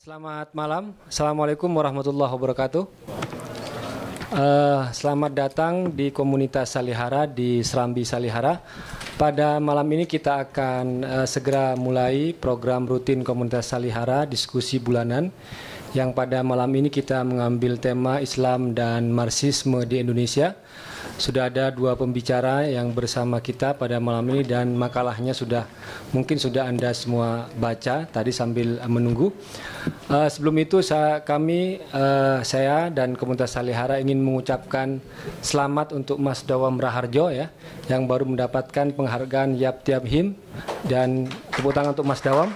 Selamat malam, Assalamualaikum warahmatullahi wabarakatuh. Selamat datang di komunitas Salihara di Serambi Salihara. Pada malam ini kita akan segera mulai program rutin komunitas Salihara diskusi bulanan, yang pada malam ini kita mengambil tema Islam dan Marxisme di Indonesia. Sudah ada dua pembicara yang bersama kita pada malam ini dan makalahnya mungkin sudah Anda semua baca tadi sambil menunggu. Sebelum itu saya dan komunitas Salihara ingin mengucapkan selamat untuk Mas Dawam Raharjo ya, yang baru mendapatkan penghargaan Yap Tiap Him, dan tepuk tangan untuk Mas Dawam.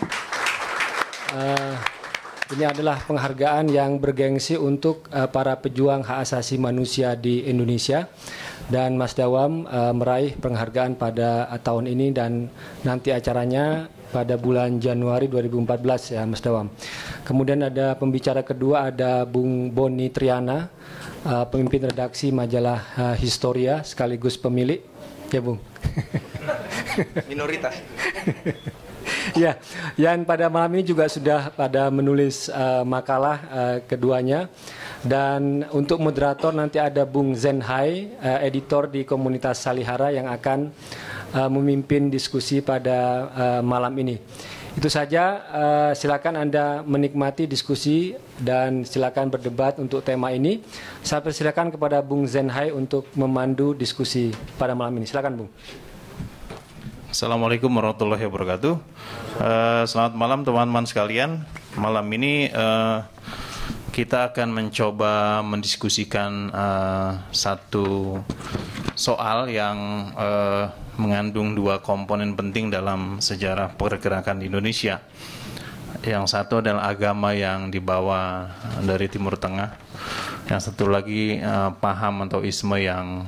Ini adalah penghargaan yang bergengsi untuk para pejuang hak asasi manusia di Indonesia, dan Mas Dawam meraih penghargaan pada tahun ini dan nanti acaranya pada bulan Januari 2014 ya Mas Dawam. Kemudian ada pembicara kedua, ada Bung Boni Triana, pemimpin redaksi majalah Historia sekaligus pemilik ya Bung. Minoritas. Ya, yang pada malam ini juga sudah pada menulis makalah keduanya. Dan untuk moderator nanti ada Bung Zenhai, editor di komunitas Salihara, yang akan memimpin diskusi pada malam ini. Itu saja, silakan Anda menikmati diskusi dan silakan berdebat untuk tema ini. Saya persilakan kepada Bung Zenhai untuk memandu diskusi pada malam ini. Silakan Bung. Assalamualaikum warahmatullahi wabarakatuh. Selamat malam teman-teman sekalian. Malam ini kita akan mencoba mendiskusikan satu soal yang mengandung dua komponen penting dalam sejarah pergerakan di Indonesia. Yang satu adalah agama yang dibawa dari Timur Tengah. Yang satu lagi paham atau isme yang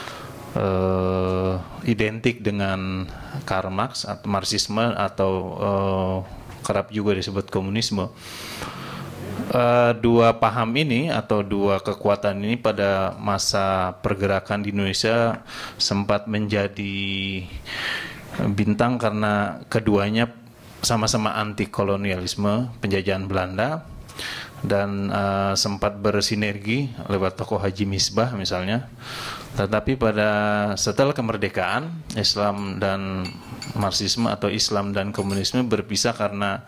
identik dengan Karl Marx atau Marxisme atau kerap juga disebut komunisme. Dua paham ini atau dua kekuatan ini pada masa pergerakan di Indonesia sempat menjadi bintang karena keduanya sama-sama anti kolonialisme penjajahan Belanda, dan sempat bersinergi lewat tokoh Haji Misbah misalnya. Tetapi setelah kemerdekaan, Islam dan Marxisme atau Islam dan komunisme berpisah karena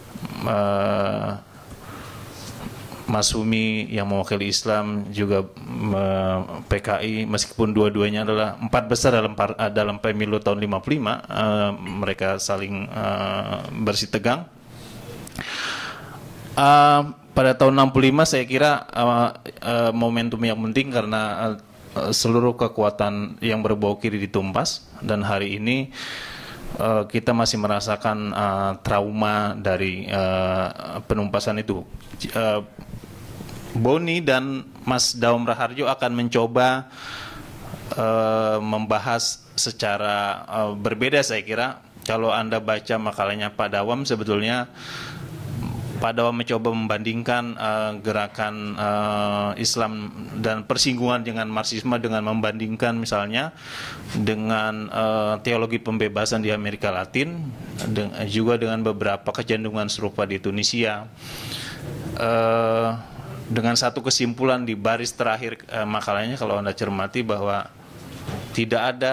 Masyumi yang mewakili Islam juga PKI, meskipun dua-duanya adalah empat besar dalam pemilu tahun 55, mereka saling bersitegang. Pada tahun 65 saya kira momentum yang penting karena seluruh kekuatan yang berbau kiri ditumpas, dan hari ini kita masih merasakan trauma dari penumpasan itu. Boni dan Mas Dawam Raharjo akan mencoba membahas secara berbeda. Saya kira kalau Anda baca makalahnya Pak Dawam, sebetulnya Pak Dawam mencoba membandingkan gerakan Islam dan persinggungan dengan Marxisme dengan membandingkan misalnya dengan teologi pembebasan di Amerika Latin, juga dengan beberapa kecenderungan serupa di Tunisia. Dengan satu kesimpulan di baris terakhir makalahnya, kalau Anda cermati, bahwa tidak ada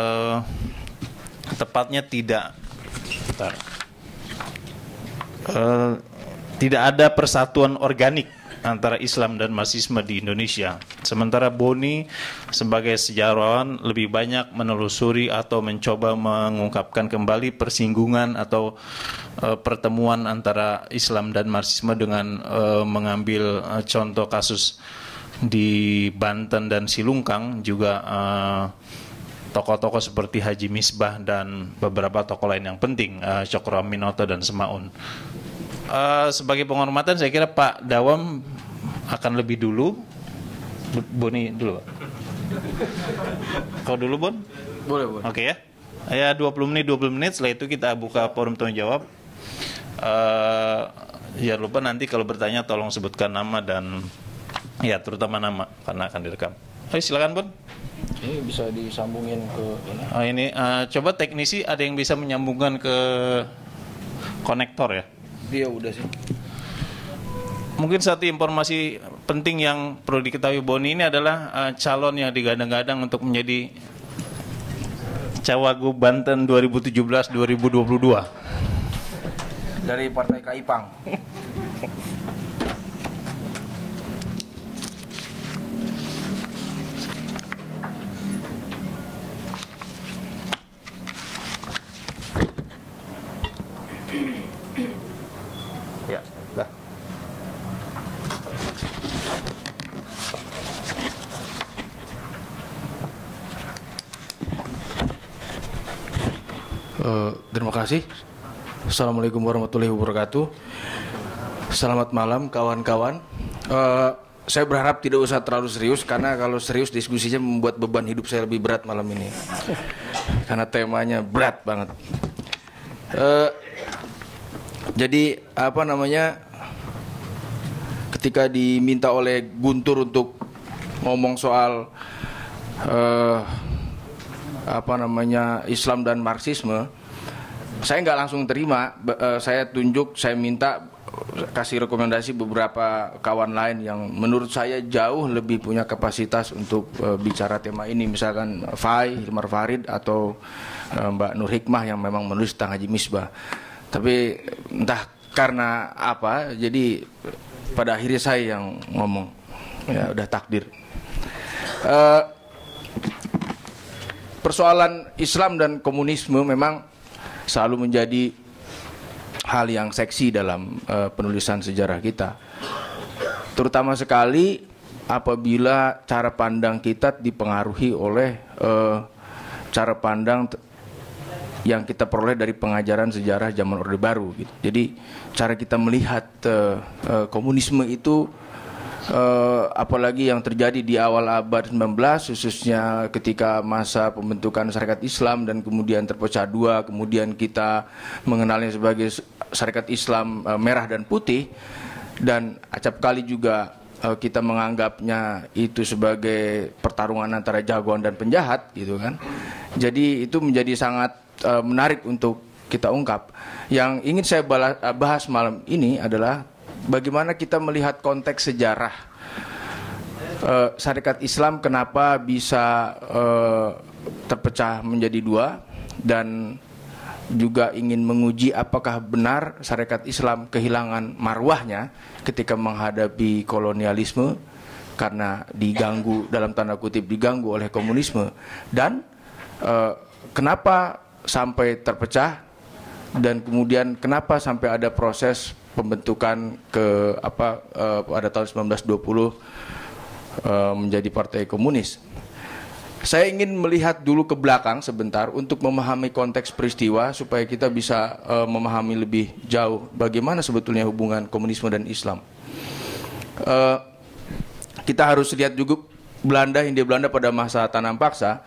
tidak ada persatuan organik antara Islam dan Marxisme di Indonesia. Sementara Boni sebagai sejarawan lebih banyak menelusuri atau mencoba mengungkapkan kembali persinggungan atau pertemuan antara Islam dan Marxisme dengan mengambil contoh kasus di Banten dan Silungkang, juga tokoh-tokoh seperti Haji Misbah dan beberapa tokoh lain yang penting, Cokroaminoto dan Semaun. Sebagai penghormatan saya kira Pak Dawam akan lebih dulu. Boni dulu Pak. Kau dulu Bon? Boleh. Oke ya. Ya 20 menit, setelah itu kita buka forum tanya jawab. Jangan lupa nanti kalau bertanya tolong sebutkan nama dan ya terutama nama karena akan direkam. Ayo silakan Bon. Ini bisa disambungin ke ini. Ini coba teknisi ada yang bisa menyambungkan ke konektor ya? Iya udah sih. Mungkin satu informasi penting yang perlu diketahui, Boni ini adalah calon yang digadang-gadang untuk menjadi Cawagup Banten 2017-2022 dari Partai Kaipang. Ya, dah. Terima kasih. Assalamualaikum warahmatullahi wabarakatuh. Selamat malam kawan-kawan. Saya berharap tidak usah terlalu serius, karena kalau serius diskusinya membuat beban hidup saya lebih berat malam ini. Karena temanya berat banget. Jadi apa namanya, ketika diminta oleh Guntur untuk ngomong soal apa namanya Islam dan Marxisme, saya nggak langsung terima. Saya minta kasih rekomendasi beberapa kawan lain yang menurut saya jauh lebih punya kapasitas untuk bicara tema ini, misalkan Hilmar Farid atau Mbak Nur Hikmah yang memang menulis tentang Haji Misbah. Tapi entah karena apa, jadi pada akhirnya saya yang ngomong. Ya udah takdir. Persoalan Islam dan komunisme memang selalu menjadi hal yang seksi dalam penulisan sejarah kita. Terutama sekali apabila cara pandang kita dipengaruhi oleh cara pandang yang kita peroleh dari pengajaran sejarah zaman Orde Baru gitu. Jadi cara kita melihat komunisme itu, apalagi yang terjadi di awal abad 19, khususnya ketika masa pembentukan Syarikat Islam dan kemudian terpecah dua, kemudian kita mengenalnya sebagai Syarikat Islam merah dan putih, dan acap kali juga kita menganggapnya itu sebagai pertarungan antara jagoan dan penjahat gitu kan. Jadi itu menjadi sangat menarik untuk kita ungkap. Yang ingin saya bahas malam ini adalah bagaimana kita melihat konteks sejarah Syarikat Islam, kenapa bisa terpecah menjadi dua, dan juga ingin menguji apakah benar Syarikat Islam kehilangan marwahnya ketika menghadapi kolonialisme karena diganggu, dalam tanda kutip diganggu oleh komunisme, dan kenapa sampai terpecah, dan kemudian kenapa sampai ada proses pembentukan pada tahun 1920 menjadi Partai Komunis. Saya ingin melihat dulu ke belakang sebentar untuk memahami konteks peristiwa supaya kita bisa memahami lebih jauh bagaimana sebetulnya hubungan komunisme dan Islam. Kita harus lihat juga Hindia Belanda pada masa tanam paksa.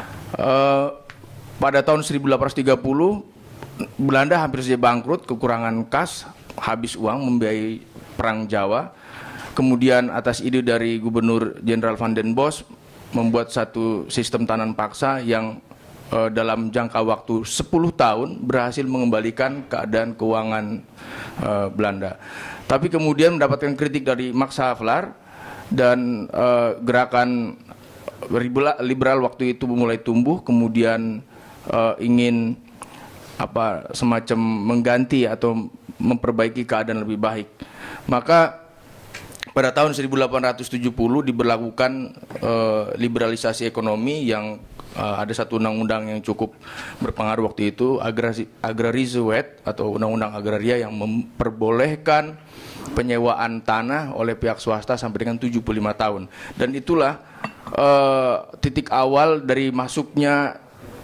Pada tahun 1830 Belanda hampir saja bangkrut, kekurangan kas, habis uang membiayai perang Jawa. Kemudian atas ide dari Gubernur Jenderal Van den Bosch membuat satu sistem tanam paksa yang dalam jangka waktu 10 tahun berhasil mengembalikan keadaan keuangan Belanda. Tapi kemudian mendapatkan kritik dari Max Havelaar, dan gerakan liberal waktu itu mulai tumbuh, kemudian ingin semacam mengganti atau memperbaiki keadaan lebih baik. Maka pada tahun 1870 diberlakukan liberalisasi ekonomi yang ada satu undang-undang yang cukup berpengaruh waktu itu, Agrariewet atau undang-undang agraria, yang memperbolehkan penyewaan tanah oleh pihak swasta sampai dengan 75 tahun. Dan itulah titik awal dari masuknya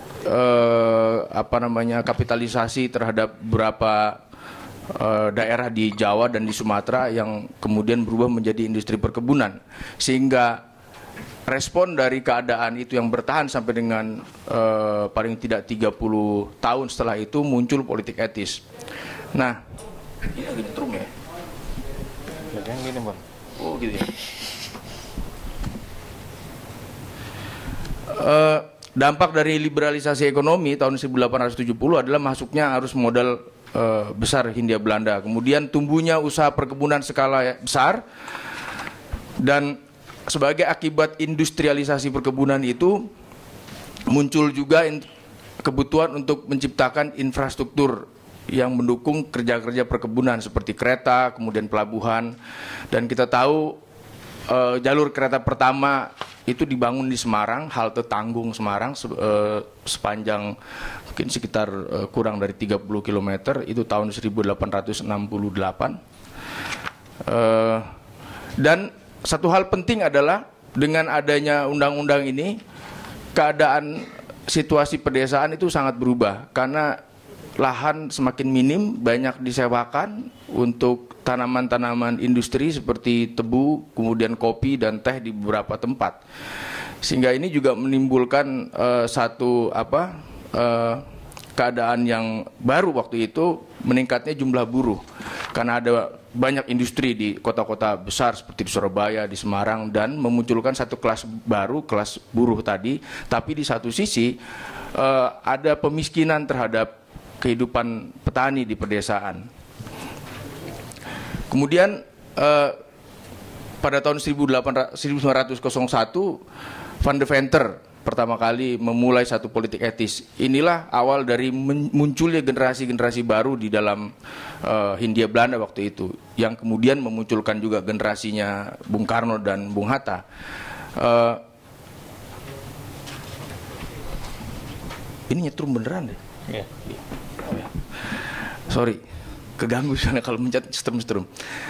kapitalisasi terhadap beberapa daerah di Jawa dan di Sumatera yang kemudian berubah menjadi industri perkebunan, sehingga respon dari keadaan itu yang bertahan sampai dengan paling tidak 30 tahun setelah itu muncul politik etis. Nah, ini lagi nyetrum ya? Yang gini, Bang. Oh gitu ya. dampak dari liberalisasi ekonomi tahun 1870 adalah masuknya arus modal besar Hindia Belanda. Kemudian tumbuhnya usaha perkebunan skala besar, dan sebagai akibat industrialisasi perkebunan itu muncul juga kebutuhan untuk menciptakan infrastruktur yang mendukung kerja-kerja perkebunan seperti kereta, kemudian pelabuhan. Dan kita tahu jalur kereta pertama itu dibangun di Semarang, halte Tanggung Semarang, sepanjang mungkin sekitar kurang dari 30 km, itu tahun 1868. Dan satu hal penting adalah dengan adanya undang-undang ini, keadaan situasi pedesaan itu sangat berubah karena lahan semakin minim, banyak disewakan untuk tanaman-tanaman industri seperti tebu, kemudian kopi dan teh di beberapa tempat. Sehingga ini juga menimbulkan keadaan yang baru waktu itu, meningkatnya jumlah buruh. Karena ada banyak industri di kota-kota besar seperti di Surabaya, di Semarang, dan memunculkan satu kelas baru, kelas buruh tadi. Tapi di satu sisi ada pemiskinan terhadap kehidupan petani di pedesaan. Kemudian pada tahun 1901 Van de Venter pertama kali memulai satu politik etis. Inilah awal dari munculnya generasi-generasi baru di dalam Hindia Belanda waktu itu, yang kemudian memunculkan juga generasinya Bung Karno dan Bung Hatta. Ini nyetrum beneran deh. Yeah. Sorry, keganggu sana kalau mencet setrum-setrum.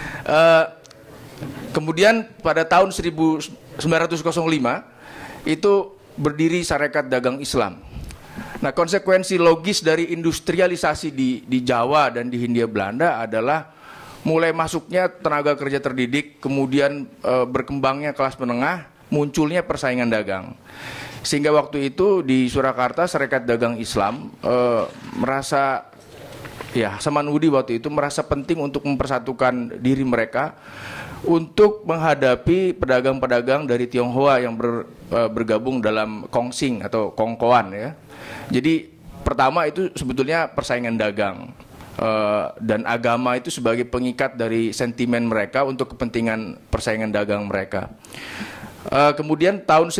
Kemudian pada tahun 1905 itu berdiri Sarekat Dagang Islam. Nah, konsekuensi logis dari industrialisasi di Jawa dan di Hindia Belanda adalah mulai masuknya tenaga kerja terdidik, kemudian berkembangnya kelas menengah, munculnya persaingan dagang. Sehingga waktu itu di Surakarta Sarekat Dagang Islam merasa, ya, Samanhudi waktu itu merasa penting untuk mempersatukan diri mereka untuk menghadapi pedagang-pedagang dari Tionghoa yang bergabung dalam Kongsing atau Kongkoan, ya. Jadi pertama itu sebetulnya persaingan dagang, dan agama itu sebagai pengikat dari sentimen mereka untuk kepentingan persaingan dagang mereka. Kemudian tahun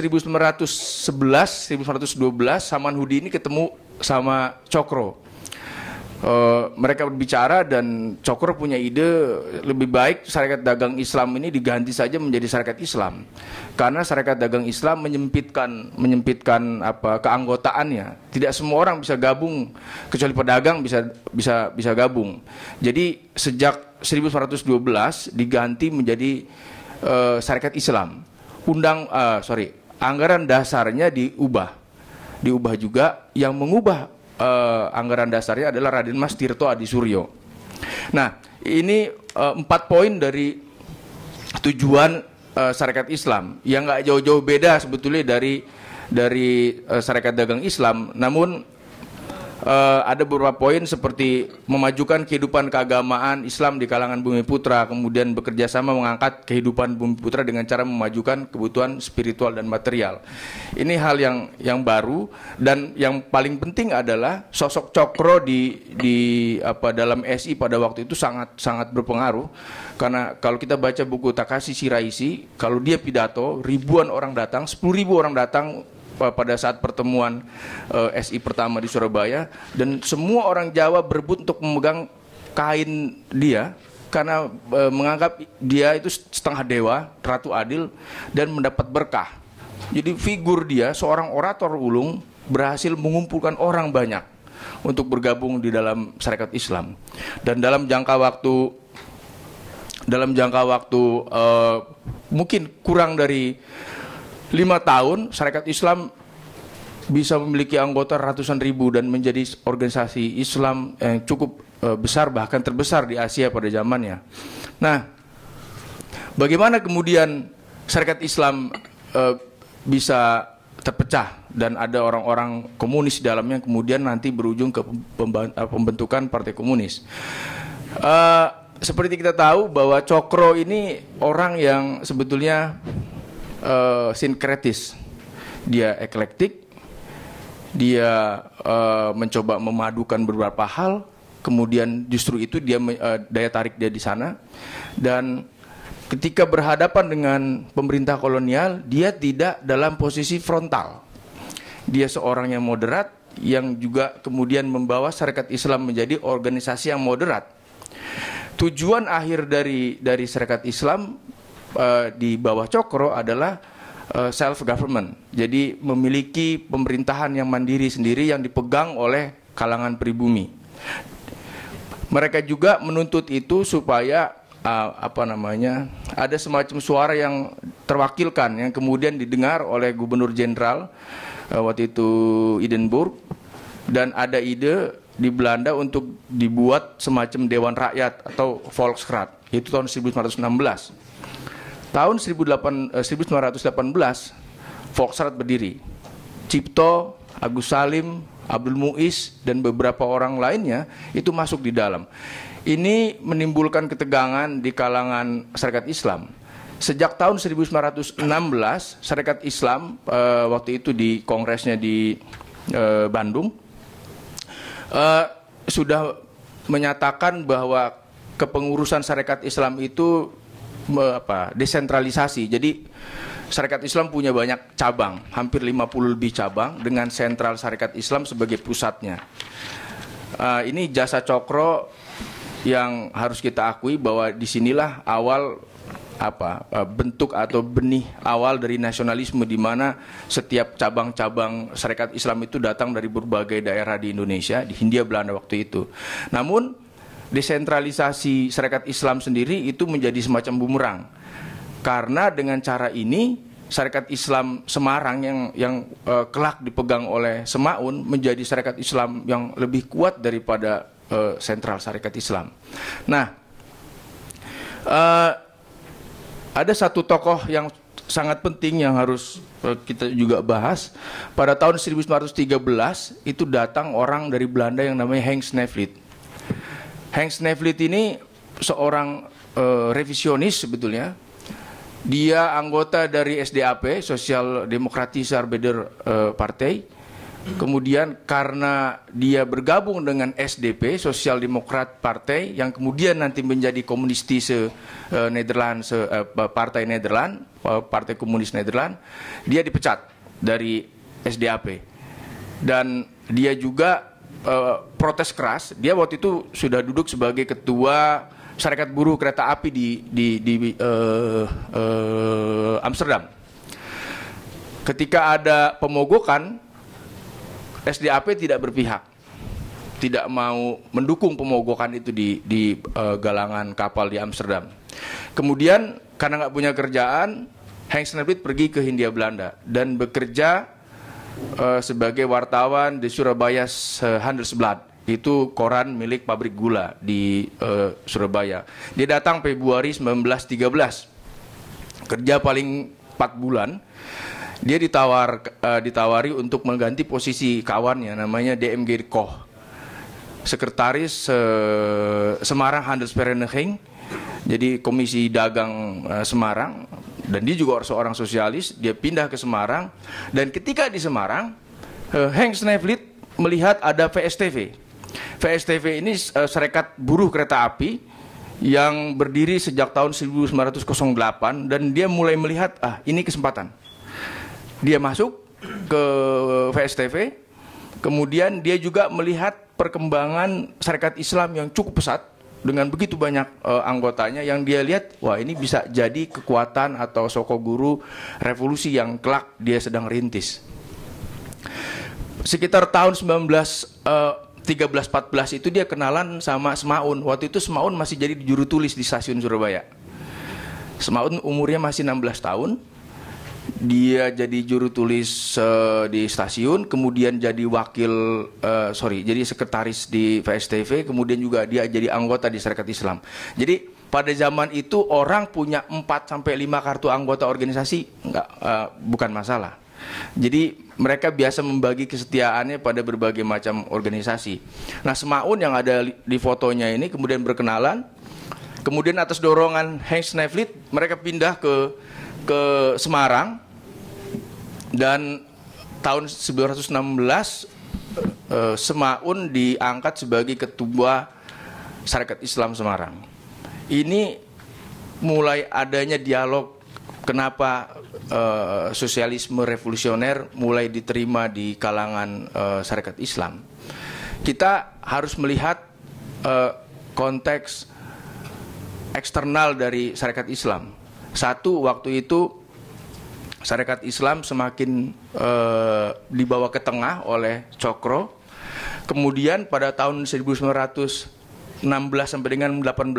1911-1912 Samanhudi ini ketemu sama Cokro. Mereka berbicara dan Cokro punya ide lebih baik Sarekat Dagang Islam ini diganti saja menjadi Sarekat Islam, karena Sarekat Dagang Islam menyempitkan keanggotaannya. Tidak semua orang bisa gabung, kecuali pedagang bisa gabung. Jadi sejak 1912 diganti menjadi Sarekat Islam. Anggaran dasarnya diubah juga. Yang mengubah anggaran dasarnya adalah Raden Mas Tirto Adisuryo. Nah, ini 4 poin dari tujuan Sarekat Islam yang nggak jauh-jauh beda sebetulnya dari Sarekat Dagang Islam. Namun ada beberapa poin seperti memajukan kehidupan keagamaan Islam di kalangan Bumiputra, kemudian bekerja sama mengangkat kehidupan Bumiputra dengan cara memajukan kebutuhan spiritual dan material. Ini hal yang baru, dan yang paling penting adalah sosok Cokro dalam SI pada waktu itu sangat berpengaruh, karena kalau kita baca buku Takashi Shiraishi, kalau dia pidato ribuan orang datang, 10.000 orang datang pada saat pertemuan SI pertama di Surabaya, dan semua orang Jawa berebut untuk memegang kain dia karena menganggap dia itu setengah dewa, ratu adil, dan mendapat berkah. Jadi figur dia, seorang orator ulung, berhasil mengumpulkan orang banyak untuk bergabung di dalam Sarekat Islam. Dan dalam jangka waktu mungkin kurang dari 5 tahun, Sarekat Islam bisa memiliki anggota ratusan ribu dan menjadi organisasi Islam yang cukup besar, bahkan terbesar di Asia pada zamannya. Nah, bagaimana kemudian Sarekat Islam bisa terpecah dan ada orang-orang komunis di dalamnya, kemudian nanti berujung ke pembentukan Partai Komunis. Seperti kita tahu bahwa Cokro ini orang yang sebetulnya sinkretis. Dia eklektik, dia mencoba memadukan beberapa hal, kemudian justru itu dia daya tarik dia di sana. Dan ketika berhadapan dengan pemerintah kolonial, dia tidak dalam posisi frontal. Dia seorang yang moderat, yang juga kemudian membawa Sarekat Islam menjadi organisasi yang moderat. Tujuan akhir dari Sarekat Islam di bawah Cokro adalah self-government. Jadi memiliki pemerintahan yang mandiri sendiri yang dipegang oleh kalangan pribumi. Mereka juga menuntut itu supaya ada semacam suara yang terwakilkan yang kemudian didengar oleh Gubernur Jenderal waktu itu Edinburgh, dan ada ide di Belanda untuk dibuat semacam Dewan Rakyat atau Volksraad, itu tahun 1916. Tahun 1918 Volksraad berdiri. Cipto, Agus Salim, Abdul Muiz, dan beberapa orang lainnya itu masuk di dalam. Ini menimbulkan ketegangan di kalangan Sarekat Islam. Sejak tahun 1916, Sarekat Islam waktu itu di kongresnya di Bandung sudah menyatakan bahwa kepengurusan Sarekat Islam itu desentralisasi. Jadi Sarekat Islam punya banyak cabang, hampir 50 lebih cabang, dengan sentral Sarekat Islam sebagai pusatnya. Ini jasa Cokro yang harus kita akui bahwa disinilah awal bentuk atau benih awal dari nasionalisme, di mana setiap cabang-cabang Sarekat Islam itu datang dari berbagai daerah di Indonesia, di Hindia Belanda waktu itu. Namun desentralisasi Sarekat Islam sendiri itu menjadi semacam bumerang, karena dengan cara ini Sarekat Islam Semarang yang kelak dipegang oleh Semaun menjadi Sarekat Islam yang lebih kuat daripada sentral Sarekat Islam. Nah, ada satu tokoh yang sangat penting yang harus kita juga bahas. Pada tahun 1913 itu datang orang dari Belanda yang namanya Henk Snevely. Henk Snevely ini seorang revisionis sebetulnya. Dia anggota dari SDAP, Social Democratische Arbeider Partij. Kemudian karena dia bergabung dengan SDP, Social Democrat Partij, yang kemudian nanti menjadi Communistische Nederland, Partai Nederland, Partai Komunis Nederland, dia dipecat dari SDAP. Dan dia juga protes keras. Dia waktu itu sudah duduk sebagai ketua Serikat Buruh Kereta Api di Amsterdam. Ketika ada pemogokan, SDAP tidak berpihak, tidak mau mendukung pemogokan itu di galangan kapal di Amsterdam. Kemudian karena nggak punya kerjaan, Henk Snevely pergi ke Hindia Belanda dan bekerja sebagai wartawan di Surabaya Handelsblad. Itu koran milik pabrik gula di Surabaya. Dia datang Februari 1913, kerja paling 4 bulan. Dia ditawari untuk mengganti posisi kawannya namanya DMG Koch, sekretaris Semarang Handelsvereniging, jadi Komisi Dagang Semarang, dan dia juga seorang sosialis. Dia pindah ke Semarang, dan ketika di Semarang Henk Snevely melihat ada VSTV. VSTV ini Serikat Buruh Kereta Api yang berdiri sejak tahun 1908, dan dia mulai melihat ini kesempatan. Dia masuk ke VSTV, kemudian dia juga melihat perkembangan Sarekat Islam yang cukup pesat dengan begitu banyak anggotanya, yang dia lihat, wah ini bisa jadi kekuatan atau sokoguru revolusi yang kelak dia sedang rintis. Sekitar tahun 13-14 itu dia kenalan sama Semaun. Waktu itu Semaun masih jadi juru tulis di stasiun Surabaya. Semaun umurnya masih 16 tahun. Dia jadi juru tulis di stasiun, kemudian jadi jadi sekretaris di VSTV, kemudian juga dia jadi anggota di Sarekat Islam. Jadi pada zaman itu orang punya 4-5 kartu anggota organisasi bukan masalah. Jadi mereka biasa membagi kesetiaannya pada berbagai macam organisasi. Nah, Semaun yang ada di fotonya ini kemudian berkenalan. Kemudian atas dorongan Henk Snevely mereka pindah ke Semarang, dan tahun 1916 Semaun diangkat sebagai ketua Sarekat Islam Semarang. Ini mulai adanya dialog kenapa sosialisme revolusioner mulai diterima di kalangan Sarekat Islam. Kita harus melihat konteks eksternal dari Sarekat Islam. Satu, waktu itu Sarekat Islam semakin dibawa ke tengah oleh Cokro. Kemudian pada tahun 1916 sampai dengan 18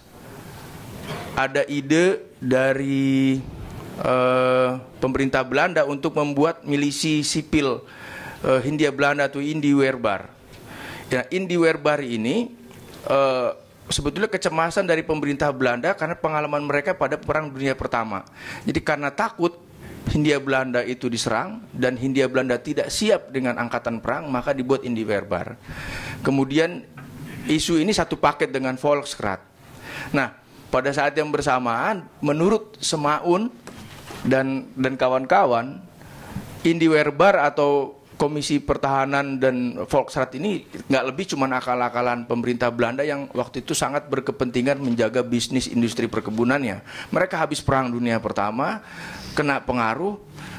ada ide dari pemerintah Belanda untuk membuat milisi sipil Hindia Belanda atau Indiewerbar. Ya, Indiewerbar ini sebetulnya kecemasan dari pemerintah Belanda karena pengalaman mereka pada Perang Dunia Pertama. Jadi karena takut Hindia Belanda itu diserang dan Hindia Belanda tidak siap dengan angkatan perang, maka dibuat Indiewerbar. Kemudian isu ini satu paket dengan Volksraad. Nah, pada saat yang bersamaan, menurut Semaun dan kawan-kawan, Indiewerbar atau Komisi Pertahanan dan Volksraad ini nggak lebih cuma akal-akalan pemerintah Belanda yang waktu itu sangat berkepentingan menjaga bisnis industri perkebunannya. Mereka habis Perang Dunia Pertama, kena pengaruh,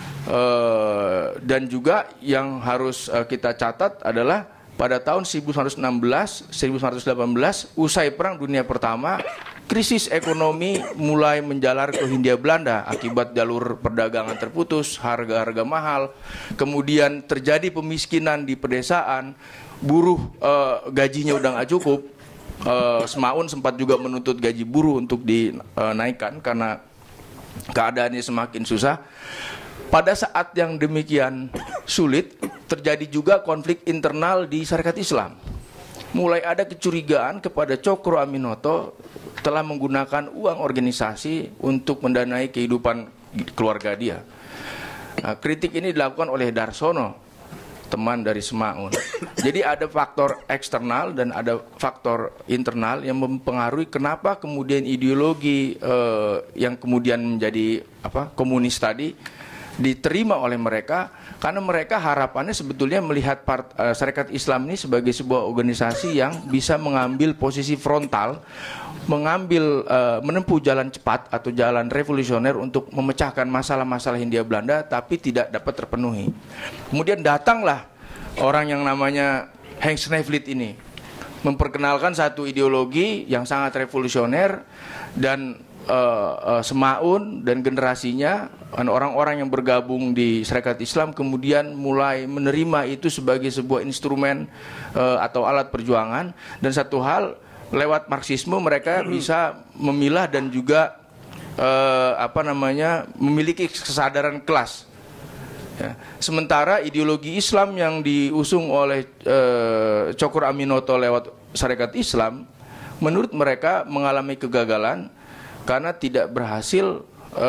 dan juga yang harus kita catat adalah pada tahun 1916-1918, usai Perang Dunia Pertama, krisis ekonomi mulai menjalar ke Hindia Belanda akibat jalur perdagangan terputus, harga-harga mahal. Kemudian terjadi pemiskinan di pedesaan, buruh gajinya udah nggak cukup. Semaun sempat juga menuntut gaji buruh untuk dinaikkan karena keadaannya semakin susah. Pada saat yang demikian sulit, terjadi juga konflik internal di Sarekat Islam. Mulai ada kecurigaan kepada Cokro Aminoto telah menggunakan uang organisasi untuk mendanai kehidupan keluarga dia. Nah, kritik ini dilakukan oleh Darsono, teman dari Semaun. Jadi ada faktor eksternal dan ada faktor internal yang mempengaruhi kenapa kemudian ideologi yang kemudian menjadi komunis tadi diterima oleh mereka, karena mereka harapannya sebetulnya melihat Sarekat Islam ini sebagai sebuah organisasi yang bisa mengambil posisi frontal, menempuh jalan cepat atau jalan revolusioner untuk memecahkan masalah-masalah Hindia Belanda, tapi tidak dapat terpenuhi. Kemudian datanglah orang yang namanya Henk Sneevliet ini, memperkenalkan satu ideologi yang sangat revolusioner, dan Semaun dan generasinya, orang-orang yang bergabung di Sarekat Islam kemudian mulai menerima itu sebagai sebuah instrumen atau alat perjuangan. Dan satu hal, lewat Marxisme mereka bisa memilah dan juga memiliki kesadaran kelas. Ya. Sementara ideologi Islam yang diusung oleh Cokro Aminoto lewat Sarekat Islam, menurut mereka mengalami kegagalan karena tidak berhasil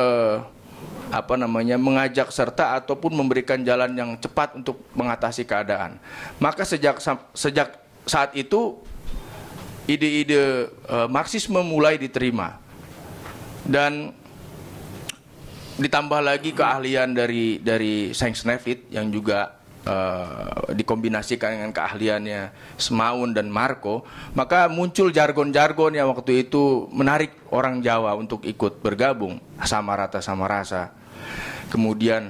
mengajak serta ataupun memberikan jalan yang cepat untuk mengatasi keadaan. Maka sejak saat itu ide-ide Marxisme mulai diterima, dan ditambah lagi keahlian dari Henk Sneevliet yang juga dikombinasikan dengan keahliannya Semaun dan Marco, maka muncul jargon-jargon yang waktu itu menarik orang Jawa untuk ikut bergabung. Sama rata sama rasa. Kemudian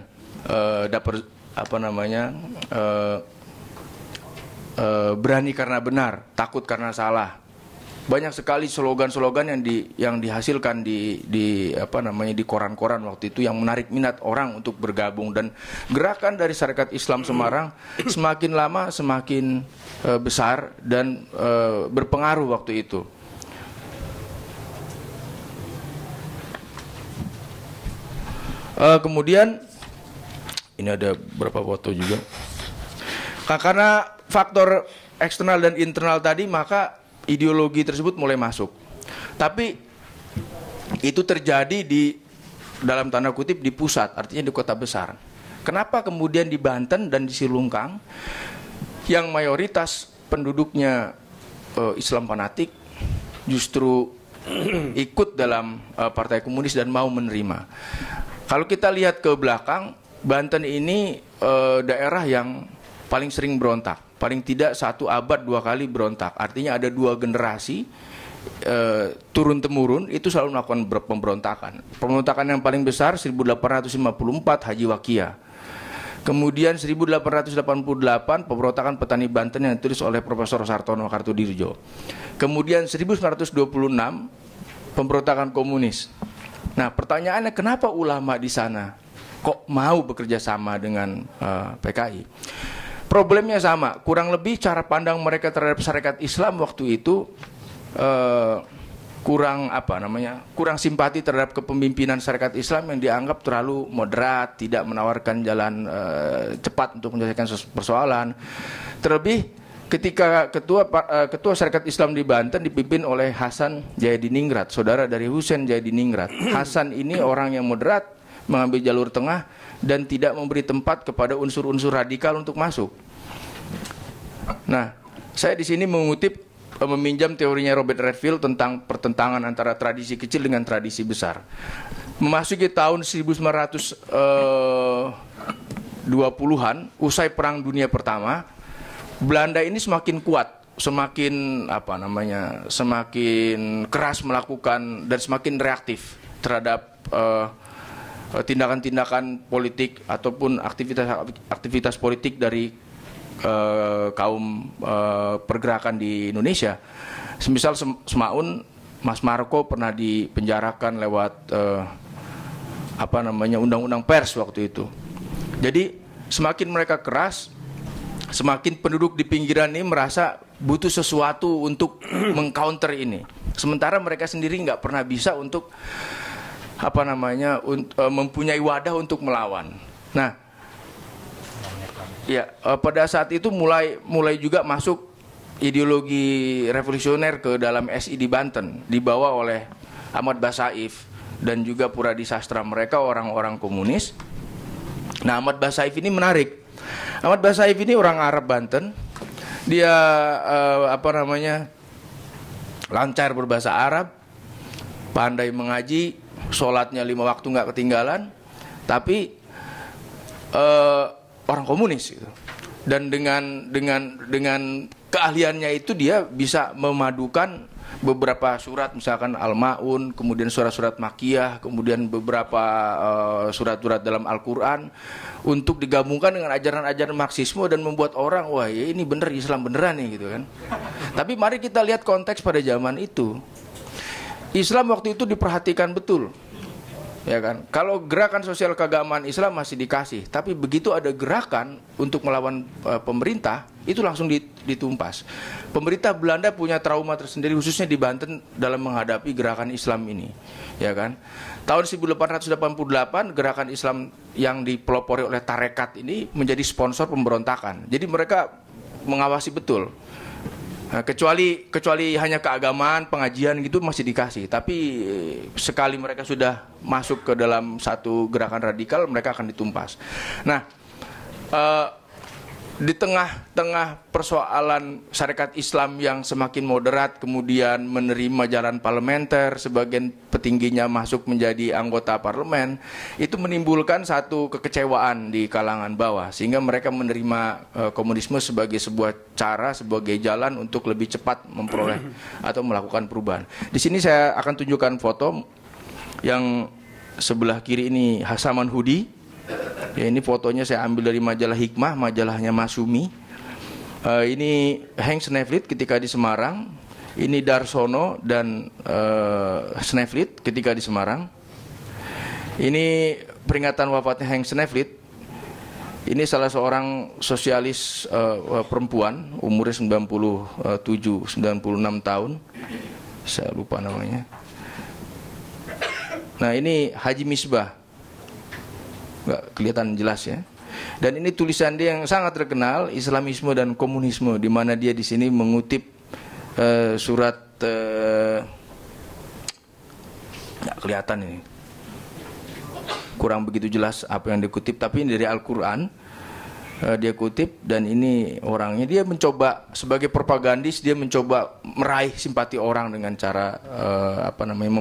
berani karena benar, takut karena salah. Banyak sekali slogan-slogan yang dihasilkan di koran-koran waktu itu yang menarik minat orang untuk bergabung, dan gerakan dari Sarekat Islam Semarang semakin lama semakin besar dan berpengaruh waktu itu. Kemudian ini ada beberapa foto juga. Karena faktor eksternal dan internal tadi, maka ideologi tersebut mulai masuk. Tapi itu terjadi di dalam tanda kutip di pusat, artinya di kota besar. Kenapa kemudian di Banten dan di Silungkang yang mayoritas penduduknya Islam fanatik justru ikut dalam Partai Komunis dan mau menerima? Kalau kita lihat ke belakang, Banten ini daerah yang paling sering berontak. paling tidak 1 abad 2 kali berontak. Artinya ada 2 generasi turun temurun itu selalu melakukan pemberontakan. Pemberontakan yang paling besar 1854 Haji Wakia. Kemudian 1888 pemberontakan petani Banten yang ditulis oleh Profesor Sartono Kartodirjo. Kemudian 1926 pemberontakan komunis. Nah, pertanyaannya kenapa ulama di sana kok mau bekerja sama dengan PKI? Problemnya sama, kurang lebih cara pandang mereka terhadap syarikat Islam waktu itu kurang simpati terhadap kepemimpinan syarikat Islam yang dianggap terlalu moderat, tidak menawarkan jalan cepat untuk menyelesaikan persoalan. Terlebih ketika ketua syarikat Islam di Banten dipimpin oleh Hasan Jayadiningrat, saudara dari Husain Jayadiningrat. Hasan ini orang yang moderat, mengambil jalur tengah dan tidak memberi tempat kepada unsur-unsur radikal untuk masuk. Nah, saya di sini meminjam teorinya Robert Redfield tentang pertentangan antara tradisi kecil dengan tradisi besar. Memasuki tahun 1920-an, usai Perang Dunia Pertama, Belanda ini semakin kuat, semakin keras melakukan dan semakin reaktif terhadap tindakan-tindakan politik ataupun aktivitas politik dari kaum pergerakan di Indonesia. Semisal Semaun, Mas Marco pernah dipenjarakan lewat undang-undang pers waktu itu. Jadi semakin mereka keras, semakin penduduk di pinggiran ini merasa butuh sesuatu untuk mengcounter ini. Sementara mereka sendiri nggak pernah bisa untuk mempunyai wadah untuk melawan. Nah, ya, pada saat itu mulai juga masuk ideologi revolusioner ke dalam SI di Banten, dibawa oleh Ahmad Basaif dan juga Puradi Sastra, mereka orang-orang komunis. Nah, Ahmad Basaif ini menarik. Ahmad Basaif ini orang Arab Banten. Dia lancar berbahasa Arab, pandai mengaji, sholatnya 5 waktu nggak ketinggalan, tapi orang komunis gitu. Dan dengan keahliannya itu dia bisa memadukan beberapa surat, misalkan Al-Ma'un, kemudian surat-surat Makiyah, kemudian beberapa surat-surat dalam Al-Quran untuk digabungkan dengan ajaran-ajaran Marxisme dan membuat orang, wah ya ini bener, Islam beneran nih gitu kan. Tapi mari kita lihat konteks pada zaman itu. Islam waktu itu diperhatikan betul. Ya kan? Kalau gerakan sosial keagamaan Islam masih dikasih, tapi begitu ada gerakan untuk melawan pemerintah, itu langsung ditumpas. Pemerintah Belanda punya trauma tersendiri, khususnya di Banten dalam menghadapi gerakan Islam ini. Ya kan? Tahun 1888 gerakan Islam yang dipelopori oleh tarekat ini menjadi sponsor pemberontakan. Jadi mereka mengawasi betul. Nah, kecuali hanya keagamaan, pengajian gitu masih dikasih. Tapi sekali mereka sudah masuk ke dalam satu gerakan radikal, mereka akan ditumpas. Nah, di tengah-tengah persoalan syarikat Islam yang semakin moderat, kemudian menerima jalan parlementer, sebagian petingginya masuk menjadi anggota parlemen, itu menimbulkan satu kekecewaan di kalangan bawah, sehingga mereka menerima komunisme sebagai sebuah cara, sebagai jalan untuk lebih cepat memperoleh atau melakukan perubahan. Di sini saya akan tunjukkan foto yang sebelah kiri ini Hasaman Hudi. Ya, ini fotonya saya ambil dari majalah Hikmah, majalahnya Masumi. Ini Henk Snevlit ketika di Semarang. Ini Darsono dan Snevlit ketika di Semarang. Ini peringatan wafatnya Henk Snevlit. Ini salah seorang sosialis perempuan, umurnya 96 tahun. Saya lupa namanya. Nah, ini Haji Misbah. Nggak kelihatan jelas ya. Dan ini tulisan dia yang sangat terkenal, Islamisme dan Komunisme, di mana dia di sini mengutip surat nggak kelihatan ini, kurang begitu jelas apa yang dikutip, tapi ini dari Al-Quran dia kutip. Dan ini orangnya, dia mencoba sebagai propagandis, dia mencoba meraih simpati orang dengan cara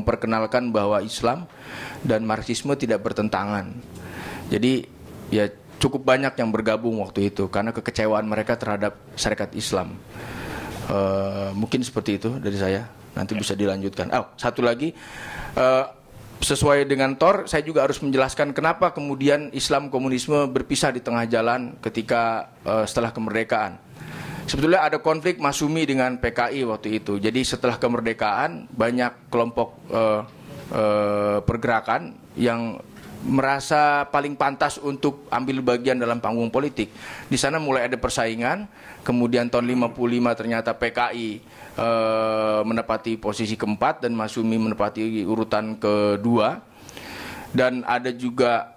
memperkenalkan bahwa Islam dan Marxisme tidak bertentangan. Jadi ya cukup banyak yang bergabung waktu itu karena kekecewaan mereka terhadap syarikat Islam. Mungkin seperti itu dari saya. Nanti bisa dilanjutkan. Satu lagi, sesuai dengan Thor, saya juga harus menjelaskan kenapa kemudian Islam komunisme berpisah di tengah jalan ketika setelah kemerdekaan. Sebetulnya ada konflik Masyumi dengan PKI waktu itu. Jadi setelah kemerdekaan banyak kelompok pergerakan yang merasa paling pantas untuk ambil bagian dalam panggung politik. Di sana mulai ada persaingan. Kemudian tahun 55 ternyata PKI menepati posisi keempat dan Masyumi menepati urutan kedua. Dan ada juga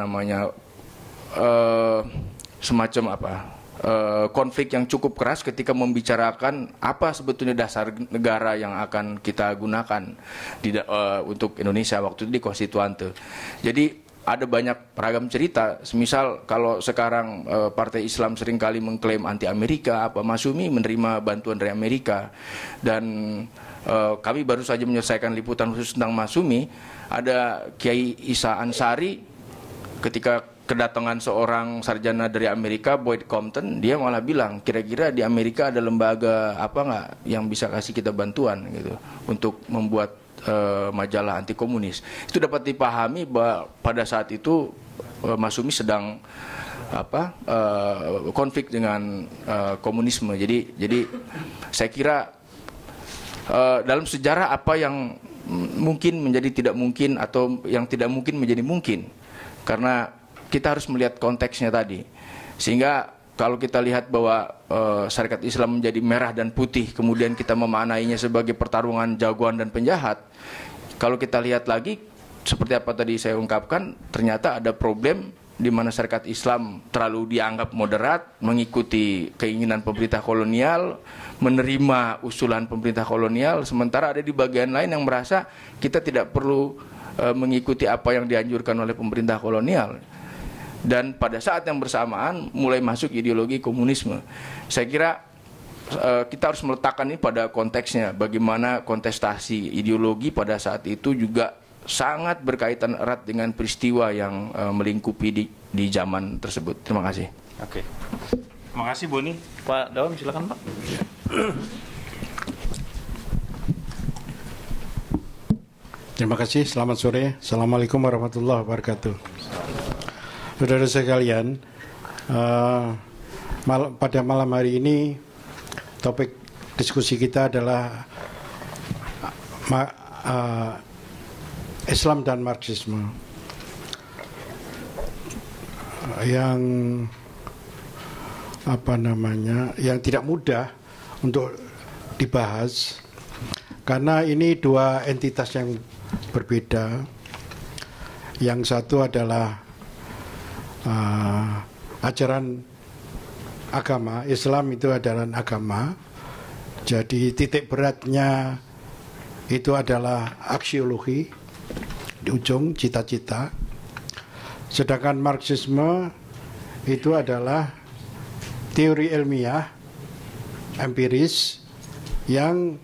semacam konflik yang cukup keras ketika membicarakan apa sebetulnya dasar negara yang akan kita gunakan untuk Indonesia waktu itu di Konstituante. Jadi ada banyak ragam cerita. Semisal kalau sekarang Partai Islam seringkali mengklaim anti Amerika, Masyumi menerima bantuan dari Amerika. Dan kami baru saja menyelesaikan liputan khusus tentang Masyumi. Ada Kiai Isa Ansari ketika kedatangan seorang sarjana dari Amerika, Boyd Compton, dia malah bilang, kira-kira di Amerika ada lembaga apa nggak yang bisa kasih kita bantuan gitu untuk membuat majalah anti komunis. Itu dapat dipahami bahwa pada saat itu Masyumi sedang konflik dengan komunisme. Jadi saya kira dalam sejarah apa yang mungkin menjadi tidak mungkin atau yang tidak mungkin menjadi mungkin, karena kita harus melihat konteksnya tadi. Sehingga kalau kita lihat bahwa syarikat Islam menjadi merah dan putih, kemudian kita memaknainya sebagai pertarungan jagoan dan penjahat, kalau kita lihat lagi seperti apa tadi saya ungkapkan, ternyata ada problem di mana syarikat Islam terlalu dianggap moderat, mengikuti keinginan pemerintah kolonial, menerima usulan pemerintah kolonial, sementara ada di bagian lain yang merasa kita tidak perlu mengikuti apa yang dianjurkan oleh pemerintah kolonial. Dan pada saat yang bersamaan mulai masuk ideologi komunisme. Saya kira kita harus meletakkan ini pada konteksnya, bagaimana kontestasi ideologi pada saat itu juga sangat berkaitan erat dengan peristiwa yang melingkupi di zaman tersebut. Terima kasih. Oke. Terima kasih Boni. Pak Dawan silakan Pak. Terima kasih. Selamat sore. Assalamualaikum warahmatullahi wabarakatuh. Saudara sekalian, pada malam hari ini topik diskusi kita adalah Islam dan Marxisme, yang yang tidak mudah untuk dibahas karena ini dua entitas yang berbeda. Yang satu adalah ajaran agama, Islam itu adalah agama. Jadi titik beratnya itu adalah aksiologi, di ujung cita-cita. Sedangkan Marxisme itu adalah teori ilmiah, empiris, yang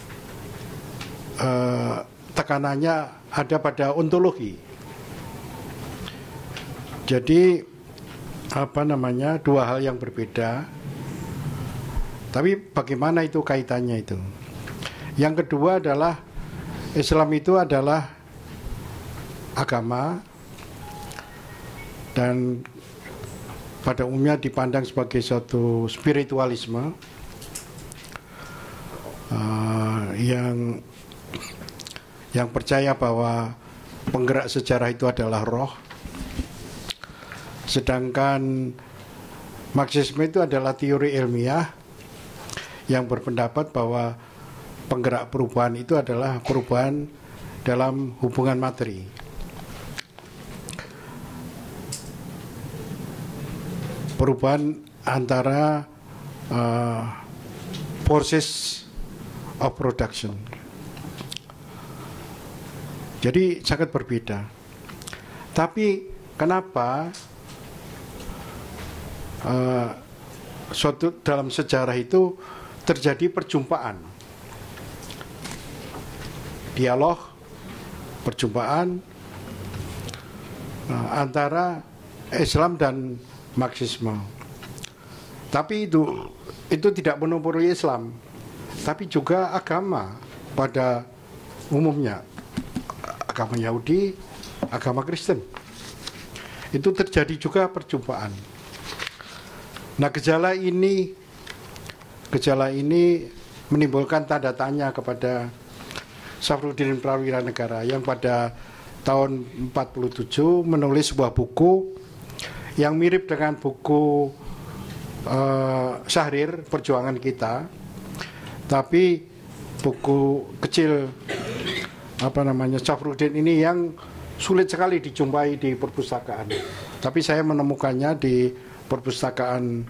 tekanannya ada pada ontologi. Jadi dua hal yang berbeda. Tapi bagaimana itu kaitannya itu? Yang kedua adalah Islam itu adalah agama dan pada umumnya dipandang sebagai suatu spiritualisme yang percaya bahwa penggerak sejarah itu adalah roh. Sedangkan Marxisme itu adalah teori ilmiah yang berpendapat bahwa penggerak perubahan itu adalah perubahan dalam hubungan materi. Perubahan antara forces of production. Jadi sangat berbeda. Tapi kenapa suatu dalam sejarah itu terjadi perjumpaan, dialog, perjumpaan antara Islam dan Marxisme. Tapi itu tidak monopoli Islam, tapi juga agama pada umumnya, agama Yahudi, agama Kristen. Itu terjadi juga perjumpaan. Nah, gejala ini menimbulkan tanda tanya kepada Safruddin Prawira Negara yang pada tahun 47 menulis sebuah buku yang mirip dengan buku Syahrir Perjuangan Kita, tapi buku kecil Safruddin ini yang sulit sekali dijumpai di perpustakaan. Tapi saya menemukannya di perpustakaan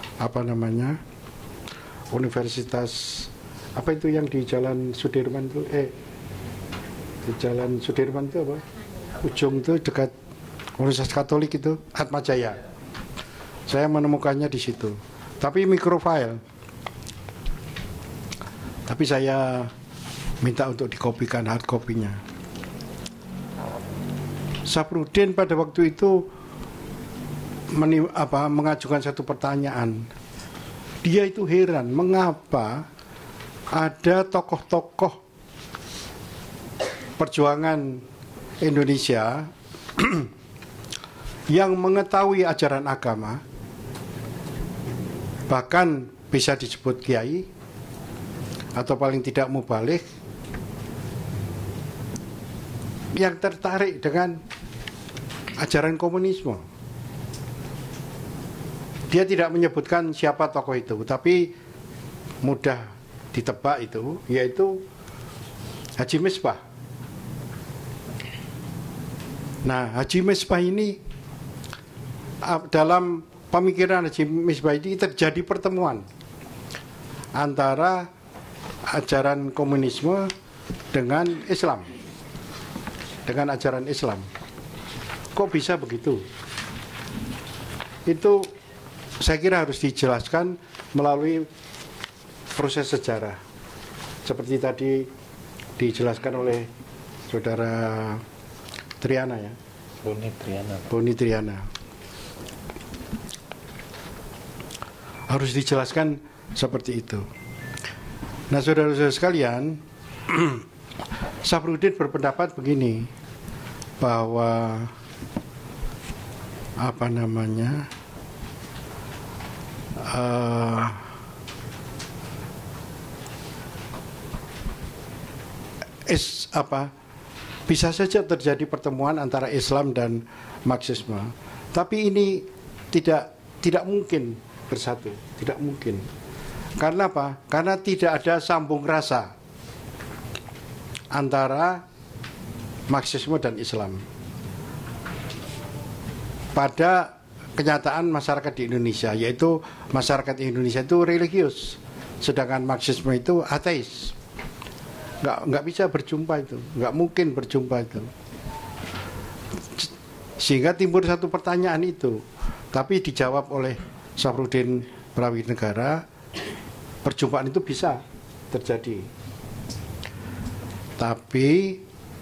Universitas apa itu yang di Jalan Sudirman itu di Jalan Sudirman itu apa? Ujung itu dekat Universitas Katolik itu, Atmajaya. Saya menemukannya di situ. Tapi mikrofile. Tapi saya minta untuk dikopikan hard copy-nya. Safruddin pada waktu itu mengajukan satu pertanyaan. Dia itu heran mengapa ada tokoh-tokoh perjuangan Indonesia yang mengetahui ajaran agama, bahkan bisa disebut kiai atau paling tidak mubalik, yang tertarik dengan ajaran komunisme. Dia tidak menyebutkan siapa tokoh itu, tapi mudah ditebak itu, yaitu Haji Misbah. Nah, Haji Misbah ini, dalam pemikiran Haji Misbah ini terjadi pertemuan antara ajaran komunisme dengan Islam, dengan ajaran Islam. Kok bisa begitu? Itu saya kira harus dijelaskan melalui proses sejarah, seperti tadi dijelaskan oleh saudara Triana ya, Boni Triana. Harus dijelaskan seperti itu. Nah, saudara-saudara sekalian, Safruddin berpendapat begini, bahwa bisa saja terjadi pertemuan antara Islam dan Marxisme, tapi ini tidak mungkin bersatu, tidak mungkin. Karena apa? Karena tidak ada sambung rasa antara Marxisme dan Islam. Pada kenyataan masyarakat di Indonesia, yaitu masyarakat Indonesia itu religius, sedangkan Marxisme itu ateis. Nggak bisa berjumpa itu, nggak mungkin berjumpa itu. Sehingga timbul satu pertanyaan itu, tapi dijawab oleh Safruddin Prawira Negara, perjumpaan itu bisa terjadi. Tapi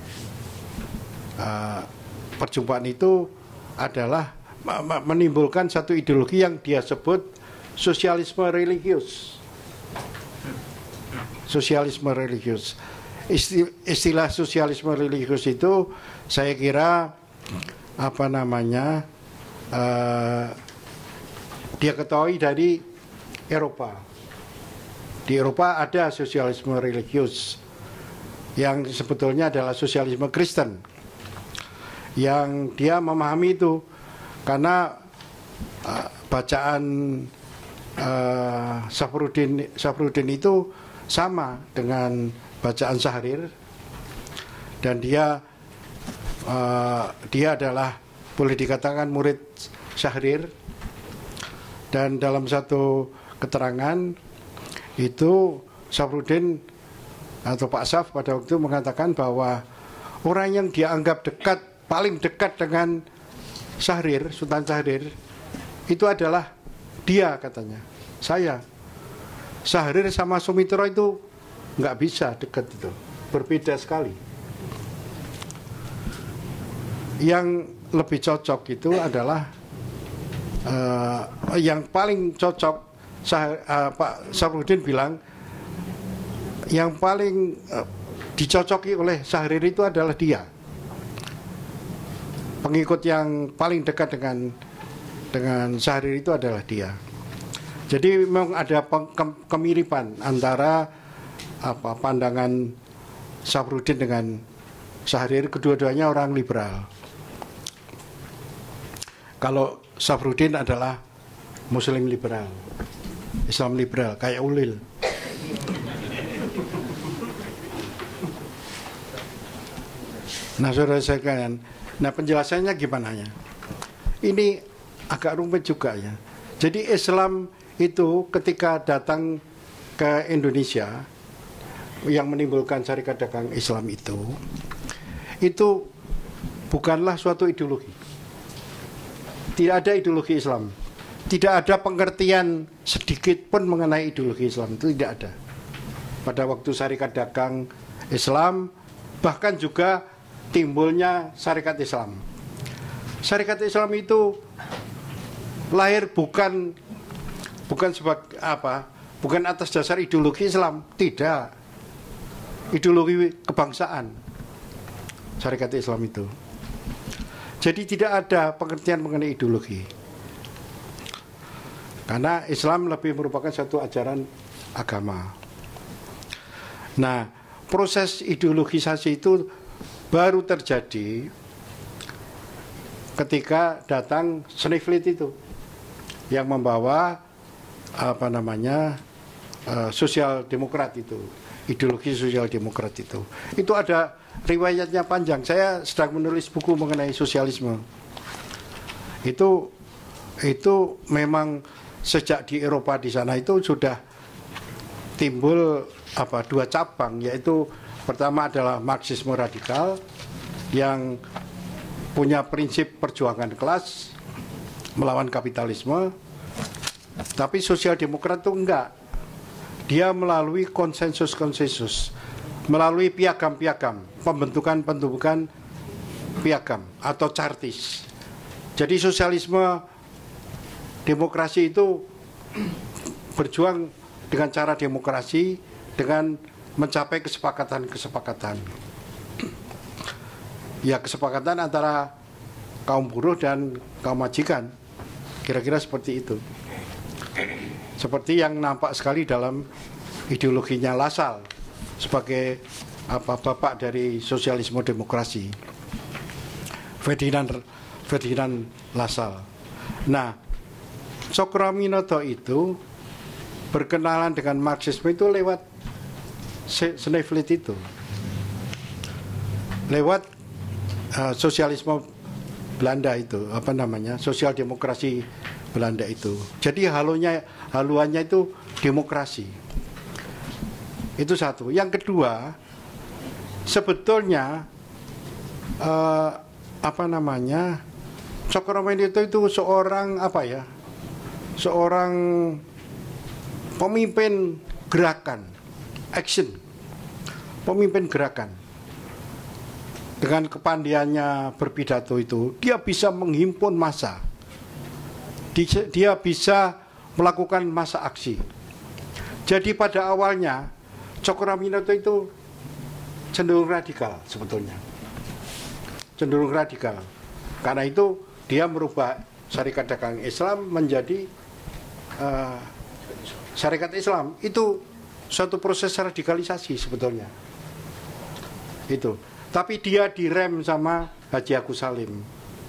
perjumpaan itu adalah menimbulkan satu ideologi yang dia sebut sosialisme religius. Sosialisme religius. Istilah sosialisme religius itu saya kira dia ketahui dari Eropa. Di Eropa ada sosialisme religius yang sebetulnya adalah sosialisme Kristen, yang dia memahami itu karena bacaan Safruddin itu sama dengan bacaan Syahrir, dan dia adalah boleh dikatakan murid Syahrir. Dan dalam satu keterangan itu Safruddin atau Pak Saf pada waktu itu mengatakan bahwa orang yang dianggap dekat, paling dekat dengan Syahrir, Sultan Syahrir, itu adalah dia, katanya. Saya. Syahrir sama Sumitro itu nggak bisa dekat itu, berbeda sekali. Yang lebih cocok itu adalah yang paling cocok, Pak Safruddin bilang yang paling dicocoki oleh Syahrir itu adalah dia. Pengikut yang paling dekat dengan Syahrir itu adalah dia. Jadi memang ada kemiripan antara pandangan Safruddin dengan Syahrir, kedua-duanya orang liberal. Kalau Safruddin adalah Muslim liberal, Islam liberal, kayak Ulil. Nah, saudara sekalian, nah penjelasannya gimana ya? Ini agak rumit juga ya. Jadi Islam itu ketika datang ke Indonesia, yang menimbulkan syarikat dagang Islam itu bukanlah suatu ideologi. Tidak ada ideologi Islam. Tidak ada pengertian sedikit pun mengenai ideologi Islam, itu tidak ada. Pada waktu syarikat dagang Islam, bahkan juga timbulnya syarikat Islam. Syarikat Islam itu lahir bukan sebagai bukan atas dasar ideologi Islam, tidak. Ideologi kebangsaan syarikat Islam itu. Jadi tidak ada pengertian mengenai ideologi. Karena Islam lebih merupakan satu ajaran agama. Nah, proses ideologisasi itu baru terjadi ketika datang Sneflit itu yang membawa sosial demokrat itu, ideologi sosial demokrat itu ada riwayatnya panjang. Saya sedang menulis buku mengenai sosialisme. Itu memang sejak di Eropa di sana itu sudah timbul dua cabang, yaitu pertama adalah Marxisme radikal yang punya prinsip perjuangan kelas melawan kapitalisme. Tapi sosial demokrat itu enggak. Dia melalui konsensus-konsensus, melalui piagam-piagam, pembentukan piagam atau chartis. Jadi sosialisme demokrasi itu berjuang dengan cara demokrasi, dengan mencapai kesepakatan-kesepakatan. Ya, kesepakatan antara kaum buruh dan kaum majikan. Kira-kira seperti itu. Seperti yang nampak sekali dalam ideologinya Lassalle sebagai bapak dari sosialisme demokrasi, Ferdinand Lassalle. Nah, Cokroaminoto itu berkenalan dengan Marxisme itu lewat Sneflit itu, lewat sosialisme Belanda itu, sosial demokrasi Belanda itu. Jadi haluannya itu demokrasi. Itu satu. Yang kedua, sebetulnya Cokroaminoto itu seorang seorang pemimpin gerakan, action, pemimpin gerakan. Dengan kepandiannya berpidato itu, dia bisa menghimpun massa. Dia bisa melakukan massa aksi. Jadi pada awalnya Cokroaminoto itu cenderung radikal sebetulnya. Cenderung radikal. Karena itu dia merubah syarikat dagang Islam menjadi syarikat Islam. Itu suatu proses radikalisasi sebetulnya. Itu. Tapi dia direm sama Haji Agus Salim.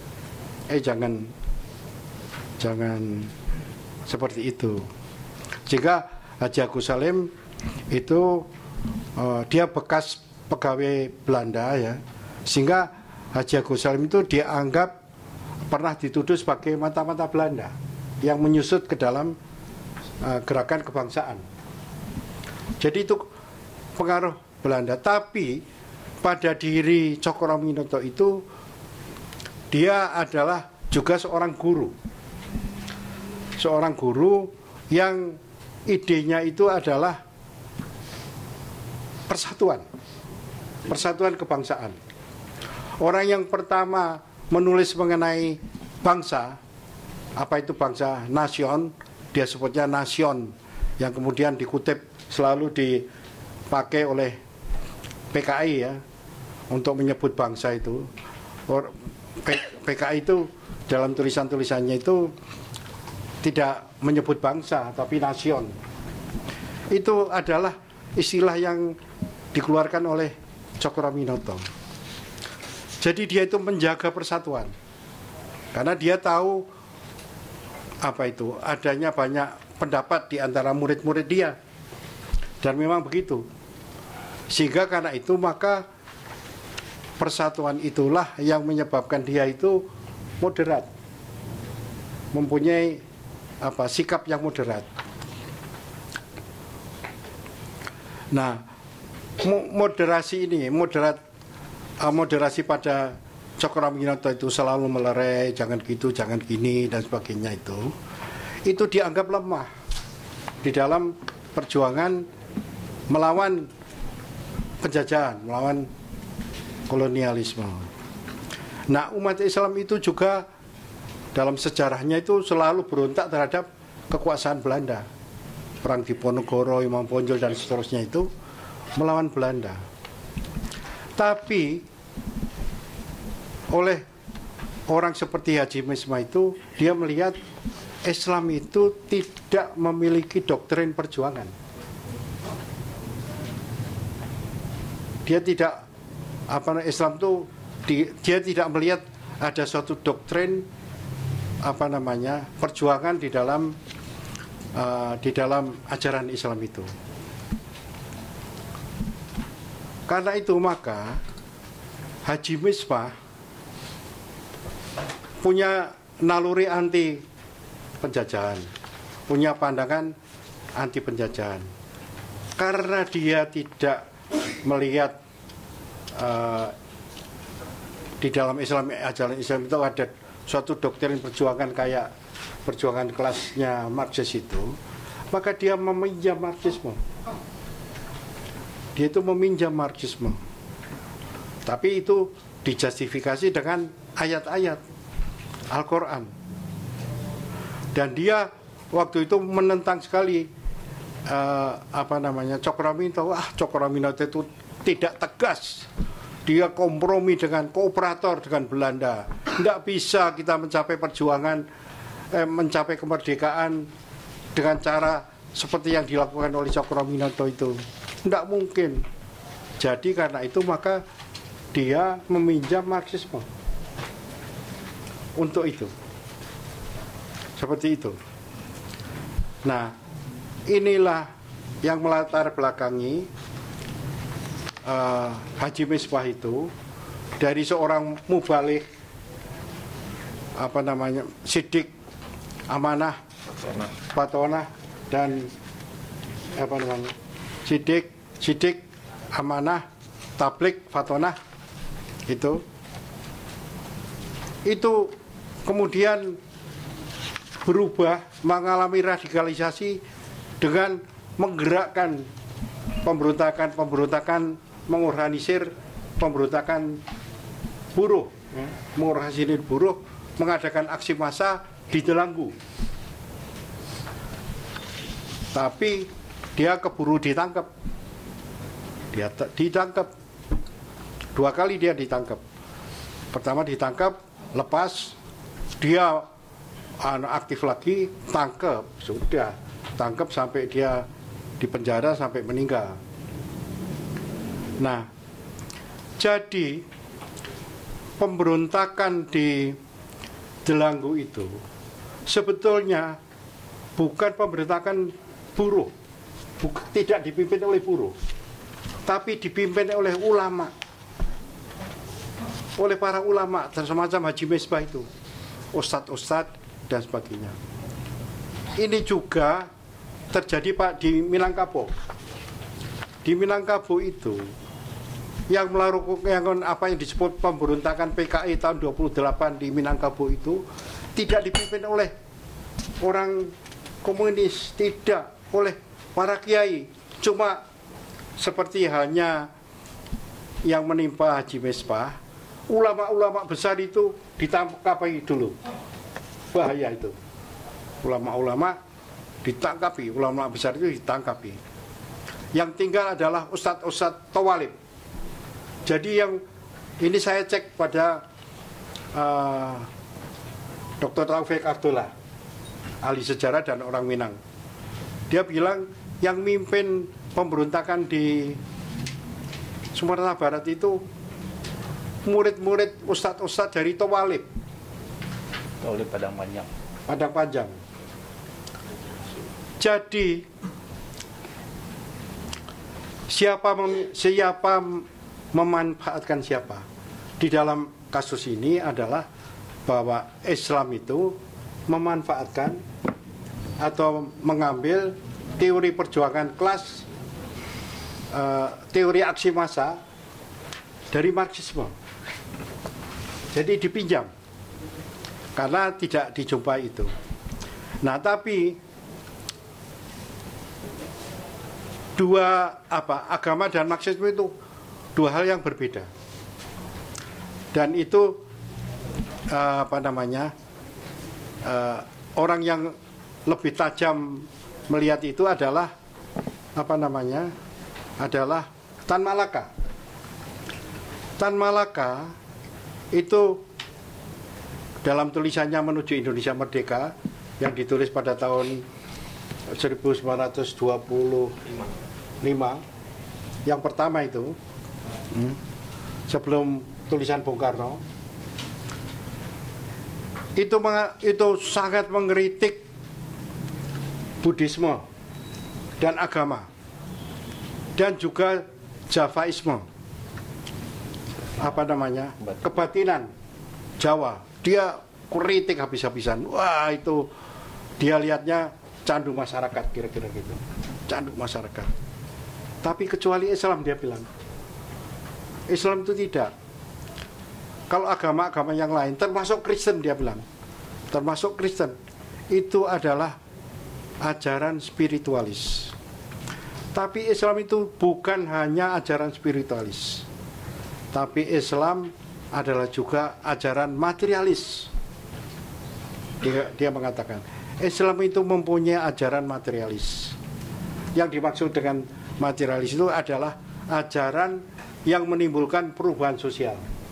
Jangan seperti itu. Jika Haji Agus Salim itu dia bekas pegawai Belanda ya, sehingga Haji Agus Salim itu dianggap pernah dituduh sebagai mata-mata Belanda yang menyusut ke dalam gerakan kebangsaan. Jadi itu pengaruh Belanda. Tapi pada diri Cokroaminoto itu dia adalah juga seorang guru. Seorang guru yang idenya itu adalah persatuan kebangsaan. Orang yang pertama menulis mengenai bangsa apa itu bangsa nasion, dia sebutnya nasion, yang kemudian dikutip selalu dipakai oleh PKI ya untuk menyebut bangsa itu. PKI itu dalam tulisan-tulisannya itu tidak menyebut bangsa tapi nasion. Itu adalah istilah yang dikeluarkan oleh Cokroaminoto. Jadi dia itu menjaga persatuan karena dia tahu apa itu adanya banyak pendapat di antara murid-murid dia, dan memang begitu. Sehingga karena itu maka persatuan itulah yang menyebabkan dia itu moderat, mempunyai sikap yang moderat. Nah, moderasi pada Cokroaminoto itu selalu melerai, jangan gitu, jangan gini dan sebagainya, itu dianggap lemah di dalam perjuangan melawan penjajahan, melawan kolonialisme. Nah, umat Islam itu juga dalam sejarahnya itu selalu berontak terhadap kekuasaan Belanda. Perang Diponegoro, Imam Bonjol dan seterusnya itu melawan Belanda. Tapi oleh orang seperti Haji Misbah itu, dia melihat Islam itu tidak memiliki doktrin perjuangan. Dia tidak Islam itu dia tidak melihat ada suatu doktrin perjuangan di dalam ajaran Islam itu. Karena itu maka Haji Misbah punya naluri anti penjajahan, punya pandangan anti penjajahan. Karena dia tidak melihat di dalam Islam, ajaran Islam itu ada suatu doktrin perjuangan kayak perjuangan kelasnya Marxis itu, maka dia meminjam Marxisme. Dia itu meminjam Marxisme. Tapi itu dijustifikasi dengan ayat-ayat Al-Quran. Dan dia waktu itu menentang sekali Cokroaminoto. Cokroaminoto itu tidak tegas. Dia kompromi dengan kooperator dengan Belanda. Tidak bisa kita mencapai perjuangan, mencapai kemerdekaan dengan cara seperti yang dilakukan oleh Cokroaminoto itu. Tidak mungkin. Jadi karena itu maka dia meminjam Marxisme untuk itu. Seperti itu. Nah, inilah yang melatar belakangi Haji Misbah itu dari seorang mubaligh Siddiq, Amanah, Fatonah dan Siddiq, Amanah, Tablik, Fatonah itu kemudian berubah, mengalami radikalisasi dengan menggerakkan pemberontakan, mengorganisir pemberontakan buruh, mengorganisir buruh, mengadakan aksi massa di Delanggu. Tapi dia keburu ditangkap. Dia ditangkap 2 kali, dia ditangkap. Pertama ditangkap, lepas, dia aktif lagi, tangkap, sudah tangkap sampai dia di penjara sampai meninggal. Nah, jadi pemberontakan di Delanggu itu sebetulnya bukan pemberontakan buruh, tidak dipimpin oleh buruh, tapi dipimpin oleh ulama, oleh para ulama dan semacam Haji Misbah itu, ustadz-ustadz dan sebagainya. Ini juga terjadi Pak di Minangkabau. Di Minangkabau itu yang melakukan apa yang disebut pemberontakan PKI tahun 28 di Minangkabau itu tidak dipimpin oleh orang komunis, tidak oleh para kiai, cuma seperti halnya yang menimpa Haji Misbah, ulama-ulama besar itu ditangkapi dulu. Bahaya itu. ulama-ulama ditangkapi, ulama besar itu ditangkapi. Yang tinggal adalah ustadz-ustadz tawalib. Jadi yang ini saya cek pada Dr. Taufik Abdullah, ahli sejarah dan orang Minang. Dia bilang yang mimpin pemberontakan di Sumatera Barat itu murid-murid ustadz-ustadz dari tawalib. Tawalib Padang Panjang. Padang Panjang. Jadi siapa memanfaatkan siapa di dalam kasus ini adalah bahwa Islam itu memanfaatkan atau mengambil teori perjuangan kelas, teori aksi massa dari Marxisme. Jadi dipinjam karena tidak dijumpai itu. Nah, tapi agama dan Marxisme itu dua hal yang berbeda. Dan itu orang yang lebih tajam melihat itu adalah adalah Tan Malaka. Tan Malaka itu dalam tulisannya Menuju Indonesia Merdeka yang ditulis pada tahun 1925, yang pertama itu sebelum tulisan Bung Karno, itu sangat mengkritik Buddhisme dan agama dan juga Javaisme, kebatinan Jawa. Dia kritik habis-habisan. Wah, itu dia lihatnya candu masyarakat, kira-kira gitu, candu masyarakat. Tapi kecuali Islam, dia bilang Islam itu tidak. Kalau agama-agama yang lain, termasuk Kristen, dia bilang, termasuk Kristen, itu adalah ajaran spiritualis. Tapi Islam itu bukan hanya ajaran spiritualis, tapi Islam adalah juga ajaran materialis. Dia mengatakan Islam itu mempunyai ajaran materialis. Yang dimaksud dengan materialis itu adalah ajaran yang menimbulkan perubahan sosial,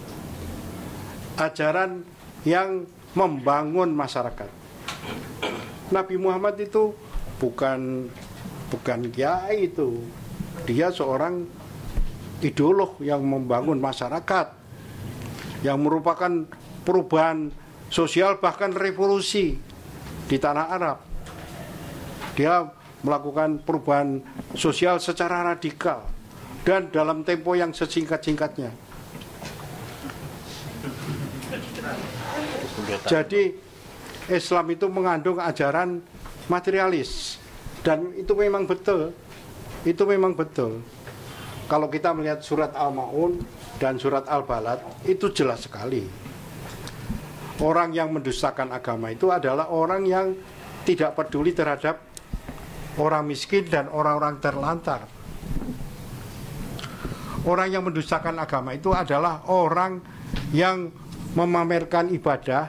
ajaran yang membangun masyarakat. Nabi Muhammad itu bukan kiai itu, dia seorang ideolog yang membangun masyarakat, yang merupakan perubahan sosial, bahkan revolusi di tanah Arab. Dia melakukan perubahan sosial secara radikal dan dalam tempo yang sesingkat-singkatnya. Jadi Islam itu mengandung ajaran materialis, dan itu memang betul. Itu memang betul. Kalau kita melihat surat Al-Maun dan surat Al-Balad, itu jelas sekali. Orang yang mendustakan agama itu adalah orang yang tidak peduli terhadap orang miskin dan orang-orang terlantar. Orang yang mendustakan agama itu adalah orang yang memamerkan ibadah,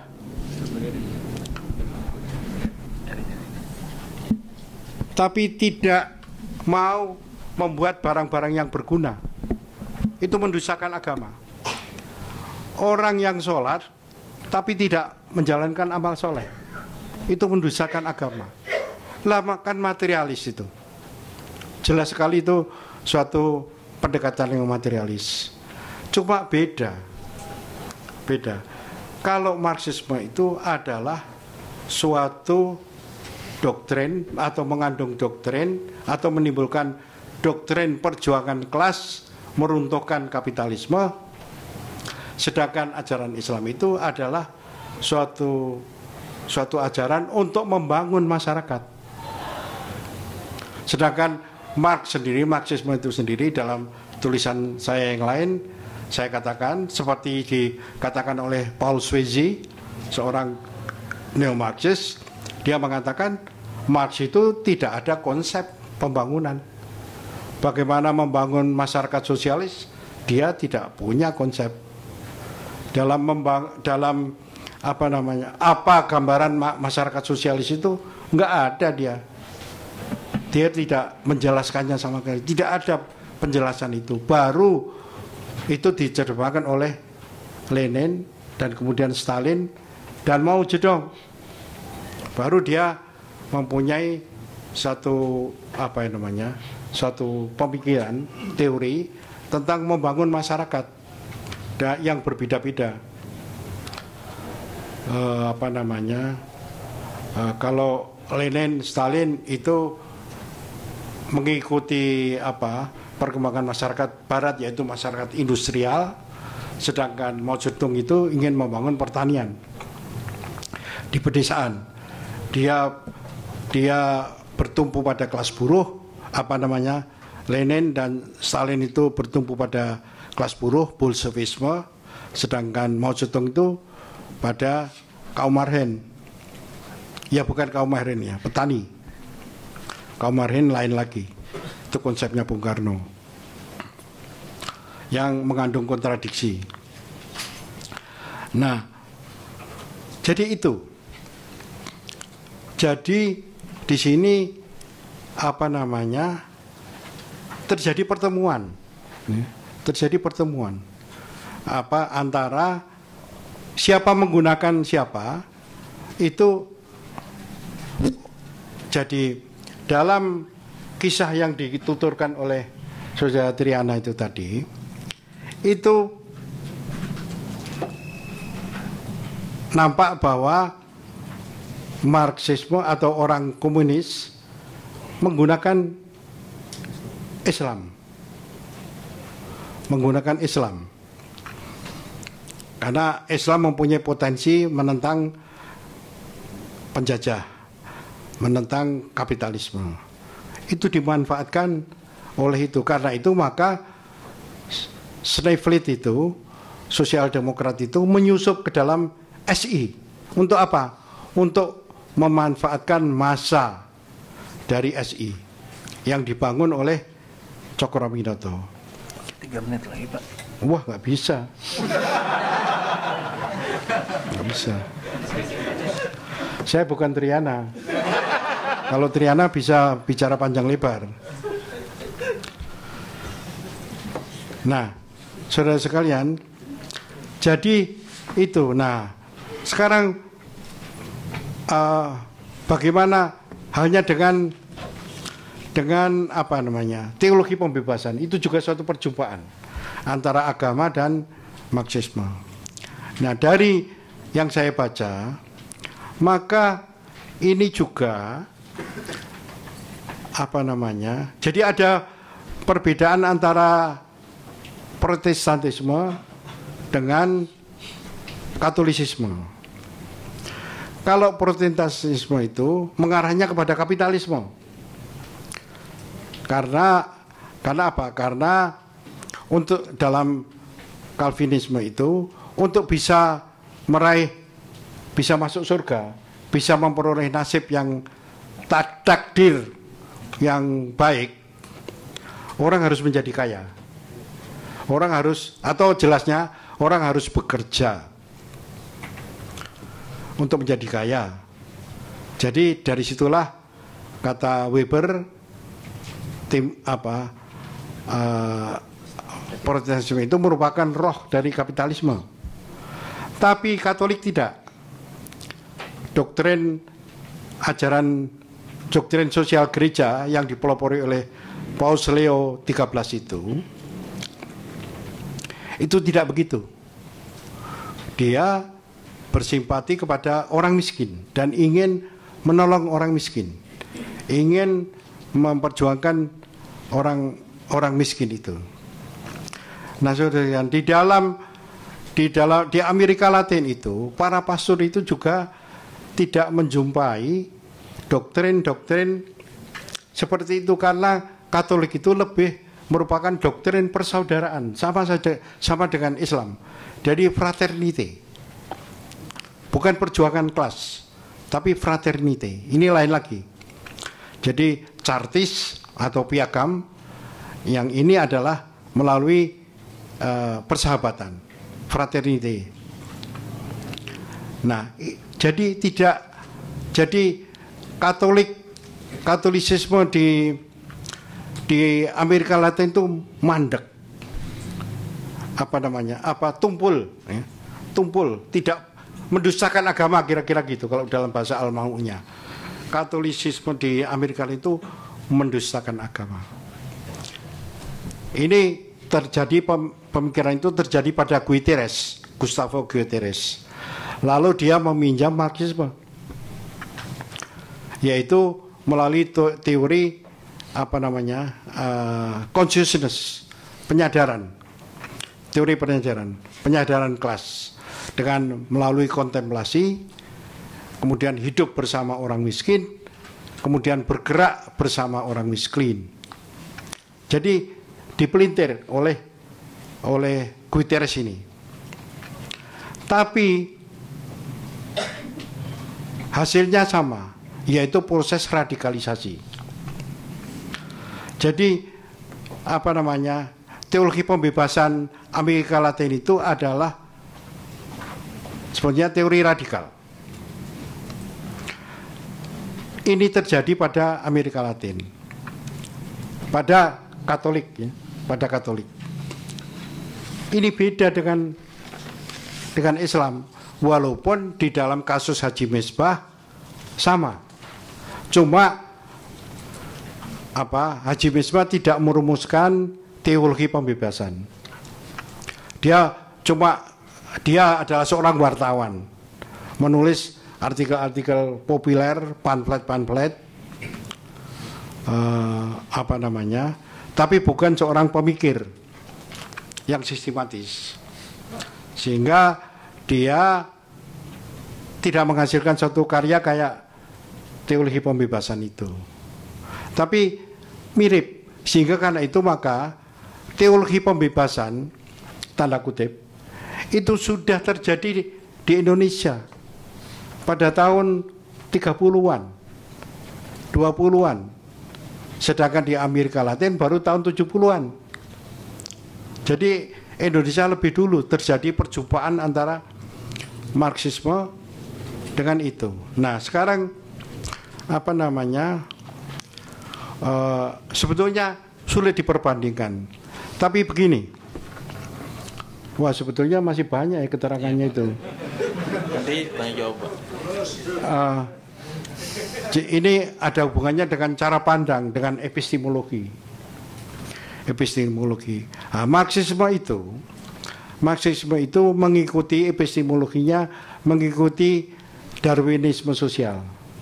tapi tidak mau membuat barang-barang yang berguna. Itu mendustakan agama. Orang yang sholat tapi tidak menjalankan amal soleh, itu mendustakan agama. Lah, makan materialis itu jelas sekali, itu suatu pendekatan yang materialis. Cuma beda. Kalau Marxisme itu adalah suatu doktrin atau mengandung doktrin atau menimbulkan doktrin perjuangan kelas, meruntuhkan kapitalisme. Sedangkan ajaran Islam itu adalah suatu ajaran untuk membangun masyarakat. Sedangkan Marxisme itu sendiri, dalam tulisan saya yang lain, saya katakan seperti dikatakan oleh Paul Swayze, seorang neo-Marxis, dia mengatakan Marx itu tidak ada konsep pembangunan. Bagaimana membangun masyarakat sosialis, dia tidak punya konsep. Dalam apa gambaran masyarakat sosialis itu, nggak ada dia tidak menjelaskannya sama sekali, tidak ada penjelasan itu. Baru itu diterjemahkan oleh Lenin dan kemudian Stalin dan Mao Zedong, baru dia mempunyai satu satu pemikiran teori tentang membangun masyarakat yang berbeda-beda. Kalau Lenin, Stalin itu mengikuti perkembangan masyarakat Barat, yaitu masyarakat industrial, sedangkan Mao Zedong itu ingin membangun pertanian di pedesaan. Dia bertumpu pada kelas buruh, Lenin dan Stalin itu bertumpu pada kelas buruh, Bolshevisme, sedangkan Mao Zedong itu pada kaum marhen. Ya bukan kaum marhen ya, petani. Kaum marhen lain lagi. Itu konsepnya Bung Karno yang mengandung kontradiksi. Nah, jadi itu. Jadi di sini terjadi pertemuan. Terjadi pertemuan antara siapa menggunakan siapa itu. Jadi dalam kisah yang dituturkan oleh Saudara Triana itu tadi, itu nampak bahwa Marxisme atau orang komunis menggunakan Islam. Menggunakan Islam. Karena Islam mempunyai potensi menentang penjajah, menentang kapitalisme. Itu dimanfaatkan oleh itu. Karena itu maka Schneefeld itu, sosial demokrat itu menyusup ke dalam SI. Untuk apa? Untuk memanfaatkan massa dari SI yang dibangun oleh Cokroaminoto. 3 menit lagi, Pak. Wah, nggak bisa. Nggak bisa. Saya bukan Triana. Kalau Triana bisa bicara panjang lebar. Nah, saudara sekalian, jadi itu. Nah, sekarang bagaimana halnya dengan teologi pembebasan? Itu juga suatu perjumpaan antara agama dan Marxisme. Nah, dari yang saya baca, maka ini juga jadi ada perbedaan antara Protestantisme dengan Katolisisme. Kalau Protestantisme itu mengarahnya kepada kapitalisme. Karena apa? Karena untuk dalam Calvinisme itu, untuk bisa masuk surga, bisa memperoleh nasib yang takdir yang baik, orang harus menjadi kaya. Orang harus bekerja untuk menjadi kaya. Jadi dari situlah kata Weber, Protestantisme itu merupakan roh dari kapitalisme. Tapi Katolik tidak. Doktrin sosial gereja yang dipelopori oleh Paus Leo XIII itu tidak begitu. Dia bersimpati kepada orang miskin dan ingin menolong orang miskin, ingin memperjuangkan orang miskin itu. Nah, saudara, di Amerika Latin itu para pastor itu juga tidak menjumpai doktrin-doktrin seperti itu, karena Katolik itu lebih merupakan doktrin persaudaraan, sama dengan Islam. Jadi fraternity, bukan perjuangan kelas, tapi fraternity. Ini lain lagi. Jadi chartis atau piagam yang ini adalah melalui persahabatan, fraternity. Nah, jadi Katolisisme di Amerika Latin itu mandek, tumpul, ya. Tumpul, tidak mendustakan agama, kira-kira gitu kalau dalam bahasa Al-Mau'nya. Katolisisme di Amerika itu mendustakan agama. Ini terjadi, pemikiran itu terjadi pada Gustavo Guterres. Lalu dia meminjam Marxisme, yaitu melalui teori consciousness, penyadaran, teori penyadaran kelas, dengan melalui kontemplasi, kemudian hidup bersama orang miskin, kemudian bergerak bersama orang miskin. Jadi dipelintir oleh Guterres ini. Tapi hasilnya sama, yaitu proses radikalisasi. Jadi teologi pembebasan Amerika Latin itu adalah sebenarnya teori radikal. Ini terjadi pada Amerika Latin, pada Katolik, ya, pada Katolik. Ini beda dengan Islam, walaupun di dalam kasus Haji Misbah sama. Cuma Haji Misbah tidak merumuskan teologi pembebasan. Dia adalah seorang wartawan, menulis artikel-artikel populer, pamflet, tapi bukan seorang pemikir yang sistematis, sehingga dia tidak menghasilkan suatu karya kayak teologi pembebasan itu, tapi mirip. Sehingga karena itu maka teologi pembebasan, tanda kutip, itu sudah terjadi di Indonesia pada tahun 30-an, 20-an. Sedangkan di Amerika Latin baru tahun 70-an. Jadi Indonesia lebih dulu terjadi perjumpaan antara Marxisme dengan itu. Nah, sekarang sebetulnya sulit diperbandingkan. Tapi begini, sebetulnya masih banyak ya keterangannya itu. Nanti tanya jawab. Ini ada hubungannya dengan cara pandang, dengan epistemologi. Marxisme itu mengikuti epistemologinya, mengikuti Darwinisme sosial.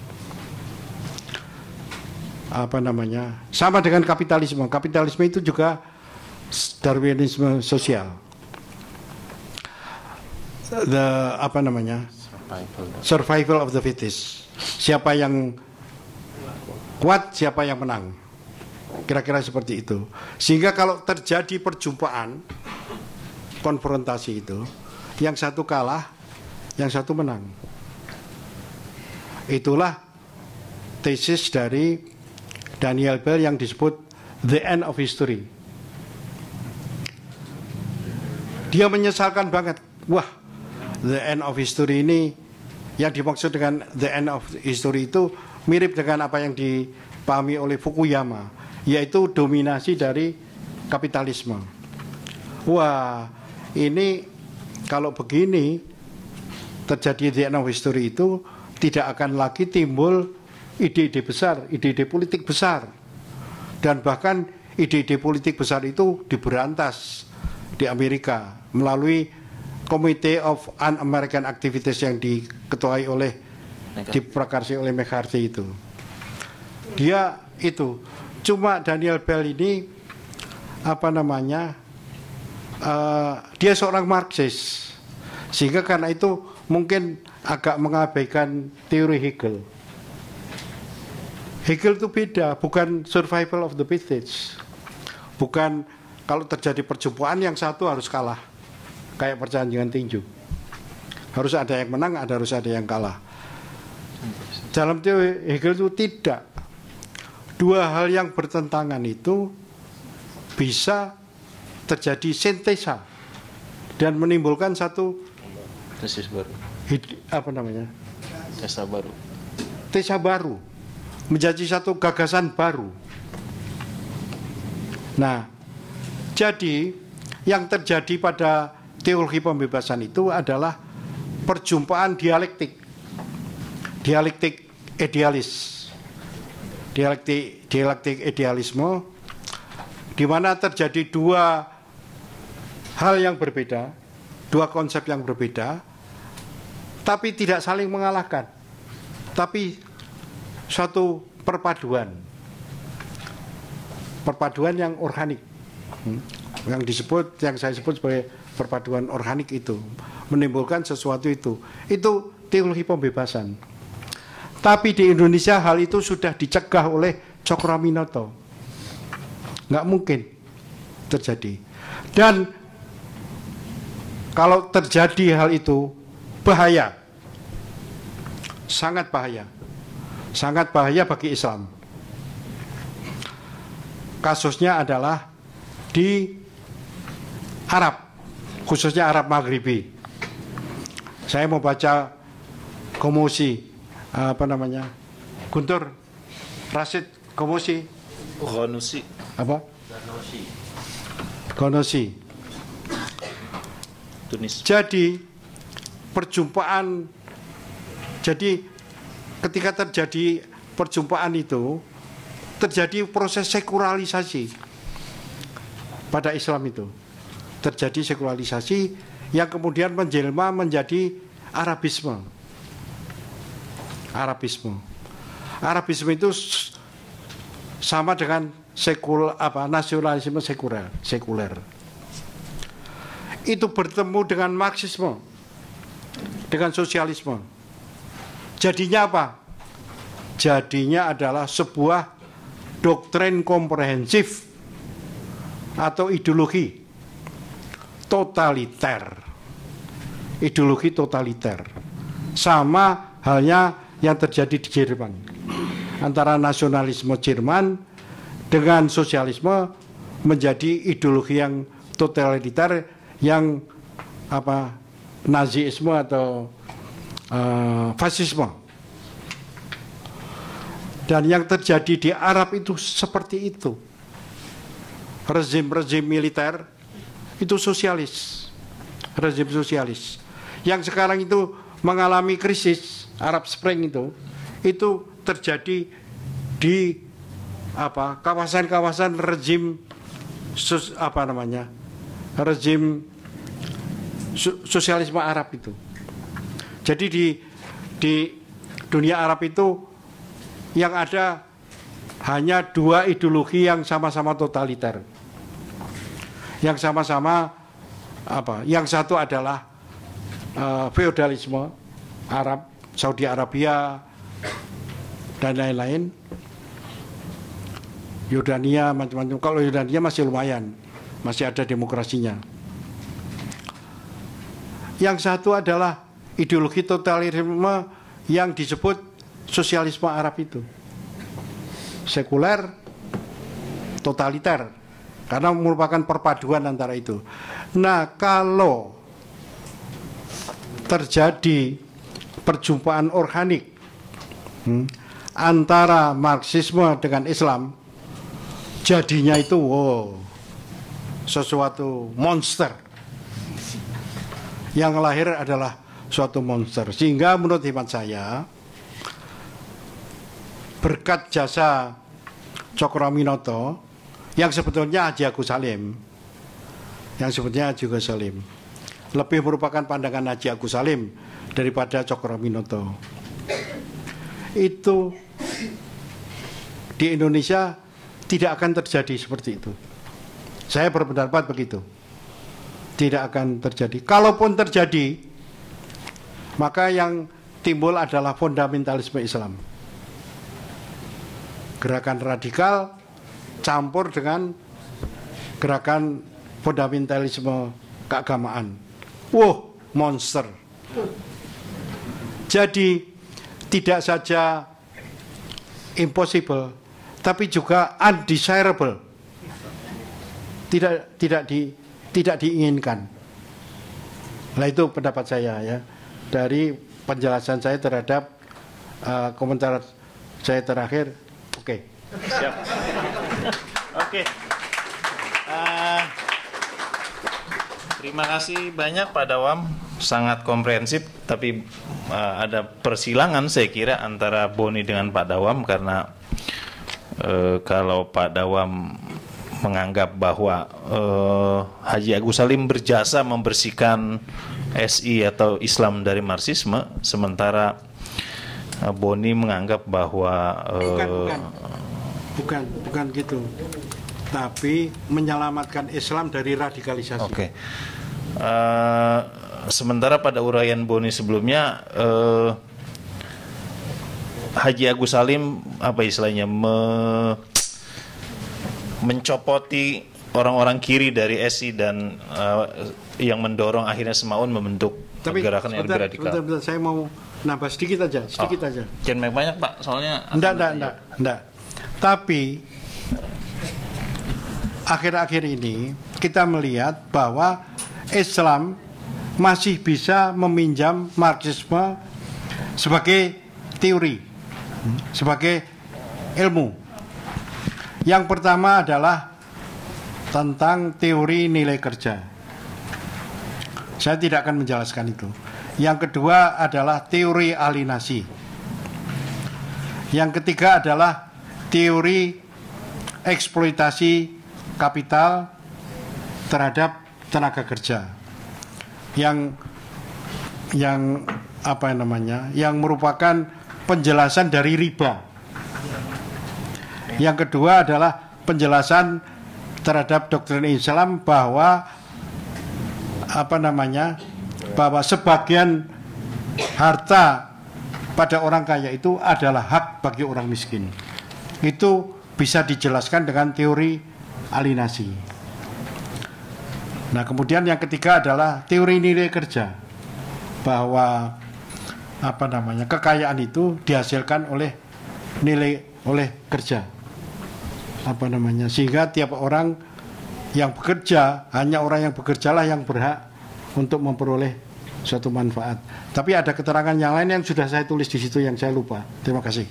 Sama dengan kapitalisme. Kapitalisme itu juga Darwinisme sosial. Survival of the fittest. Siapa yang kuat, siapa yang menang. Kira-kira seperti itu. Sehingga kalau terjadi perjumpaan, konfrontasi itu, yang satu kalah, yang satu menang. Itulah tesis dari Daniel Bell yang disebut The End of History. Dia menyesalkan banget, The End of History ini, yang dimaksud dengan The End of History itu mirip dengan apa yang dipahami oleh Fukuyama, yaitu dominasi dari kapitalisme. Ini kalau begini terjadi The End of History itu tidak akan lagi timbul ide-ide besar, ide-ide politik besar, dan bahkan ide-ide politik besar itu diberantas di Amerika melalui Committee of Un-American Activities yang diketuai diprakarsa oleh McCarthy itu. Dia itu. Cuma Daniel Bell ini dia seorang Marxis, sehingga karena itu mungkin agak mengabaikan teori Hegel. Hegel itu beda, bukan survival of the fittest, bukan kalau terjadi perjumpaan yang satu harus kalah, kayak pertandingan tinju, harus ada yang menang, harus ada yang kalah. Dalam teori Hegel itu tidak. Dua hal yang bertentangan itu bisa terjadi sintesa dan menimbulkan satu apa namanya? Desa baru. Desa baru menjadi satu gagasan baru. Nah, jadi yang terjadi pada teologi pembebasan itu adalah perjumpaan dialektik idealis, dialektik idealisme, di mana terjadi dua hal yang berbeda, dua konsep yang berbeda, tapi tidak saling mengalahkan, tapi suatu perpaduan yang organik, yang saya sebut sebagai perpaduan organik itu menimbulkan sesuatu itu teologi pembebasan. Tapi di Indonesia hal itu sudah dicegah oleh Cokroaminoto, nggak mungkin terjadi. Dan kalau terjadi hal itu bahaya, sangat bahaya bagi Islam. Kasusnya adalah di Arab, khususnya Arab Maghribi. Saya mau baca Gomosi, Guntur Rasid Gomosi. Gonosi. Tunis. Jadi perjumpaan, ketika terjadi perjumpaan itu terjadi proses sekularilisasi pada Islam itu. Terjadi sekularilisasi yang kemudian menjelma menjadi Arabisme. Arabisme itu sama dengan nasionalisme sekuler. Itu bertemu dengan Marxisme, dengan sosialisme. Jadinya apa? Jadinya adalah sebuah doktrin komprehensif atau ideologi totaliter. Sama halnya yang terjadi di Jerman, antara nasionalisme Jerman dengan sosialisme menjadi ideologi yang totaliter, yang Nazisme atau fasisme. Dan yang terjadi di Arab itu seperti itu. Rezim militer itu sosialis, rezim sosialis. Yang sekarang itu mengalami krisis, Arab Spring itu terjadi di kawasan-kawasan rezim rezim sosialisme Arab itu. Jadi di dunia Arab itu yang ada hanya dua ideologi yang sama-sama totaliter. Yang sama-sama yang satu adalah feodalisme Arab, Saudi Arabia dan lain-lain. Yordania macam-macam. Kalau Yordania masih lumayan, masih ada demokrasinya. Yang satu adalah ideologi totalitarisme yang disebut sosialisme Arab itu. Sekuler, totaliter, karena merupakan perpaduan antara itu. Nah, kalau terjadi perjumpaan organik antara Marxisme dengan Islam, jadinya itu sesuatu monster. Yang lahir adalah suatu monster. Sehingga menurut hemat saya, berkat jasa Cokroaminoto yang sebetulnya Haji Agus Salim, lebih merupakan pandangan Haji Agus Salim daripada Cokroaminoto. Itu di Indonesia tidak akan terjadi seperti itu. Saya berpendapat begitu. Tidak akan terjadi. Kalaupun terjadi, maka yang timbul adalah fundamentalisme Islam. Gerakan radikal campur dengan gerakan fundamentalisme keagamaan. Monster. Jadi tidak saja impossible, tapi juga undesirable. Tidak diinginkan. Nah, itu pendapat saya ya. dari penjelasan saya terhadap komentar saya terakhir. Oke. Siap. Oke. Terima kasih banyak Pak Dawam, sangat komprehensif, tapi ada persilangan saya kira antara Boni dengan Pak Dawam karena kalau Pak Dawam menganggap bahwa Haji Agus Salim berjasa membersihkan SI atau Islam dari Marxisme, sementara Boni menganggap bahwa bukan gitu, tapi menyelamatkan Islam dari radikalisasi. Oke. Sementara pada uraian Boni sebelumnya Haji Agus Salim apa istilahnya mencopoti orang-orang kiri dari SI dan yang mendorong akhirnya Semaun membentuk gerakan yang lebih radikal. Bentar, saya mau nambah sedikit aja. Jangan banyak Pak, soalnya enggak. Tapi akhir-akhir ini kita melihat bahwa Islam masih bisa meminjam Marxisme sebagai teori, sebagai ilmu. Yang pertama adalah tentang teori nilai kerja. Saya tidak akan menjelaskan itu. Yang kedua adalah teori alienasi. Yang ketiga adalah teori eksploitasi kapital terhadap tenaga kerja yang merupakan penjelasan dari riba. Yang kedua adalah penjelasan terhadap doktrin Islam bahwa bahwa sebagian harta pada orang kaya itu adalah hak bagi orang miskin. Itu bisa dijelaskan dengan teori alienasi. Nah, kemudian yang ketiga adalah teori nilai kerja, bahwa kekayaan itu dihasilkan oleh kerja, sehingga tiap orang yang bekerja, hanya orang yang bekerjalah yang berhak untuk memperoleh suatu manfaat. Tapi ada keterangan yang lain yang sudah saya tulis di situ yang saya lupa. Terima kasih.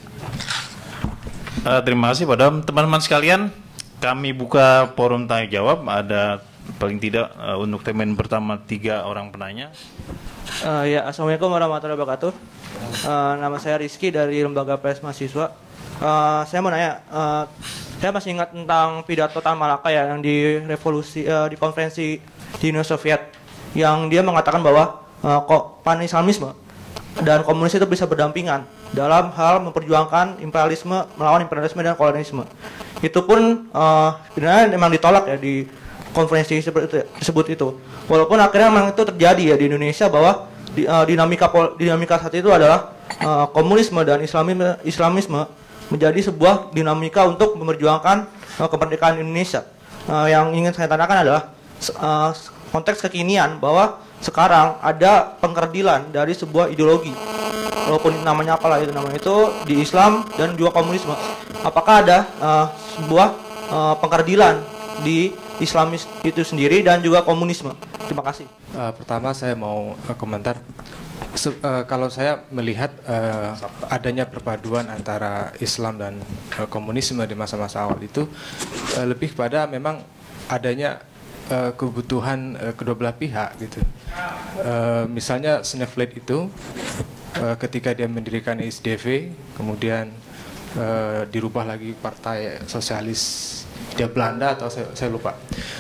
Terima kasih Pak Dawam. Teman-teman sekalian, kami buka forum tanya jawab. Ada paling tidak untuk temen pertama 3 orang penanya. Ya, Assalamualaikum warahmatullahi wabarakatuh. Nama saya Rizky dari Lembaga Pers Mahasiswa. Saya mau nanya, saya masih ingat tentang pidato Tan Malaka ya, yang di konferensi di Uni Soviet, yang dia mengatakan bahwa pan-Islamisme dan komunis itu bisa berdampingan dalam hal memperjuangkan imperialisme, melawan imperialisme dan kolonialisme. Itu pun sebenarnya memang ditolak ya di konferensi tersebut itu. Walaupun akhirnya memang itu terjadi ya di Indonesia, bahwa dinamika saat itu adalah komunisme dan Islamisme menjadi sebuah dinamika untuk memperjuangkan kemerdekaan Indonesia. Yang ingin saya tanyakan adalah konteks kekinian, bahwa sekarang ada pengkerdilan dari sebuah ideologi, walaupun namanya apalah itu namanya, itu di Islam dan juga komunisme. Apakah ada sebuah pengkerdilan di Islamis itu sendiri dan juga komunisme? Terima kasih. Pertama saya mau komentar. Kalau saya melihat adanya perpaduan antara Islam dan komunisme di masa-masa awal itu lebih pada memang adanya kebutuhan kedua belah pihak gitu. Misalnya Sneflet itu ketika dia mendirikan SDV, kemudian dirubah lagi Partai Sosialis dia Belanda atau saya lupa.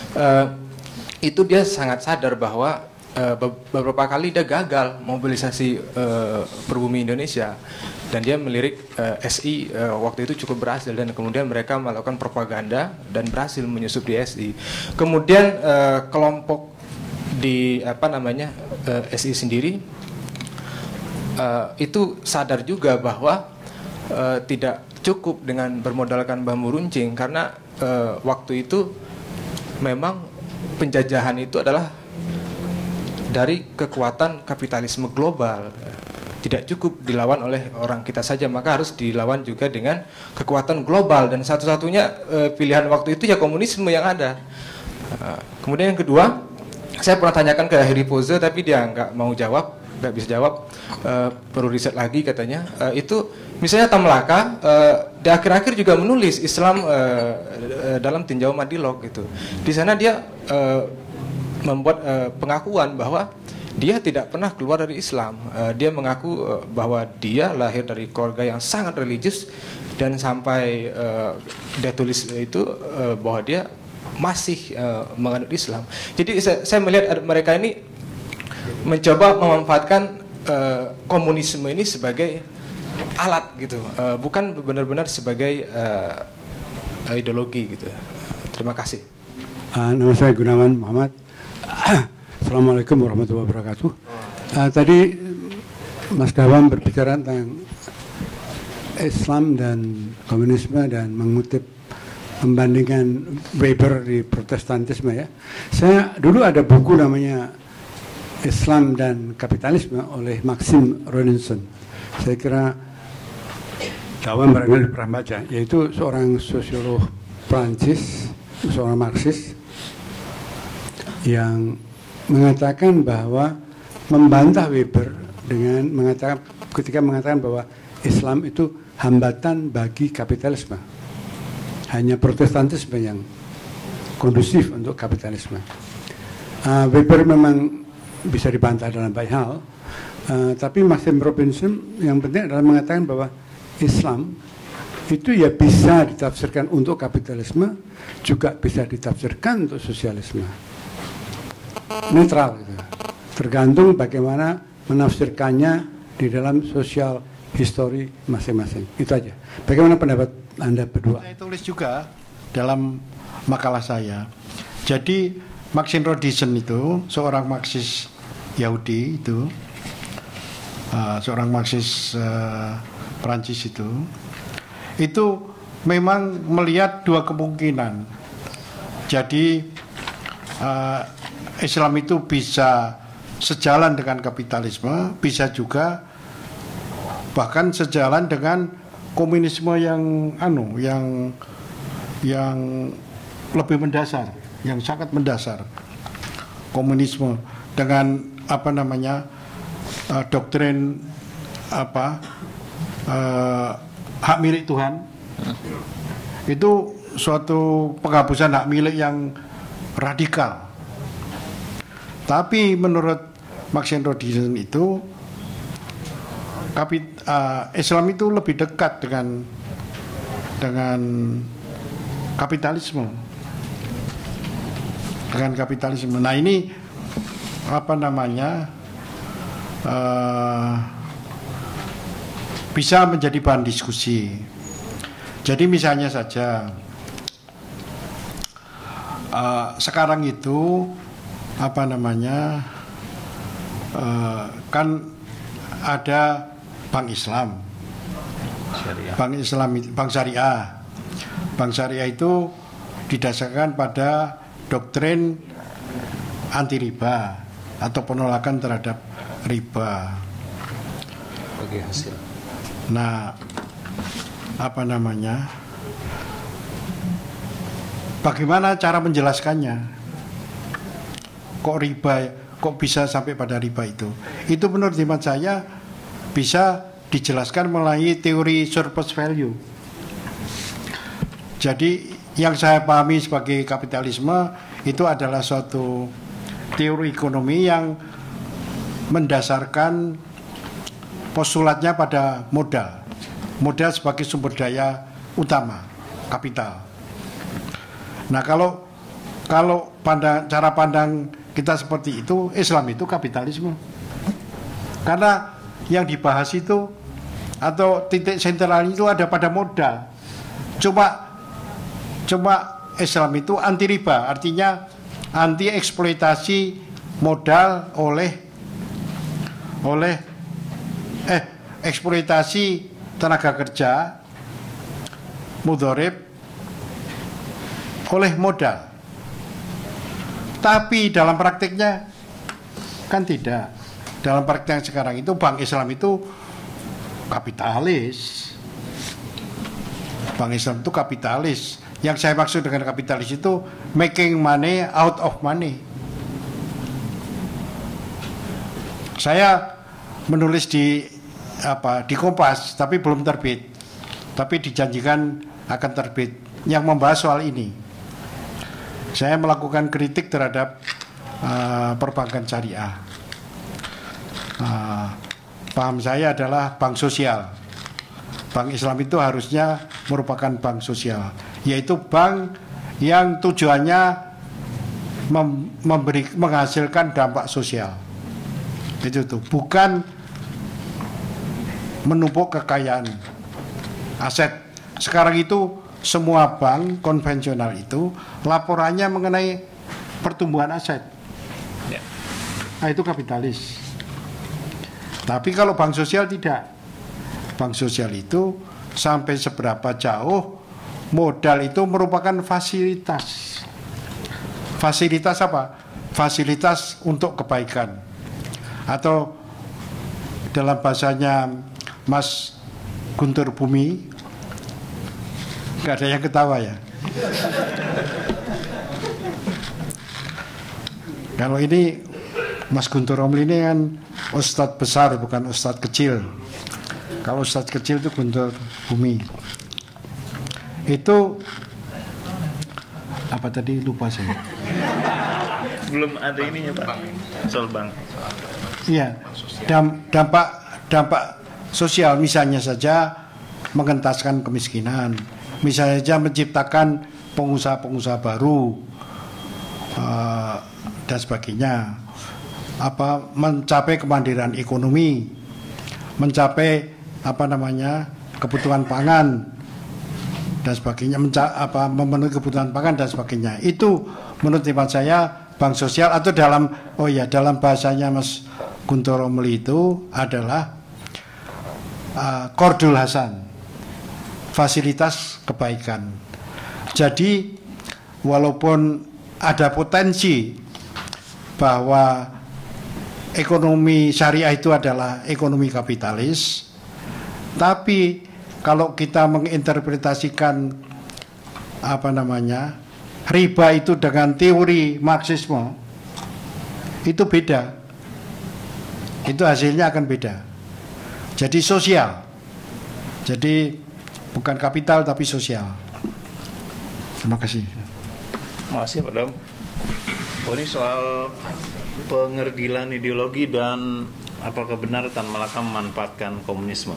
Itu dia sangat sadar bahwa beberapa kali dia gagal mobilisasi pribumi Indonesia, dan dia melirik SI waktu itu cukup berhasil, dan kemudian mereka melakukan propaganda dan berhasil menyusup di SI. Kemudian kelompok di SI sendiri itu sadar juga bahwa tidak cukup dengan bermodalkan bambu runcing, karena waktu itu memang penjajahan itu adalah dari kekuatan kapitalisme global. Tidak cukup dilawan oleh orang kita saja, maka harus dilawan juga dengan kekuatan global, dan satu-satunya pilihan waktu itu ya komunisme yang ada. Kemudian yang kedua, saya pernah tanyakan ke Heri Poze tapi dia nggak mau jawab. nggak bisa jawab, perlu riset lagi katanya. Itu misalnya Atta Melaka di akhir-akhir juga menulis Islam dalam tinjau Madilog gitu. Di sana dia membuat pengakuan bahwa dia tidak pernah keluar dari Islam. Dia mengaku bahwa dia lahir dari keluarga yang sangat religius, dan sampai dia tulis itu bahwa dia masih menganut Islam. Jadi saya melihat mereka ini mencoba memanfaatkan komunisme ini sebagai alat gitu, bukan benar-benar sebagai ideologi gitu. Terima kasih. Nama saya Gunawan Muhammad. Assalamualaikum warahmatullahi wabarakatuh. Tadi Mas Dawam berbicara tentang Islam dan komunisme dan mengutip membandingkan Weber di Protestantisme ya. Saya dulu ada buku namanya Islam dan Kapitalisme oleh Maxim Rodinson. Saya kira Dawam barangkali pernah baca, yaitu seorang sosiolog Prancis, seorang Marxis yang mengatakan bahwa membantah Weber dengan mengatakan ketika mengatakan bahwa Islam itu hambatan bagi kapitalisme. Hanya Protestantisme yang kondusif untuk kapitalisme. Weber memang bisa dibantah dalam banyak hal, tapi Maxim Robinson yang penting adalah mengatakan bahwa Islam itu ya bisa ditafsirkan untuk kapitalisme, juga bisa ditafsirkan untuk sosialisme. Netral gitu. Tergantung bagaimana menafsirkannya di dalam sosial history masing-masing. Itu aja. Bagaimana pendapat Anda berdua? Saya tulis juga dalam makalah saya. Jadi Maxim Rodinson itu seorang Marxis Yahudi itu, seorang Marxis Prancis itu memang melihat dua kemungkinan. Jadi Islam itu bisa sejalan dengan kapitalisme, bisa juga bahkan sejalan dengan komunisme yang lebih mendasar, yang sangat mendasar. Komunisme dengan doktrin hak milik Tuhan, itu suatu penghapusan hak milik yang radikal. Tapi menurut Maxim Rodinson itu Islam itu lebih dekat dengan kapitalisme. Dengan kapitalisme. Nah ini bisa menjadi bahan diskusi. Jadi misalnya saja sekarang itu kan ada Bank Islam, Bank Syariah. Bank Syariah itu didasarkan pada doktrin anti riba atau penolakan terhadap riba. Bagi hasil. Nah, bagaimana cara menjelaskannya? Kok bisa sampai pada riba itu? Itu menurut hemat saya bisa dijelaskan melalui teori surplus value. Jadi yang saya pahami sebagai kapitalisme itu adalah suatu teori ekonomi yang mendasarkan postulatnya pada modal sebagai sumber daya utama kapital. Nah kalau cara pandang kita seperti itu, Islam itu kapitalisme. Karena yang dibahas itu atau titik sentral itu ada pada modal. Cuma Islam itu anti riba, artinya anti eksploitasi modal oleh eksploitasi tenaga kerja mudharib oleh modal. Tapi dalam praktiknya kan tidak. Dalam praktik yang sekarang itu Bank Islam itu kapitalis. Bank Islam itu kapitalis. Yang saya maksud dengan kapitalis itu making money out of money. Saya menulis di Kompas, tapi belum terbit. Tapi dijanjikan akan terbit yang membahas soal ini. Saya melakukan kritik terhadap perbankan syariah. Paham saya adalah bank sosial. Bank Islam itu harusnya merupakan bank sosial, yaitu bank yang tujuannya menghasilkan dampak sosial. Itu tuh, bukan menumpuk kekayaan aset. Sekarang itu semua bank konvensional itu laporannya mengenai pertumbuhan aset. Nah, itu kapitalis. Tapi kalau bank sosial tidak. Bank sosial itu sampai seberapa jauh modal itu merupakan fasilitas. Fasilitas apa? Fasilitas untuk kebaikan. Atau dalam bahasanya Mas Guntur Bumi, nggak ada yang ketawa ya. Kalau ini Mas Guntur Romli ini kan ustadz besar, bukan ustadz kecil. Kalau ustadz kecil itu Guntur Bumi. Itu apa tadi, lupa saya. Belum ada ininya Pak, soal bank. Iya, dampak sosial misalnya saja mengentaskan kemiskinan, misalnya saja menciptakan pengusaha-pengusaha baru dan sebagainya. Mencapai kemandirian ekonomi, mencapai kebutuhan pangan dan sebagainya, memenuhi kebutuhan pangan dan sebagainya. Itu menurut hemat saya bank sosial, atau dalam bahasanya Mas Guntur Romli itu adalah Qardul Hasan, fasilitas kebaikan. Jadi walaupun ada potensi bahwa ekonomi syariah itu adalah ekonomi kapitalis, tapi kalau kita menginterpretasikan riba itu dengan teori Marxisme, itu beda. Itu hasilnya akan beda. Jadi sosial. Jadi bukan kapital tapi sosial. Terima kasih. Terima kasih Pak Dam. Ini soal pengerdilan ideologi dan apakah benar Tan Malaka memanfaatkan komunisme?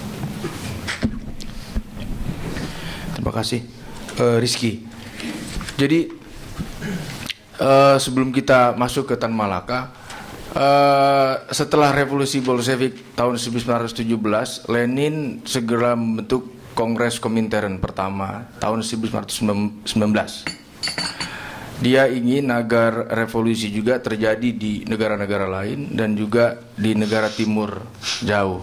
Terima kasih Rizky. Jadi sebelum kita masuk ke Tan Malaka, setelah revolusi Bolshevik tahun 1917, Lenin segera membentuk Kongres Komintern pertama tahun 1919. Dia ingin agar revolusi juga terjadi di negara-negara lain dan juga di negara timur jauh.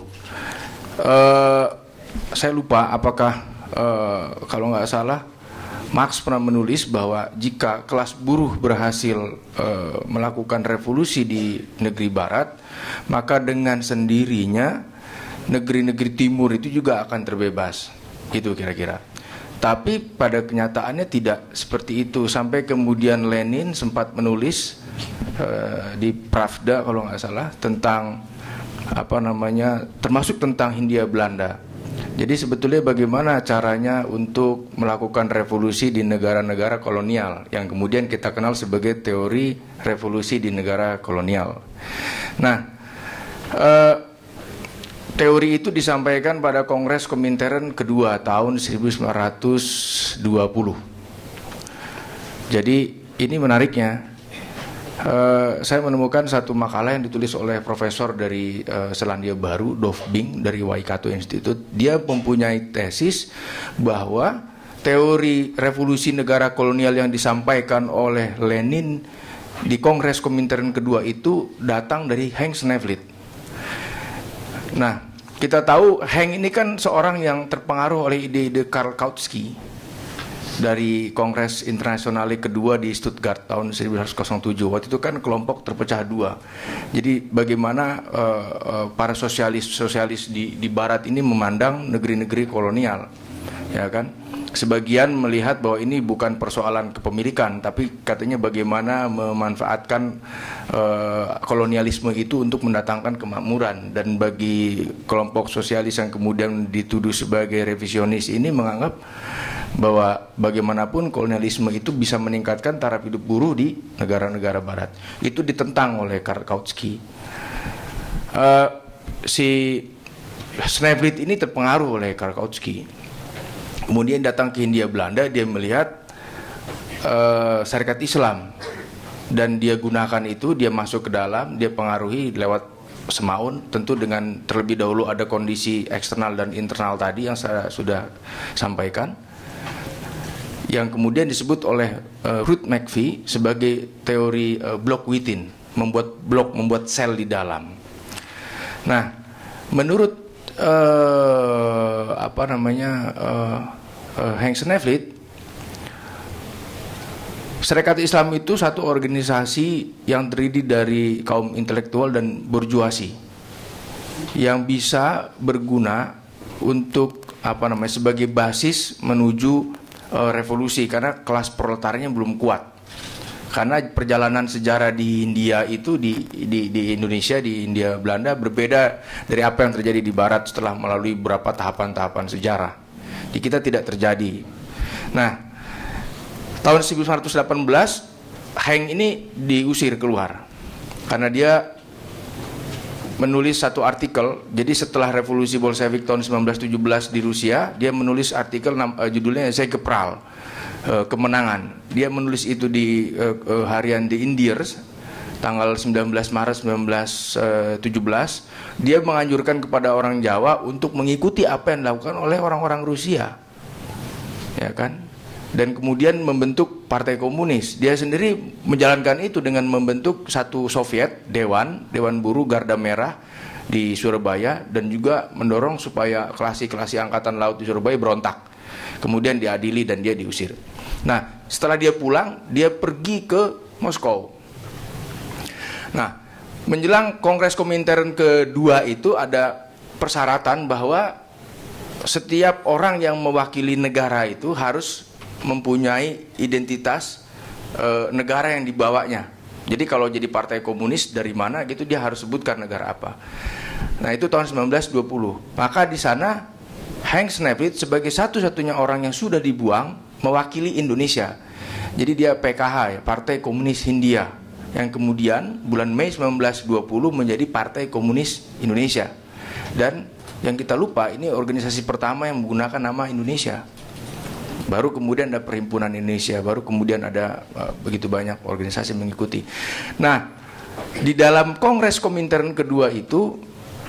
Saya lupa apakah kalau nggak salah Marx pernah menulis bahwa jika kelas buruh berhasil melakukan revolusi di negeri barat, maka dengan sendirinya negeri-negeri timur itu juga akan terbebas. Itu kira-kira. Tapi pada kenyataannya tidak seperti itu. Sampai kemudian Lenin sempat menulis di Pravda kalau nggak salah tentang termasuk tentang Hindia Belanda. Jadi sebetulnya bagaimana caranya untuk melakukan revolusi di negara-negara kolonial yang kemudian kita kenal sebagai teori revolusi di negara kolonial. Nah, teori itu disampaikan pada Kongres Komintern kedua tahun 1920. Jadi ini menariknya. Saya menemukan satu makalah yang ditulis oleh profesor dari Selandia Baru, Dov Bing dari Waikato Institute. Dia mempunyai tesis bahwa teori revolusi negara kolonial yang disampaikan oleh Lenin di Kongres Komintern kedua itu datang dari Henk Sneevliet. Nah, kita tahu Henk ini kan seorang yang terpengaruh oleh ide-ide Karl Kautsky dari Kongres Internasional kedua di Stuttgart tahun 1907. Waktu itu kan kelompok terpecah dua. Jadi bagaimana para sosialis di barat ini memandang negeri-negeri kolonial. ya kan? Sebagian melihat bahwa ini bukan persoalan kepemilikan, tapi katanya bagaimana memanfaatkan kolonialisme itu untuk mendatangkan kemakmuran. Dan bagi kelompok sosialis yang kemudian dituduh sebagai revisionis ini menganggap bahwa bagaimanapun kolonialisme itu bisa meningkatkan taraf hidup buruh di negara-negara barat. Itu ditentang oleh Karl Kautsky. Si Sneevliet ini terpengaruh oleh Karl Kautsky. Kemudian datang ke Hindia Belanda, dia melihat syarikat Islam dan dia gunakan itu, dia masuk ke dalam, dia pengaruhi lewat Semaun, tentu dengan terlebih dahulu ada kondisi eksternal dan internal tadi yang saya sudah sampaikan, yang kemudian disebut oleh Ruth McVie sebagai teori block within, membuat sel di dalam. Nah, menurut Henk Sneevliet, Serikat Islam itu satu organisasi yang terdiri dari kaum intelektual dan burjuasi yang bisa berguna untuk sebagai basis menuju revolusi, karena kelas proletarnya belum kuat. Karena perjalanan sejarah di India itu di Indonesia, di Hindia Belanda berbeda dari apa yang terjadi di Barat setelah melalui beberapa tahapan-tahapan sejarah. Di kita tidak terjadi. Nah, tahun 1918 Henk ini diusir keluar karena dia menulis satu artikel. Jadi setelah revolusi Bolshevik tahun 1917 di Rusia, dia menulis artikel judulnya Zegepral, kemenangan. Dia menulis itu di harian The Indiers tanggal 19 Maret 1917. Dia menganjurkan kepada orang Jawa untuk mengikuti apa yang dilakukan oleh orang-orang Rusia, ya kan? Dan kemudian membentuk Partai Komunis. Dia sendiri menjalankan itu dengan membentuk satu Soviet, Dewan Buruh Garda Merah di Surabaya, dan juga mendorong supaya klasi-klasi angkatan laut di Surabaya berontak. Kemudian diadili dan dia diusir. Nah, setelah dia pulang, dia pergi ke Moskow. Nah, menjelang Kongres Komintern kedua itu ada persyaratan bahwa setiap orang yang mewakili negara itu harus mempunyai identitas negara yang dibawanya. Jadi kalau jadi partai komunis dari mana gitu, dia harus sebutkan negara apa. Nah, itu tahun 1920. Maka di sana Henk Sneevliet sebagai satu-satunya orang yang sudah dibuang mewakili Indonesia. Jadi dia PKH, ya, Partai Komunis Hindia, yang kemudian bulan Mei 1920 menjadi Partai Komunis Indonesia. Dan yang kita lupa, ini organisasi pertama yang menggunakan nama Indonesia. Baru kemudian ada Perhimpunan Indonesia, baru kemudian ada begitu banyak organisasi mengikuti. Nah, di dalam Kongres Komintern kedua itu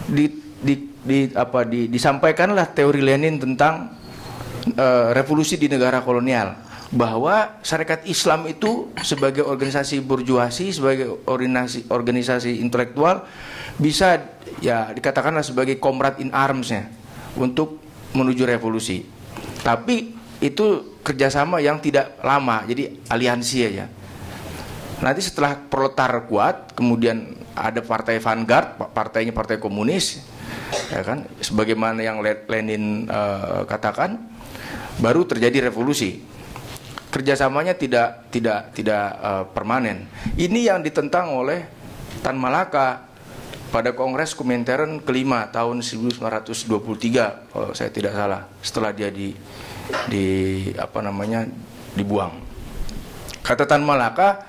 disampaikanlah teori Lenin tentang revolusi di negara kolonial, bahwa syarikat Islam itu sebagai organisasi burjuasi, sebagai organisasi intelektual, bisa ya dikatakanlah sebagai comrade in arms-nya untuk menuju revolusi. Tapi itu kerjasama yang tidak lama, jadi aliansi aja. Nanti setelah proletar kuat, kemudian ada partai Vanguard, partainya Partai Komunis, ya kan, sebagaimana yang Lenin katakan, baru terjadi revolusi. Kerjasamanya tidak permanen. Ini yang ditentang oleh Tan Malaka pada Kongres Komintern kelima tahun 1923, kalau saya tidak salah, setelah dia dibuang. Kata Tan Malaka,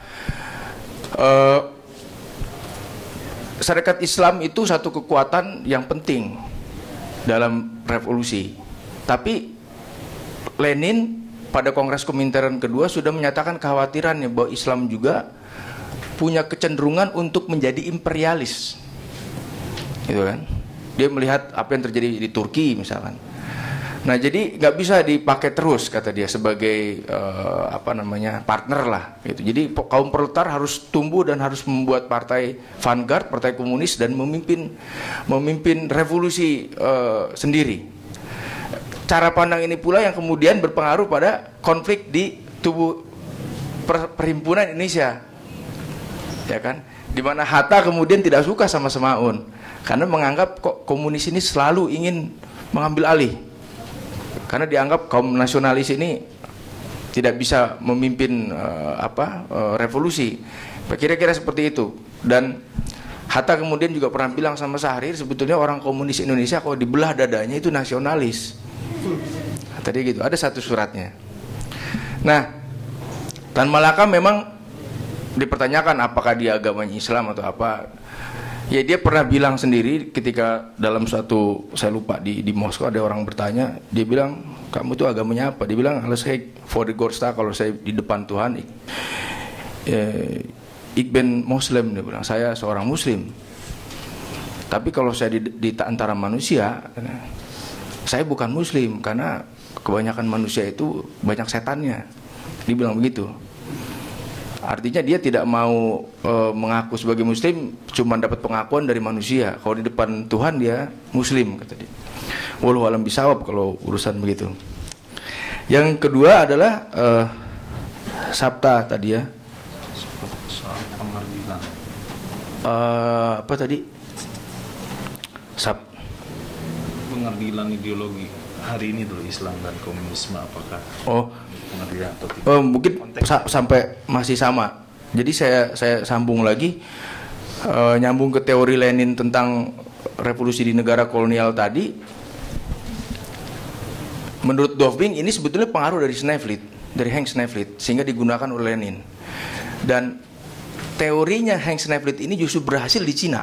syarikat Islam itu satu kekuatan yang penting dalam revolusi. Tapi Lenin pada Kongres Komintern kedua sudah menyatakan kekhawatirannya bahwa Islam juga punya kecenderungan untuk menjadi imperialis, gitu kan? Dia melihat apa yang terjadi di Turki misalkan. Nah, jadi nggak bisa dipakai terus, kata dia, sebagai partner lah, gitu. Jadi kaum proletar harus tumbuh dan harus membuat partai Vanguard, partai komunis, dan memimpin revolusi sendiri. Cara pandang ini pula yang kemudian berpengaruh pada konflik di tubuh Perhimpunan Indonesia, ya kan? Di mana Hatta kemudian tidak suka sama Semaun karena menganggap kok komunis ini selalu ingin mengambil alih. karena dianggap kaum nasionalis ini tidak bisa memimpin revolusi. Kira-kira seperti itu. Dan Hatta kemudian juga pernah bilang sama Syahrir, sebetulnya orang komunis Indonesia kalau dibelah dadanya itu nasionalis. Tadi gitu, ada satu suratnya. Nah, Tan Malaka memang dipertanyakan apakah dia agamanya Islam atau apa. Ya dia pernah bilang sendiri ketika dalam suatu, saya lupa, di Moskow ada orang bertanya, dia bilang, kamu tuh agamanya apa? Dia bilang, kalau saya for the Godstar, kalau saya di depan Tuhan, ik ben Muslim, dia bilang, saya seorang Muslim. Tapi kalau saya di antara manusia, saya bukan Muslim, karena kebanyakan manusia itu banyak setannya. Dia bilang begitu. Artinya dia tidak mau mengaku sebagai Muslim, cuma dapat pengakuan dari manusia. Kalau di depan Tuhan dia Muslim, kata dia. Wallahu alam bisawab kalau urusan begitu. Yang kedua adalah Sabta tadi ya. Apa tadi? Pengambilan ideologi hari ini dulu Islam dan komunisme, apakah pengambilan atau tidak? Mungkin sampai masih sama. Jadi saya sambung lagi, nyambung ke teori Lenin tentang revolusi di negara kolonial tadi. Menurut Doving ini sebetulnya pengaruh dari Sneflit, dari Hank Sneflit, sehingga digunakan oleh Lenin. Dan teorinya Hank Sneflit ini justru berhasil di Cina.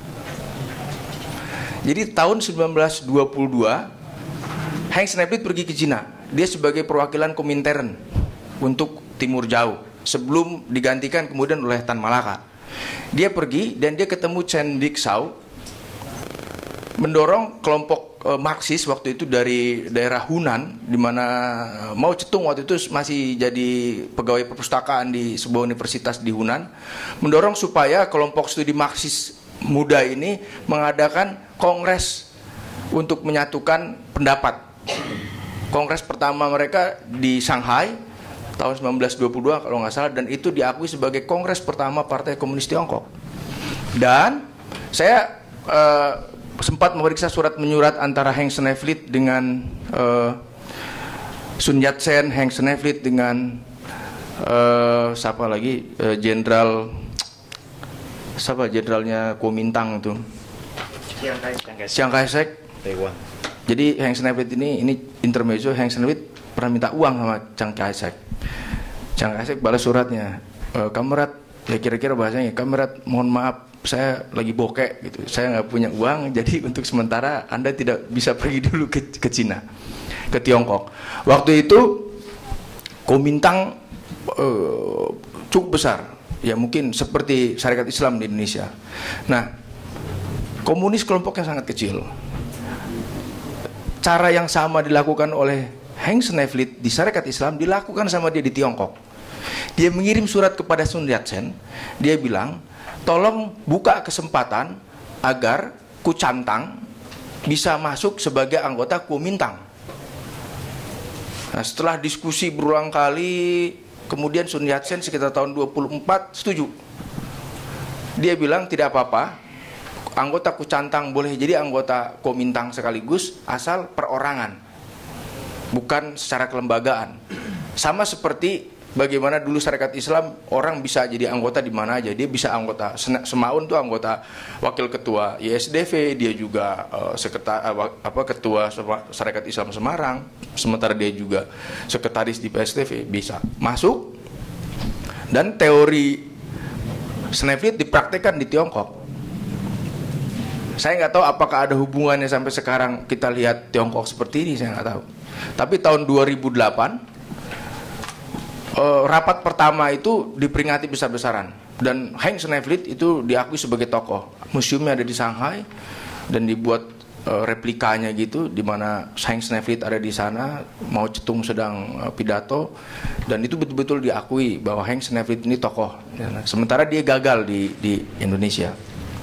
Jadi tahun 1922 Hank Sneflit pergi ke Cina. Dia sebagai perwakilan Komintern untuk Timur Jauh sebelum digantikan kemudian oleh Tan Malaka. Dia pergi dan dia ketemu Chen Bixao, mendorong kelompok Marxis waktu itu dari daerah Hunan, di mana Mao Zedong waktu itu masih jadi pegawai perpustakaan di sebuah universitas di Hunan, mendorong supaya kelompok studi Marxis muda ini mengadakan kongres untuk menyatukan pendapat. Kongres pertama mereka di Shanghai tahun 1922 kalau nggak salah, dan itu diakui sebagai kongres pertama Partai Komunis Tiongkok. Dan saya sempat memeriksa surat menyurat antara Hank Sneflit dengan Sun Yat-sen, Hank Sneflit dengan siapa lagi, jenderalnya Kuomintang itu, Chiang Kai-shek. Taiwan. Jadi Hank Sneflit ini intermezzo, Hank Sneflit pernah minta uang sama Chiang Kai-shek. Chiang Kai-shek balas suratnya, kamerat, ya kira-kira bahasanya, kamerat mohon maaf, saya lagi bokek gitu, saya nggak punya uang, jadi untuk sementara Anda tidak bisa pergi dulu ke Cina, ke Tiongkok. Waktu itu Kuomintang cukup besar, ya mungkin seperti Syarikat Islam di Indonesia. Nah, komunis kelompoknya sangat kecil. Cara yang sama dilakukan oleh Hank Sneflit di Syarikat Islam dilakukan sama dia di Tiongkok. Dia mengirim surat kepada Sun Yat-sen, dia bilang, tolong buka kesempatan agar Kuchantang bisa masuk sebagai anggota Kuomintang. Nah, setelah diskusi berulang kali, kemudian Sun Yat-sen sekitar tahun 24 setuju. Dia bilang tidak apa-apa, anggota Kuchantang boleh jadi anggota Kuomintang sekaligus asal perorangan, bukan secara kelembagaan. Sama seperti bagaimana dulu Syarikat Islam orang bisa jadi anggota di mana aja. Dia bisa anggota Semaun tuh anggota wakil ketua YSDV, dia juga ketua Syarikat Islam Semarang, sementara dia juga sekretaris di PSTV, bisa masuk. Dan teori Sneflit dipraktekkan di Tiongkok. Saya nggak tahu apakah ada hubungannya sampai sekarang kita lihat Tiongkok seperti ini, saya nggak tahu. Tapi tahun 2008 rapat pertama itu diperingati besar-besaran, dan Hank Sneflit itu diakui sebagai tokoh. Museumnya ada di Shanghai dan dibuat replikanya gitu, di mana Hank Sneflit ada di sana, Mao Zedong sedang pidato, dan itu betul-betul diakui bahwa Hank Sneflit ini tokoh. Sementara dia gagal di Indonesia.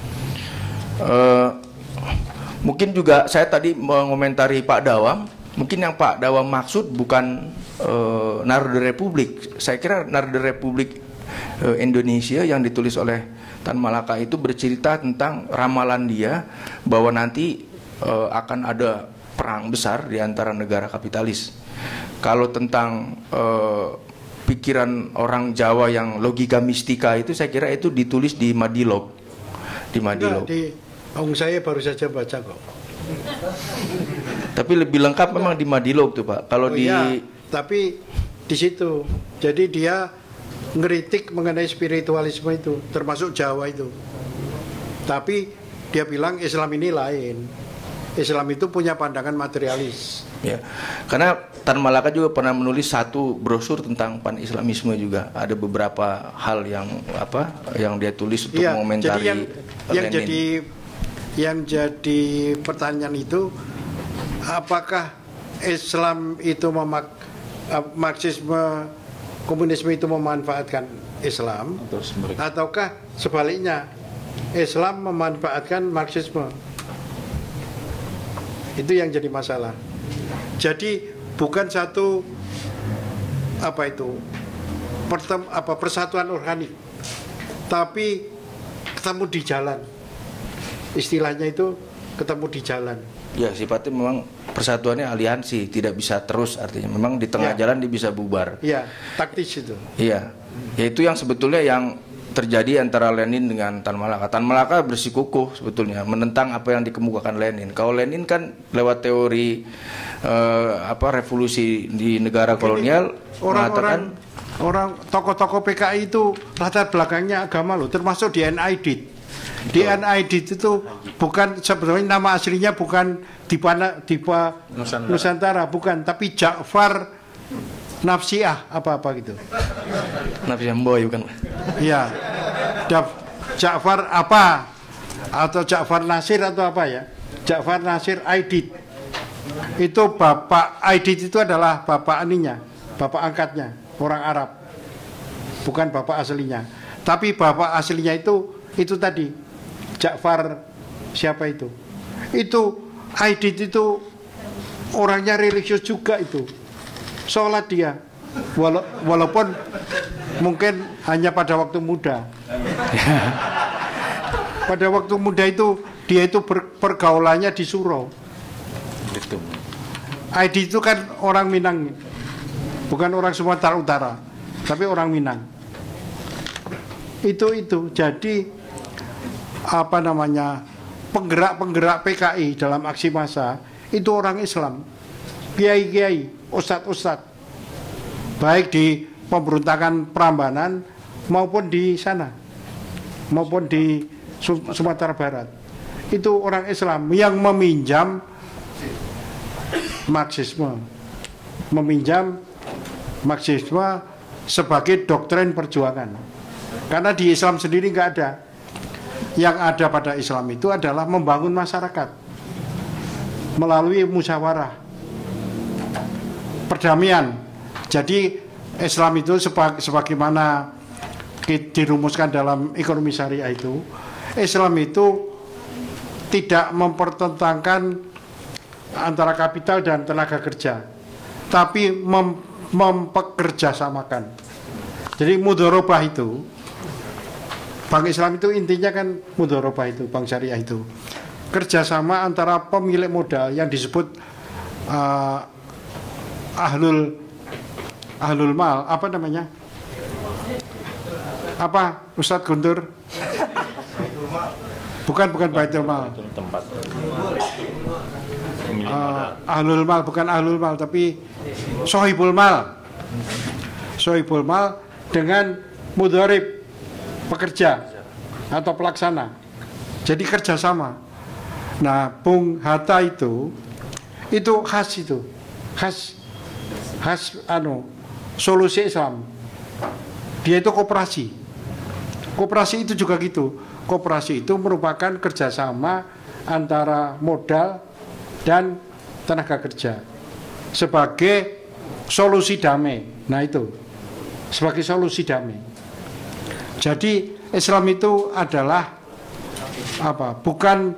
Mungkin juga saya tadi mengomentari Pak Dawam, mungkin yang Pak Dawam maksud bukan Narada Republik. Saya kira Narada Republik Indonesia yang ditulis oleh Tan Malaka itu bercerita tentang ramalan dia bahwa nanti akan ada perang besar di antara negara kapitalis. Kalau tentang pikiran orang Jawa yang logika mistika itu, saya kira itu ditulis di Madilog. Di Madilog. Saya baru saja baca kok. Tapi lebih lengkap memang di Madilog tuh Pak. Kalau tapi di situ. Jadi dia ngeritik mengenai spiritualisme itu, termasuk Jawa itu. Tapi dia bilang Islam ini lain. Islam itu punya pandangan materialis. Ya, karena Tan Malaka juga pernah menulis satu brosur tentang pan-islamisme juga. Ada beberapa hal yang dia tulis untuk mengomentari Lenin. Yang jadi pertanyaan itu, apakah Islam itu Marxisme, komunisme itu memanfaatkan Islam, ataukah sebaliknya Islam memanfaatkan Marxisme? Itu yang jadi masalah. Jadi bukan satu persatuan organik, tapi ketemu di jalan. Istilahnya itu ketemu di jalan. Ya, sifatnya memang persatuannya aliansi, tidak bisa terus, artinya memang di tengah jalan dia bisa bubar. Iya, taktis itu. Iya, ya itu yang sebetulnya yang terjadi antara Lenin dengan Tan Malaka. Tan Malaka bersikukuh sebetulnya menentang apa yang dikemukakan Lenin. Kalau Lenin kan lewat teori revolusi di negara kolonial mengatakan orang tokoh-tokoh PKI itu latar belakangnya agama loh, termasuk di NID. Di NID itu bukan sebetulnya nama aslinya bukan Dipa Nusantara, bukan, tapi Ja'far Nafsiah apa gitu. Nafsiah Boy bukan? Iya. Ja'far apa? Atau Ja'far Nasir atau apa ya? Ja'far Nasir Aidit. Itu bapak Aidit itu adalah bapak aninya, bapak angkatnya, orang Arab. Bukan bapak aslinya. Tapi bapak aslinya itu tadi Ja'far siapa itu? Itu Aidit itu orangnya religius juga itu. Sholat dia, walaupun mungkin hanya pada waktu muda. Pada waktu muda itu dia itu pergaulannya di surau. Aidit itu kan orang Minang, bukan orang Sumatera Utara, tapi orang Minang. Itu jadi penggerak-penggerak PKI dalam aksi massa itu orang Islam, kiai-kiai, ustadz-ustadz, baik di pemberontakan Prambanan maupun di sana, maupun di Sumatera Barat. Itu orang Islam yang meminjam Marxisme, sebagai doktrin perjuangan. Karena di Islam sendiri nggak ada. Yang ada pada Islam itu adalah membangun masyarakat melalui musyawarah, perdamaian. Jadi Islam itu sebagaimana dirumuskan dalam ekonomi syariah itu, Islam itu tidak mempertentangkan antara kapital dan tenaga kerja, tapi mempekerjasamakan. Jadi mudharabah itu, bank Islam itu intinya kan mudharabah itu, bank syariah itu kerjasama antara pemilik modal yang disebut ahlul mal, apa namanya? Apa Ustadz Guntur? Bukan Baitul Mal. Ahlul mal, bukan ahlul mal, tapi sohibul mal. Sohibul mal dengan mudharib, pekerja atau pelaksana. Jadi kerjasama. Nah, Bung Hatta itu khas solusi Islam. Dia itu koperasi. Koperasi itu juga gitu. Koperasi itu merupakan kerjasama antara modal dan tenaga kerja sebagai solusi damai. Nah itu sebagai solusi damai. Jadi Islam itu adalah apa? Bukan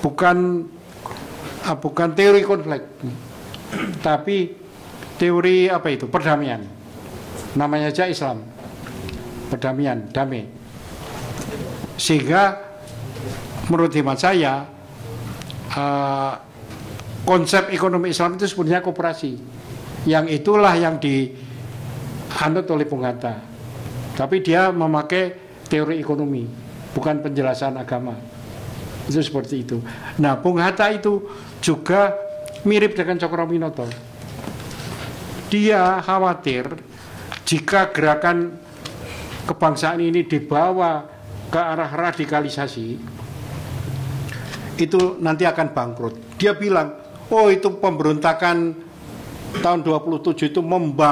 teori konflik, tapi teori apa itu? Perdamaian. Namanya aja Islam. Perdamaian, damai. Sehingga menurut hemat saya konsep ekonomi Islam itu sebenarnya koperasi. Yang itulah yang dianut oleh Bung Hatta. Tapi dia memakai teori ekonomi, bukan penjelasan agama. Itu seperti itu. Nah, Bung Hatta itu juga mirip dengan Cokroaminoto. Dia khawatir jika gerakan kebangsaan ini dibawa ke arah radikalisasi, itu nanti akan bangkrut. Dia bilang, oh itu pemberontakan tahun 27 itu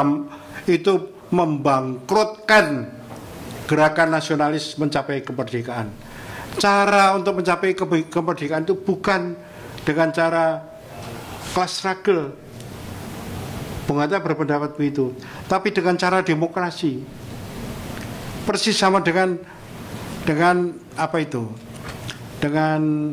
membangkrutkan gerakan nasionalis mencapai kemerdekaan. Cara untuk mencapai kemerdekaan itu bukan dengan cara class struggle. Bung Hatta berpendapat begitu, tapi dengan cara demokrasi. Persis sama dengan apa itu? Dengan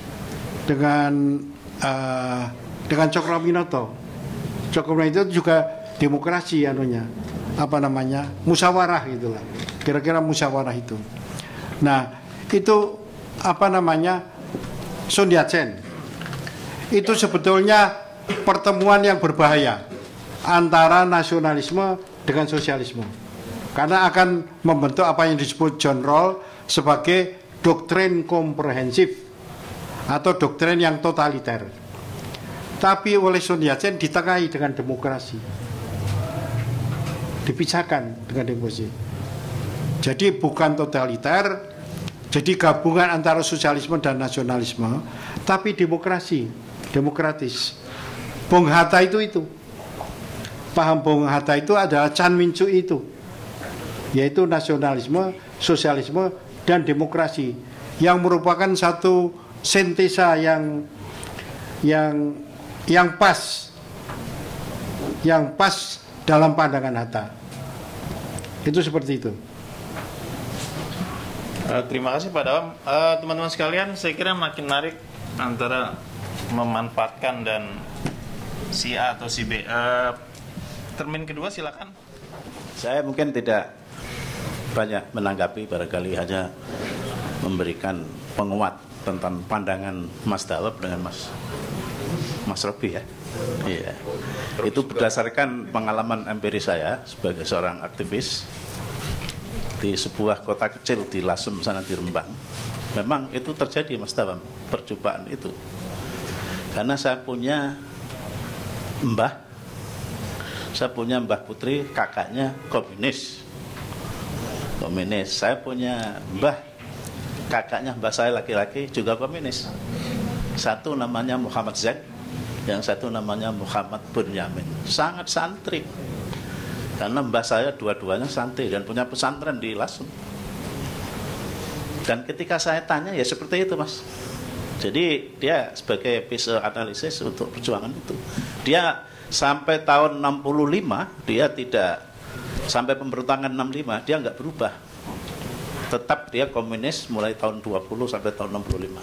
Cokroaminoto. Cokroaminoto juga demokrasi anunya. Apa namanya? Musyawarah gitulah. Kira-kira musyawarah itu. Nah, itu apa namanya? Sun Yat-sen. Itu sebetulnya pertemuan yang berbahaya antara nasionalisme dengan sosialisme, karena akan membentuk apa yang disebut John Rawls sebagai doktrin komprehensif atau doktrin yang totaliter. Tapi oleh Sun Yat-sen ditengahi dengan demokrasi, dipisahkan dengan demokrasi. Jadi bukan totaliter, jadi gabungan antara sosialisme dan nasionalisme, tapi demokrasi, demokratis. Bung Hatta itu paham Bung Hatta itu adalah Chan Min Chu itu, yaitu nasionalisme, sosialisme, dan demokrasi, yang merupakan satu sintesa yang pas dalam pandangan Hatta. Itu seperti itu. Terima kasih Pak Dawam. Teman-teman sekalian, saya kira makin menarik antara memanfaatkan dan si A atau si B. Termin kedua silakan. Saya mungkin tidak banyak menanggapi, barangkali hanya memberikan penguat tentang pandangan Mas Dawam dengan Mas Robi ya. Iya. Itu berdasarkan pengalaman empiris saya sebagai seorang aktivis di sebuah kota kecil di Lasem sana di Rembang. Memang itu terjadi Mas Dawam, percobaan itu. Karena saya punya mbah putri, kakaknya komunis. Saya punya mbah, kakaknya mbah saya laki-laki juga komunis. Satu namanya Muhammad Zain, yang satu namanya Muhammad Bunyamin. Sangat santri. Karena mbah saya dua-duanya santri dan punya pesantren di Lasem. Dan ketika saya tanya, ya seperti itu Mas. Jadi dia sebagai piece analisis untuk perjuangan itu, dia sampai tahun 65 dia tidak, sampai pemberontakan 65 dia nggak berubah, tetap dia komunis mulai tahun 20 sampai tahun 65.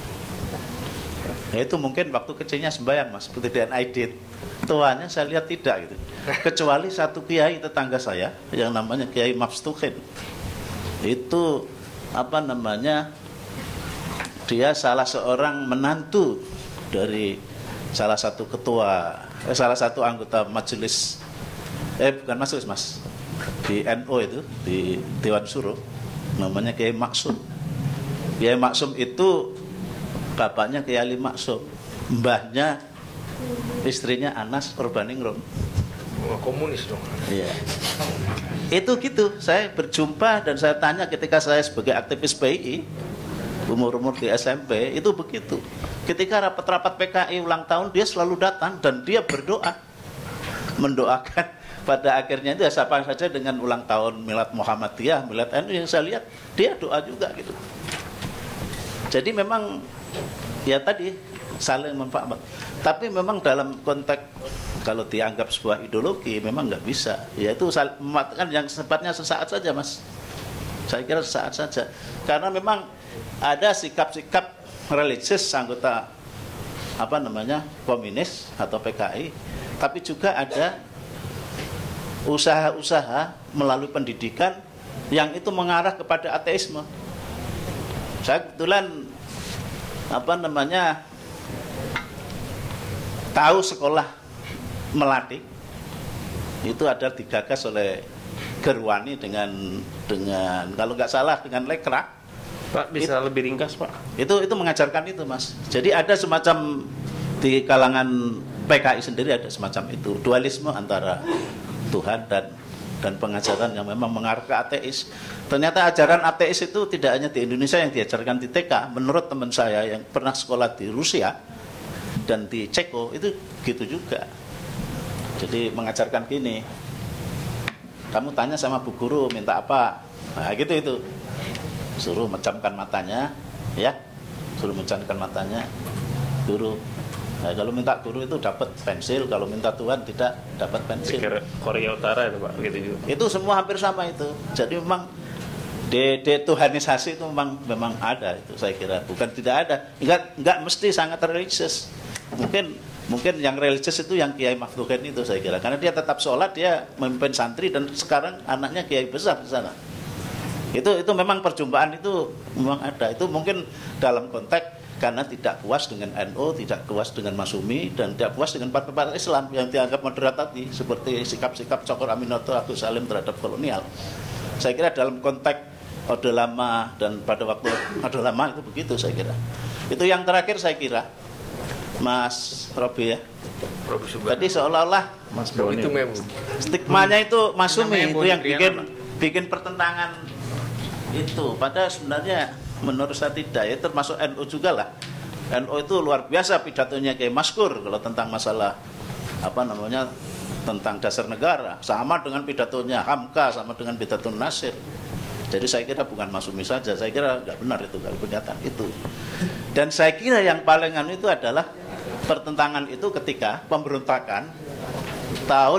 Ya itu mungkin waktu kecilnya sembahyang Mas, seperti Dan Aidit. Tuanya saya lihat tidak gitu. Kecuali satu kiai tetangga saya yang namanya Kiai Mafstuhin. Itu apa namanya? Dia salah seorang menantu dari salah satu salah satu anggota majelis, bukan majelis Mas, di NU itu, di Dewan Suro, namanya Kiai Maksum. Kiai Maksum itu bapaknya Kiai Ali Maksum, mbahnya istrinya Anas Urbaningrum. Komunis dong. Iya. Itu gitu, saya berjumpa dan saya tanya ketika saya sebagai aktivis PII, umur-umur di SMP, itu begitu. Ketika rapat-rapat PKI ulang tahun, dia selalu datang dan dia berdoa, mendoakan. Pada akhirnya itu siapa saja dengan ulang tahun Milad Muhammadiyah, Milad NU yang saya lihat, dia doa juga gitu. Jadi memang ya tadi saling memfahami. Tapi memang dalam konteks kalau dianggap sebuah ideologi memang nggak bisa. Yaitu mematkan yang sifatnya sesaat saja Mas. Saya kira sesaat saja. Karena memang ada sikap-sikap religius anggota komunis atau PKI, tapi juga ada usaha-usaha melalui pendidikan yang itu mengarah kepada ateisme. Saya kebetulan tahu sekolah Melati itu ada digagas oleh Gerwani dengan kalau nggak salah dengan Lekra. Pak bisa lebih ringkas Pak? Itu mengajarkan itu Mas. Jadi ada semacam di kalangan PKI sendiri ada semacam itu dualisme antara Tuhan dan pengajaran yang memang mengarah ke ateis. Ternyata ajaran ateis itu tidak hanya di Indonesia yang diajarkan di TK. Menurut teman saya yang pernah sekolah di Rusia dan di Ceko itu gitu juga. Jadi mengajarkan gini, kamu tanya sama bu guru minta apa, nah gitu itu, suruh mejamkan matanya, ya, suruh mejamkan matanya, guru. Nah, kalau minta guru itu dapat pensil, kalau minta Tuhan tidak dapat pensil. Korea Utara itu Pak, gitu juga. Itu semua hampir sama itu. Jadi memang Tuhanisasi itu memang ada itu saya kira, bukan tidak ada. Enggak mesti sangat religius. Mungkin yang religius itu yang Kiai Maftuhin itu saya kira, karena dia tetap sholat, dia memimpin santri dan sekarang anaknya kiai besar di sana. Itu memang perjumpaan itu memang ada. Itu mungkin dalam konteks karena tidak puas dengan NU, tidak puas dengan Masumi, dan tidak puas dengan partai-partai Islam yang dianggap moderat tadi, seperti sikap-sikap Cokro Aminoto, Agus Salim terhadap kolonial. Saya kira dalam konteks Orde Lama dan pada waktu Orde Lama itu begitu saya kira. Itu yang terakhir saya kira, Mas Robi ya. Jadi seolah-olah Mas Boni itu stigmanya itu Masumi itu yang bikin pertentangan itu. Padahal sebenarnya menurut saya tidak, ya termasuk NU juga lah. NU itu luar biasa pidatonya kayak Maskur kalau tentang masalah tentang dasar negara, sama dengan pidatonya Hamka, sama dengan pidato Nasir. Jadi saya kira bukan Masumi saja, saya kira nggak benar itu kalau pernyataan itu. Dan saya kira yang paling itu adalah pertentangan itu ketika pemberontakan tahun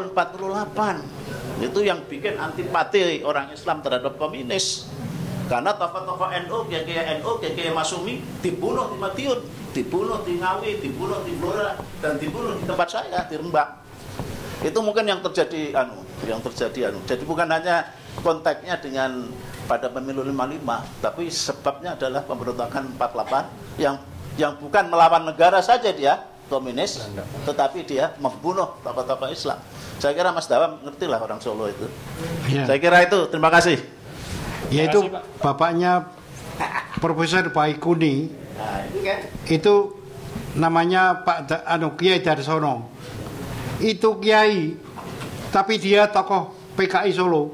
48. Itu yang bikin antipati orang Islam terhadap komunis. Karena tokoh-tokoh NU, kiai NU, kiai Masumi dibunuh di Madiun, dibunuh di Ngawi, dibunuh di Blora, dan dibunuh di tempat saya di Rembang. Itu mungkin yang terjadi Jadi bukan hanya konteksnya dengan pada pemilu 55, tapi sebabnya adalah pemberontakan 48 yang bukan melawan negara saja dia komunis, tetapi dia membunuh tokoh-tokoh Islam. Saya kira Mas Dawam ngertilah orang Solo itu. Ya. Saya kira itu. Terima kasih. Yaitu bapaknya Profesor Baikuni, itu namanya Pak Kiai Darsono. Itu kiai, tapi dia tokoh PKI Solo.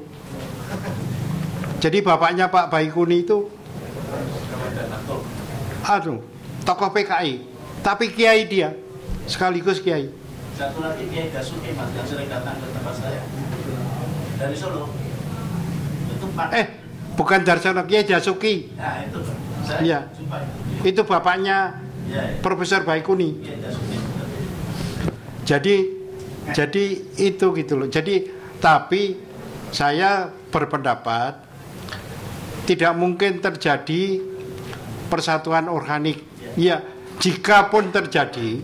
Jadi bapaknya Pak Baikuni itu tokoh PKI, tapi kiai dia, sekaligus kiai. Satu lagi Kiai Dasuki Mas yang sering datang ke tempat saya dari Solo. Itu bukan Darsono, Kiai Dasuki. Nah itu. Iya. Itu bapaknya Profesor Baikuni. Jadi itu gitu loh. Jadi tapi saya berpendapat tidak mungkin terjadi persatuan organik. Ya, jika pun terjadi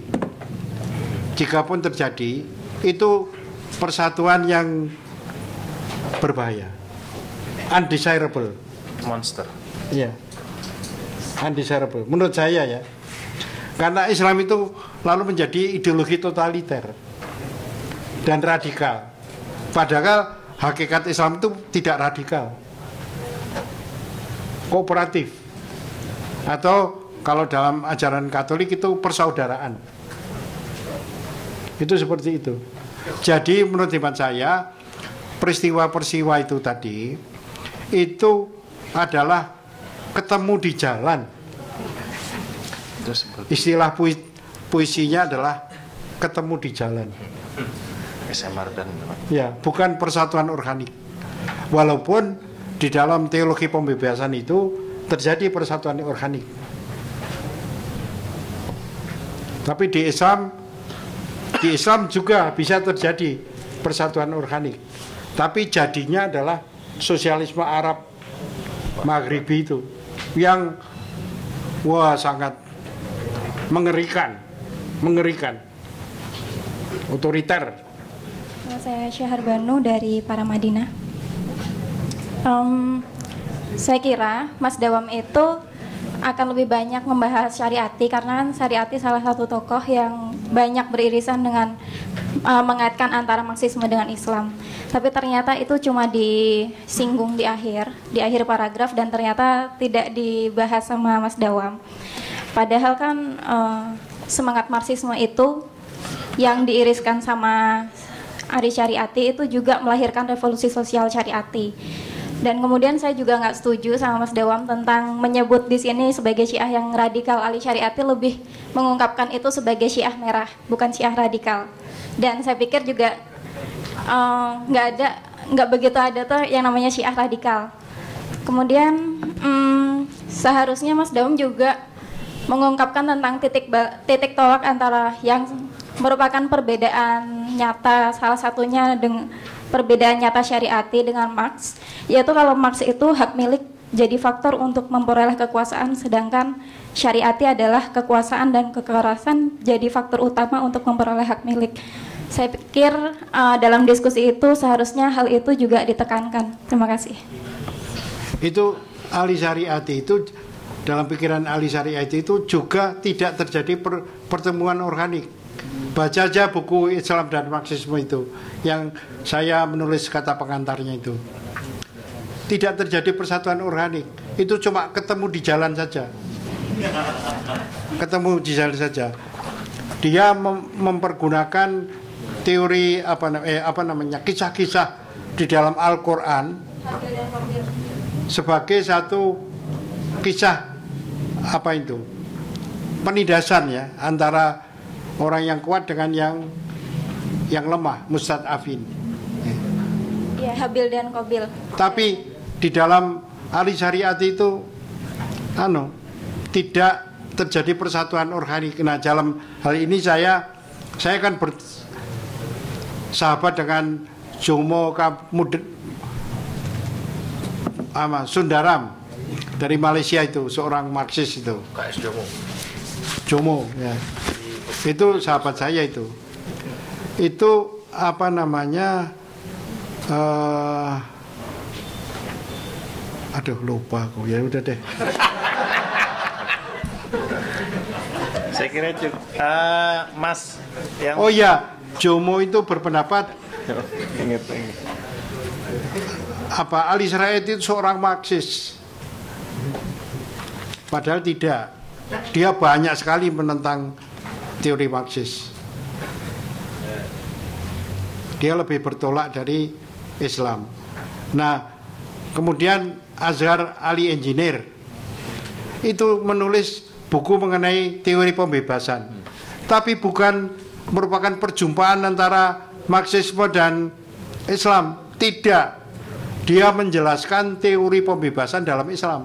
itu persatuan yang berbahaya, undesirable, monster. Ya, undesirable. Menurut saya ya, karena Islam itu lalu menjadi ideologi totaliter dan radikal. Padahal hakikat Islam itu tidak radikal, kooperatif, atau kalau dalam ajaran Katolik itu persaudaraan. Itu seperti itu. Jadi menurut hemat saya, peristiwa-peristiwa itu tadi itu adalah ketemu di jalan. Istilah puisinya adalah ketemu di jalan. Ya, bukan persatuan organik. Walaupun di dalam teologi pembebasan itu terjadi persatuan organik. Tapi di Islam juga bisa terjadi persatuan organik. Tapi jadinya adalah sosialisme Arab Maghribi itu yang sangat mengerikan, otoriter. Saya Syahar Banu dari Paramadina. Saya kira Mas Dawam itu akan lebih banyak membahas Syariati karena kan Syariati salah satu tokoh yang banyak beririsan dengan mengaitkan antara Marxisme dengan Islam. Tapi ternyata itu cuma disinggung di akhir paragraf dan ternyata tidak dibahas sama Mas Dawam. Padahal kan semangat Marxisme itu yang diiriskan sama Ari Syariati itu juga melahirkan revolusi sosial Syariati. Dan kemudian saya juga nggak setuju sama Mas Dawam tentang menyebut di sini sebagai Syiah yang radikal. Ali Syariati lebih mengungkapkan itu sebagai Syiah merah, bukan Syiah radikal. Dan saya pikir juga nggak begitu ada tuh yang namanya Syiah radikal. Kemudian seharusnya Mas Dawam juga mengungkapkan tentang titik tolak antara yang merupakan perbedaan nyata, salah satunya dengan perbedaan nyata Syariati dengan Marx, yaitu kalau Marx itu hak milik jadi faktor untuk memperoleh kekuasaan, sedangkan Syariati adalah kekuasaan dan kekerasan jadi faktor utama untuk memperoleh hak milik. Saya pikir dalam diskusi itu seharusnya hal itu juga ditekankan. Terima kasih. Itu Ali Syariati itu, dalam pikiran Ali Syariati itu juga tidak terjadi pertemuan organik. Baca aja buku Islam dan Marxisme itu, yang saya menulis kata pengantarnya itu. Tidak terjadi persatuan organik, itu cuma ketemu di jalan saja. Ketemu di jalan saja. Dia mempergunakan teori kisah-kisah di dalam Al-Quran sebagai satu kisah penindasan ya antara orang yang kuat dengan yang lemah, mustad'afin. Ya, Habil dan Qabil. Tapi di dalam Ali Syariati itu tidak terjadi persatuan organik. Nah, dalam hal ini saya kan bersahabat dengan Jomo Sundaram dari Malaysia itu, seorang Marxis itu. KS Jomo ya. Itu sahabat saya itu lupa aku, ya udah deh. Saya kira Mas yang Jomo itu berpendapat Ali Syariati itu seorang Marxis, padahal tidak. Dia banyak sekali menentang teori Marxis. Dia lebih bertolak dari Islam. Nah, kemudian Azhar Ali Engineer itu menulis buku mengenai teori pembebasan, tapi bukan merupakan perjumpaan antara Marxisme dan Islam. Tidak. Dia menjelaskan teori pembebasan dalam Islam.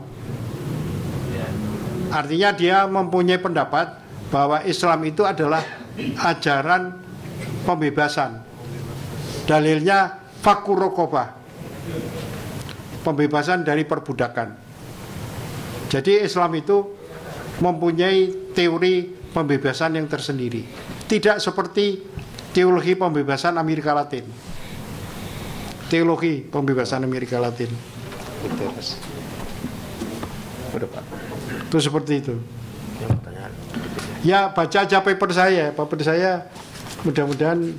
Artinya dia mempunyai pendapat bahwa Islam itu adalah ajaran pembebasan. Dalilnya fakur raqabah, pembebasan dari perbudakan. Jadi Islam itu mempunyai teori pembebasan yang tersendiri, tidak seperti teologi pembebasan Amerika Latin. Teologi pembebasan Amerika Latin itu seperti itu. Ya, baca aja paper saya mudah-mudahan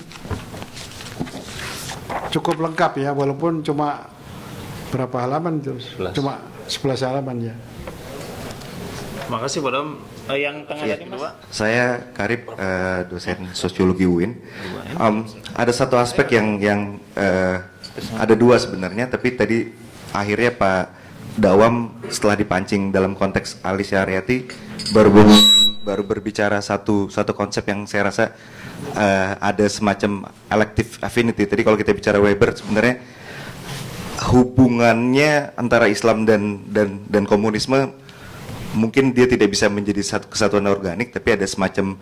cukup lengkap ya, walaupun cuma berapa halaman itu? 11. Cuma 11 halaman ya. Makasih Pak Dom. Yang tengah tadi Mas. Saya Karib, dosen sosiologi UIN. Ada satu aspek yang ada dua sebenarnya, tapi tadi akhirnya Pak Dawam setelah dipancing dalam konteks Ali Syariati baru berbicara satu konsep yang saya rasa ada semacam elective affinity. Tadi kalau kita bicara Weber, sebenarnya hubungannya antara Islam dan komunisme mungkin dia tidak bisa menjadi satu kesatuan organik, tapi ada semacam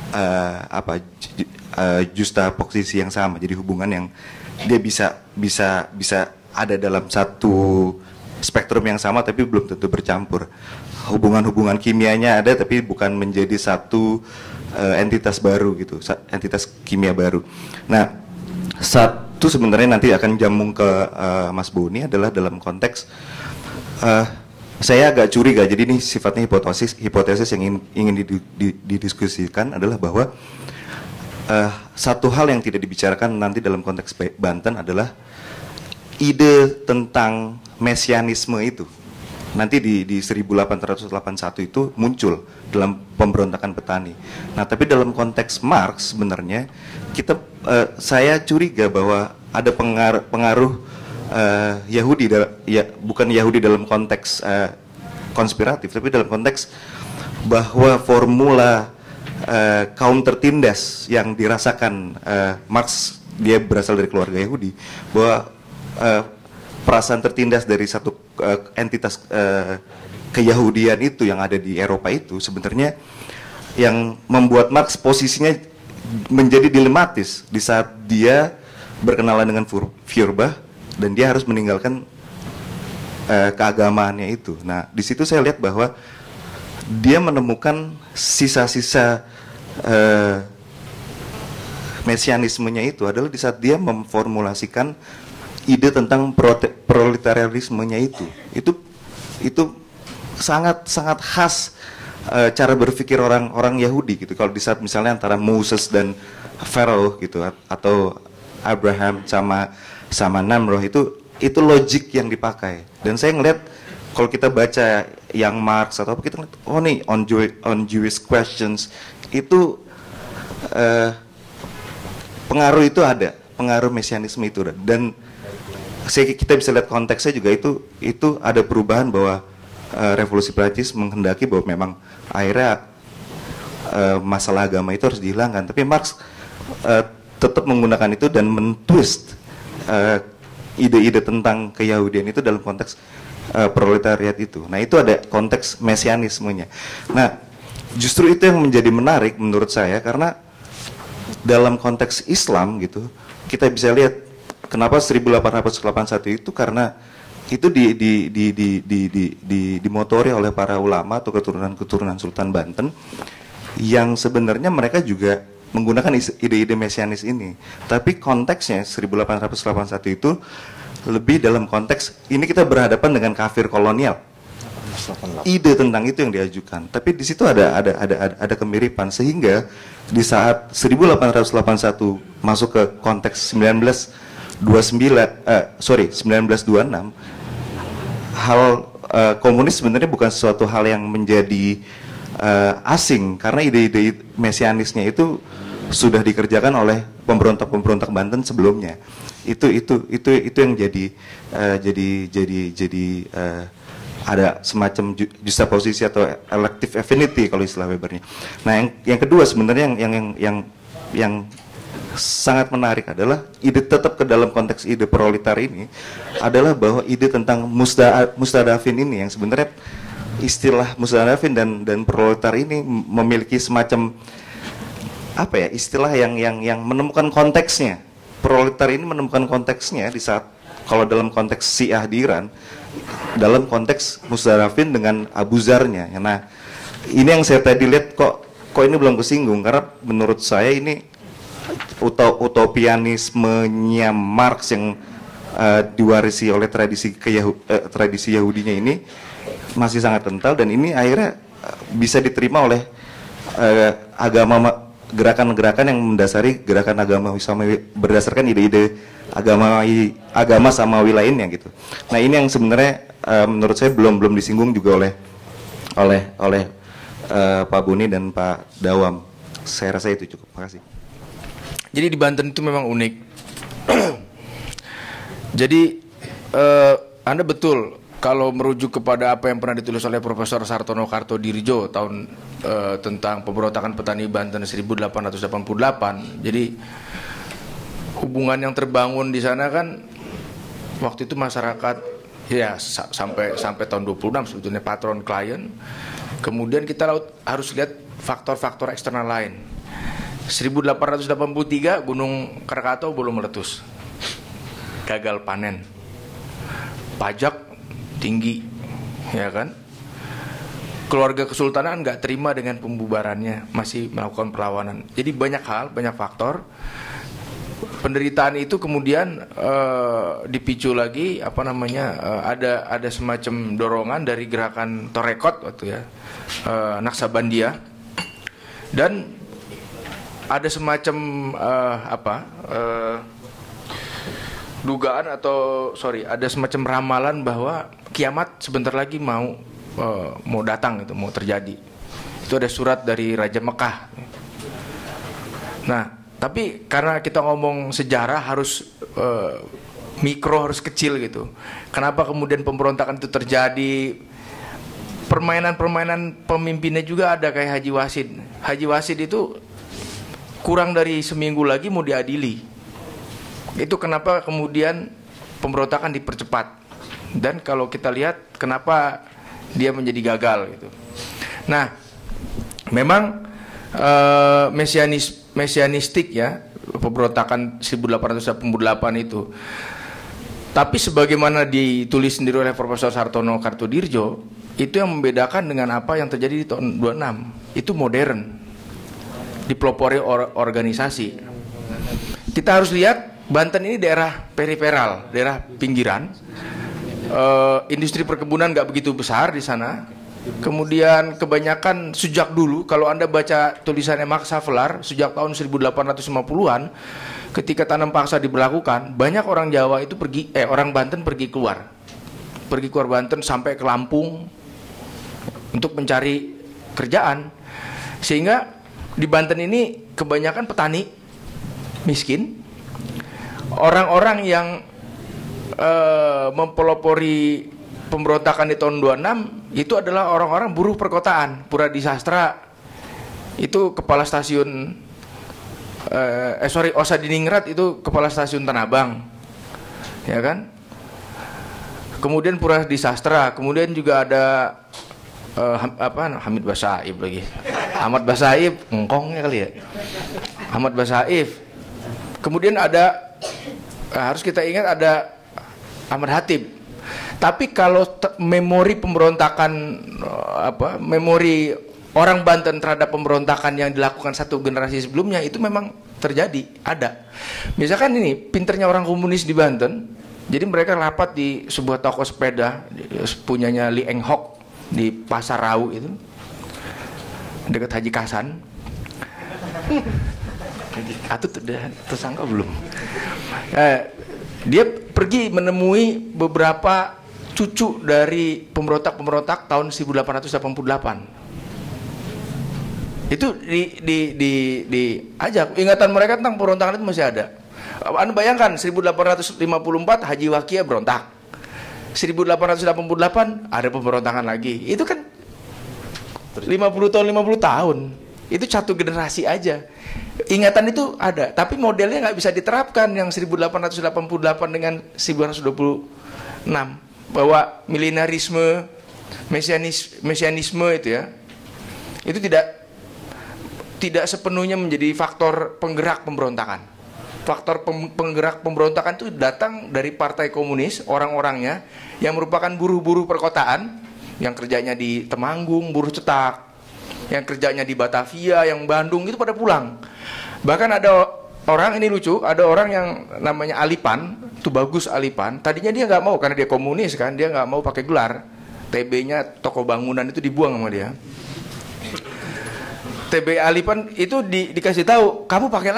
juxtaposisi yang sama. Jadi hubungan yang dia bisa ada dalam satu spektrum yang sama tapi belum tentu bercampur. Hubungan-hubungan kimianya ada tapi bukan menjadi satu entitas baru gitu, entitas kimia baru. Nah, satu sebenarnya nanti akan jambung ke Mas Boni adalah dalam konteks saya agak curiga. Jadi ini sifatnya hipotesis yang ingin didiskusikan adalah bahwa satu hal yang tidak dibicarakan nanti dalam konteks Banten adalah ide tentang mesianisme itu. Nanti di 1881 itu muncul dalam pemberontakan petani. Nah, tapi dalam konteks Marx sebenarnya saya curiga bahwa ada pengaruh Yahudi, bukan Yahudi dalam konteks konspiratif, tapi dalam konteks bahwa formula kaum tertindas yang dirasakan Marx, dia berasal dari keluarga Yahudi, bahwa perasaan tertindas dari satu entitas keyahudian itu yang ada di Eropa itu sebenarnya yang membuat Marx posisinya menjadi dilematis di saat dia berkenalan dengan Feuerbach dan dia harus meninggalkan keagamaannya itu. Nah, di situ saya lihat bahwa dia menemukan sisa-sisa mesianismenya itu adalah di saat dia memformulasikan ide tentang proletarianismenya itu sangat khas cara berpikir orang Yahudi gitu. Kalau di saat misalnya antara Moses dan Pharaoh gitu, atau Abraham sama Namroh, itu logik yang dipakai. Dan saya ngelihat kalau kita baca yang Marx atau apa, kita ngeliat, oh nih on Jewish questions itu pengaruh itu ada, pengaruh mesianisme itu ada. Dan kita bisa lihat konteksnya juga itu ada perubahan bahwa revolusi Prancis menghendaki bahwa memang akhirnya masalah agama itu harus dihilangkan. Tapi Marx tetap menggunakan itu dan mentwist ide-ide tentang keyahudian itu dalam konteks proletariat itu. Nah, itu ada konteks mesianismenya. Nah, justru itu yang menjadi menarik menurut saya, karena dalam konteks Islam gitu, kita bisa lihat kenapa 1881 itu, karena itu dimotori oleh para ulama atau keturunan Sultan Banten yang sebenarnya mereka juga menggunakan ide-ide mesianis ini. Tapi konteksnya 1881 itu lebih dalam konteks ini kita berhadapan dengan kafir kolonial. Ide tentang itu yang diajukan. Tapi di situ ada kemiripan, sehingga di saat 1881 masuk ke konteks 1926, hal komunis sebenarnya bukan sesuatu hal yang menjadi asing, karena ide-ide mesianisnya itu sudah dikerjakan oleh pemberontak-pemberontak Banten sebelumnya. Itu yang jadi ada semacam juxtaposisi atau elective affinity kalau istilah Webernya. Nah, yang kedua sebenarnya yang sangat menarik adalah ide tetap ke dalam konteks ide proletar ini adalah bahwa ide tentang mustadafin ini, yang sebenarnya istilah mustadafin dan proletar ini memiliki semacam istilah yang menemukan konteksnya. Proletar ini menemukan konteksnya di saat kalau dalam konteks Syiah di Iran, dalam konteks mustadafin dengan Abu Zarnya. Nah, ini yang saya tadi lihat kok ini belum kesinggung, karena menurut saya ini utopianismenya Marx yang diwarisi oleh tradisi Yahudinya ini masih sangat kental, dan ini akhirnya bisa diterima oleh gerakan-gerakan yang mendasari gerakan agama Samawi berdasarkan ide-ide agama Samawi lainnya gitu. Nah, ini yang sebenarnya menurut saya belum disinggung juga oleh Pak Buni dan Pak Dawam. Saya rasa itu cukup. Terima kasih. Jadi di Banten itu memang unik. Jadi Anda betul kalau merujuk kepada apa yang pernah ditulis oleh Profesor Sartono Kartodirijo tahun tentang pemberontakan petani Banten 1888. Jadi hubungan yang terbangun di sana kan waktu itu masyarakat ya sampai tahun 26 sebetulnya patron klien. Kemudian kita harus lihat faktor-faktor eksternal lain. 1883 Gunung Krakatau belum meletus. Gagal panen. Pajak tinggi, ya kan? Keluarga kesultanan nggak terima dengan pembubarannya, masih melakukan perlawanan. Jadi banyak hal, banyak faktor. penderitaan itu kemudian dipicu lagi ada semacam dorongan dari gerakan Torekot waktu ya, Naksabandia, dan ada semacam dugaan ada semacam ramalan bahwa kiamat sebentar lagi mau datang, itu mau terjadi. Itu ada surat dari Raja Mekah. Nah, tapi karena kita ngomong sejarah harus mikro, harus kecil gitu. Kenapa kemudian pemberontakan itu terjadi? Permainan-permainan pemimpinnya juga ada kayak Haji Wasid. Haji Wasid itu kurang dari seminggu lagi mau diadili. Itu kenapa kemudian pemberontakan dipercepat. Dan kalau kita lihat kenapa dia menjadi gagal gitu. Nah, memang mesianistik ya, pemberontakan 1888 itu. Tapi sebagaimana ditulis sendiri oleh Profesor Sartono Kartodirjo, itu yang membedakan dengan apa yang terjadi di tahun 26. Itu modern, dipelopori organisasi. Kita harus lihat Banten ini daerah periferal, daerah pinggiran. Industri perkebunan nggak begitu besar di sana. Kemudian kebanyakan sejak dulu, kalau Anda baca tulisannya Max Havelaar sejak tahun 1850-an, ketika tanam paksa diberlakukan, banyak orang Jawa itu orang Banten pergi keluar Banten sampai ke Lampung untuk mencari kerjaan. Sehingga di Banten ini kebanyakan petani miskin. Orang-orang yang mempelopori pemberontakan di tahun 26 itu adalah orang-orang buruh perkotaan. Puradi Sastra itu kepala stasiun Osadiningrat itu kepala stasiun Tanah Abang, ya kan? Kemudian Puradi Sastra, kemudian juga ada Hamid Basaib lagi, Ahmad Basaib, ngkongnya kali ya, Ahmad Basaib. Kemudian ada harus kita ingat ada Ahmad Hatib. Tapi kalau memori pemberontakan memori orang Banten terhadap pemberontakan yang dilakukan satu generasi sebelumnya itu memang terjadi, ada. Misalkan ini pinternya orang komunis di Banten, jadi mereka rapat di sebuah toko sepeda punyanya Li Eng Hock di Pasar Rau itu dekat Haji Kasan. Atau udah tersangka belum? Dia pergi menemui beberapa cucu dari pemberontak-pemberontak tahun 1888. Itu diajak. Ingatan mereka tentang pemberontakan itu masih ada. Anda bayangkan 1854 Haji Wakia berontak. 1888 ada pemberontakan lagi. Itu kan 50 tahun. Itu satu generasi aja. Ingatan itu ada, tapi modelnya nggak bisa diterapkan yang 1888 dengan 1926, bahwa milenarisme, mesianisme itu ya, itu tidak sepenuhnya menjadi faktor penggerak pemberontakan. Faktor penggerak pemberontakan itu datang dari Partai Komunis, orang-orangnya yang merupakan buruh-buruh perkotaan yang kerjanya di Temanggung, buruh cetak, yang kerjanya di Batavia, yang Bandung, itu pada pulang. Bahkan ada orang, ini lucu, ada orang yang namanya Alipan, itu Bagus Alipan. Tadinya dia nggak mau karena dia komunis kan, dia nggak mau pakai gelar. TB-nya toko bangunan itu dibuang sama dia. TB Alipan itu dikasih tahu, kamu pakai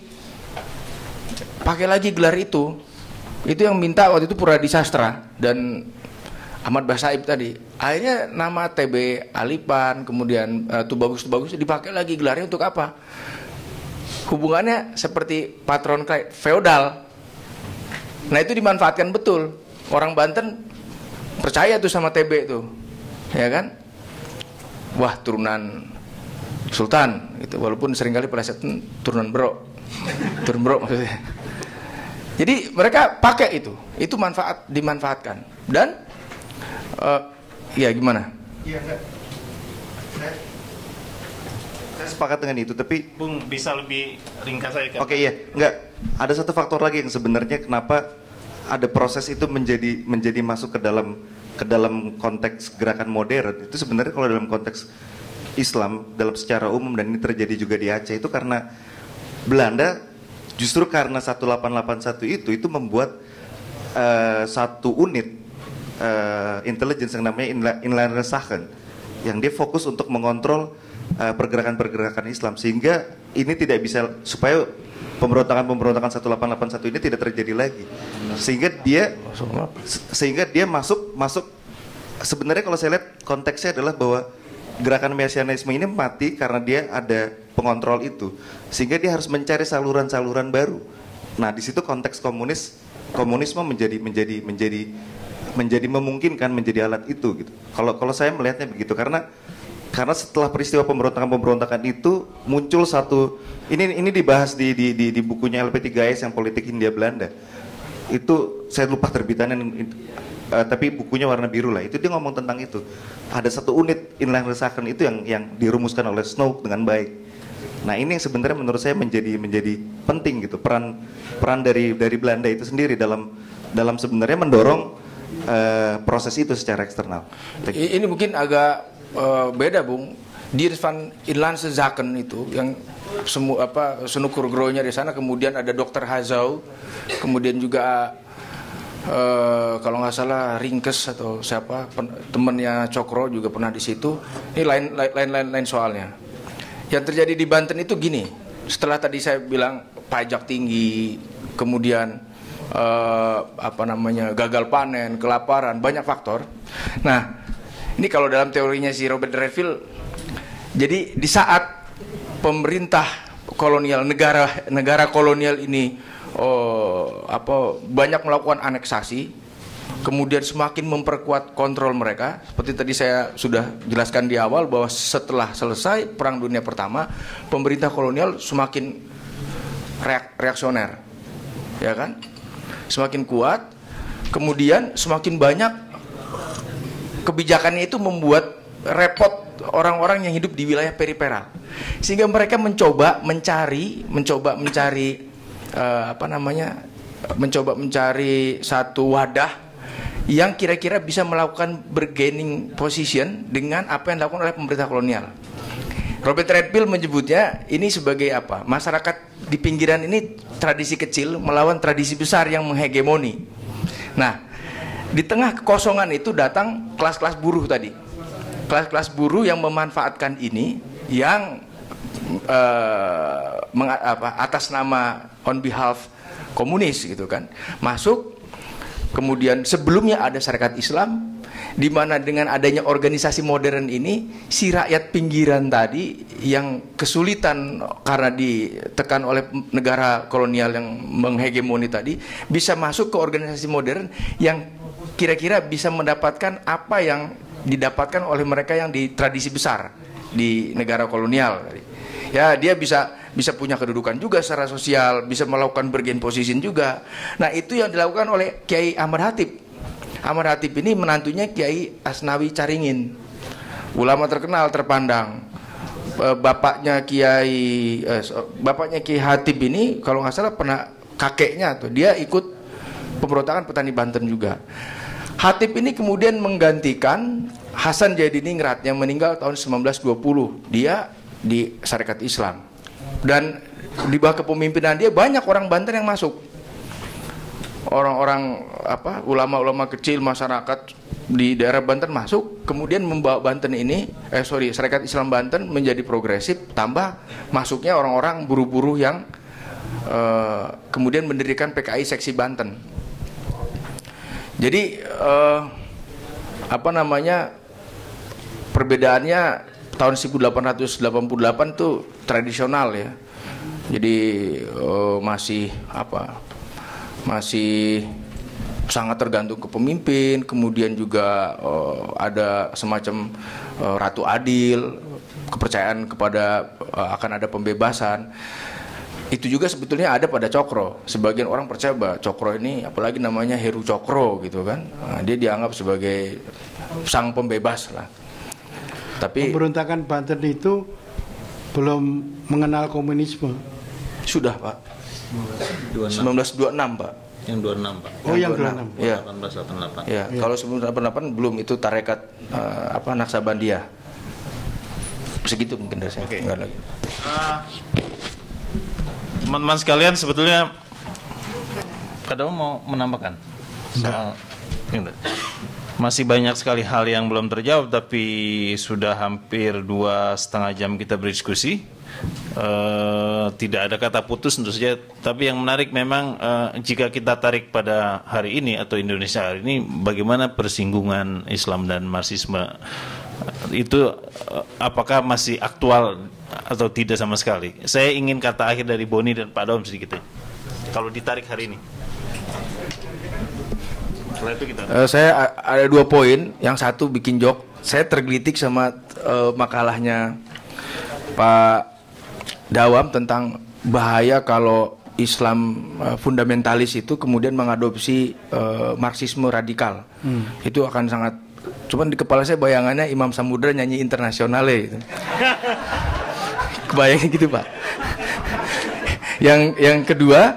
lagi gelar itu. Itu yang minta waktu itu Puradi Sastra dan Ahmad Basaib tadi. Akhirnya nama TB Alipan, kemudian Tubagus dipakai lagi gelarnya untuk apa? Hubungannya seperti patron feodal. Nah, itu dimanfaatkan betul. Orang Banten percaya tuh sama TB itu, ya kan? Wah, turunan Sultan gitu. Walaupun seringkali plesetan turunan Bro. Turun Bro maksudnya. Jadi mereka pakai itu dimanfaatkan. Dan ya gimana? Iya, saya sepakat dengan itu, tapi Bung bisa lebih ringkas saja. Oke, iya, enggak. Ada satu faktor lagi yang sebenarnya kenapa ada proses itu menjadi masuk ke dalam konteks gerakan modern. Itu sebenarnya kalau dalam konteks Islam dalam secara umum, dan ini terjadi juga di Aceh, itu karena Belanda justru karena 1881 itu membuat satu unit intelligence yang namanya Inlandsachen, yang dia fokus untuk mengontrol pergerakan-pergerakan Islam, sehingga ini tidak bisa, supaya pemberontakan 1881 ini tidak terjadi lagi, sehingga dia masuk sebenarnya kalau saya lihat konteksnya adalah bahwa gerakan Mesianisme ini mati karena dia ada pengontrol itu, sehingga dia harus mencari saluran-saluran baru. Nah, di situ konteks komunisme menjadi memungkinkan menjadi alat itu gitu. Kalau saya melihatnya begitu, karena setelah peristiwa pemberontakan itu muncul satu, ini dibahas di bukunya LP3S yang Politik Hindia Belanda. Itu saya lupa terbitannya, tapi bukunya warna biru lah. Itu dia ngomong tentang itu. Ada satu unit Inlandsachen itu yang dirumuskan oleh Snow dengan baik. Nah, ini yang sebenarnya menurut saya menjadi penting gitu, peran dari Belanda itu sendiri dalam sebenarnya mendorong proses itu secara eksternal. Ini mungkin agak beda, Bung. Diers van Inlandsachen itu yang senukur gronya di sana, kemudian ada Dr. Hazau, kemudian juga kalau nggak salah Ringkes atau siapa temannya Cokro juga pernah di situ. Ini lain soalnya. Yang terjadi di Banten itu gini, setelah tadi saya bilang pajak tinggi, kemudian gagal panen, kelaparan, banyak faktor. Nah, ini kalau dalam teorinya si Robert Redfield, jadi di saat pemerintah kolonial, negara kolonial ini banyak melakukan aneksasi, kemudian semakin memperkuat kontrol mereka, seperti tadi saya sudah jelaskan di awal bahwa setelah selesai Perang Dunia Pertama, pemerintah kolonial semakin reaksioner, ya kan? Semakin kuat, kemudian semakin banyak kebijakannya itu membuat repot orang-orang yang hidup di wilayah periferal, sehingga mereka mencoba mencari satu wadah yang kira-kira bisa melakukan bargaining position dengan apa yang dilakukan oleh pemerintah kolonial. Robert Redfield menyebutnya ini sebagai apa? Masyarakat di pinggiran ini tradisi kecil melawan tradisi besar yang menghegemoni. Nah, di tengah kekosongan itu datang kelas-kelas buruh tadi. Kelas-kelas buruh yang memanfaatkan ini, yang atas nama on behalf komunis gitu kan, masuk. Kemudian sebelumnya ada Syarikat Islam, di mana dengan adanya organisasi modern ini, si rakyat pinggiran tadi yang kesulitan karena ditekan oleh negara kolonial yang menghegemoni tadi, bisa masuk ke organisasi modern yang kira-kira bisa mendapatkan apa yang didapatkan oleh mereka yang di tradisi besar di negara kolonial. Ya, dia bisa punya kedudukan juga secara sosial, bisa melakukan bargain position juga. Nah, itu yang dilakukan oleh Kiai Ahmad Khatib. Ahmad Khatib ini menantunya Kiai Asnawi Caringin, ulama terkenal, terpandang. Bapaknya Kiai Khatib ini kalau nggak salah pernah kakeknya tuh dia ikut pemberontakan petani Banten juga. Khatib ini kemudian menggantikan Hasan Jadiningrat yang meninggal tahun 1920. Dia di Syarikat Islam, dan di bawah kepemimpinan dia banyak orang Banten yang masuk, orang-orang ulama-ulama kecil masyarakat di daerah Banten masuk, kemudian membawa Banten ini Syarikat Islam Banten menjadi progresif, tambah masuknya orang-orang buruh-buruh yang kemudian mendirikan PKI seksi Banten. Jadi perbedaannya tahun 1888 itu tradisional ya. Jadi masih sangat tergantung ke pemimpin, kemudian juga ada semacam ratu adil, kepercayaan kepada akan ada pembebasan. Itu juga sebetulnya ada pada Cokro. Sebagian orang percaya bahwa Cokro ini, apalagi namanya Heru Cokro gitu kan, nah, dia dianggap sebagai sang pembebas lah. Tapi pemberontakan Banten itu belum mengenal komunisme. Sudah, Pak. 1926, Pak. Yang 26, Pak. Oh, yang 26. Ya. 1888. Ya, kalau sebelum 88 belum, itu tarekat Naksabandia. Segitu mungkin dari saya. Oke. Enggak lagi. Teman-teman sekalian, sebetulnya Pak Dawam mau menambahkan soal ini? Masih banyak sekali hal yang belum terjawab, tapi sudah hampir 2,5 jam kita berdiskusi. Tidak ada kata putus tentu saja, tapi yang menarik memang jika kita tarik pada hari ini atau Indonesia hari ini, bagaimana persinggungan Islam dan Marxisme itu apakah masih aktual atau tidak sama sekali. Saya ingin kata akhir dari Boni dan Pak Dawam sedikit ya, kalau ditarik hari ini. Saya ada 2 poin. Yang satu bikin joke. Saya tergelitik sama makalahnya Pak Dawam tentang bahaya kalau Islam fundamentalis itu kemudian mengadopsi Marxisme radikal. Itu akan sangat. Cuman di kepala saya bayangannya Imam Samudra nyanyi internasional gitu. Kebayangnya gitu, Pak. Yang kedua,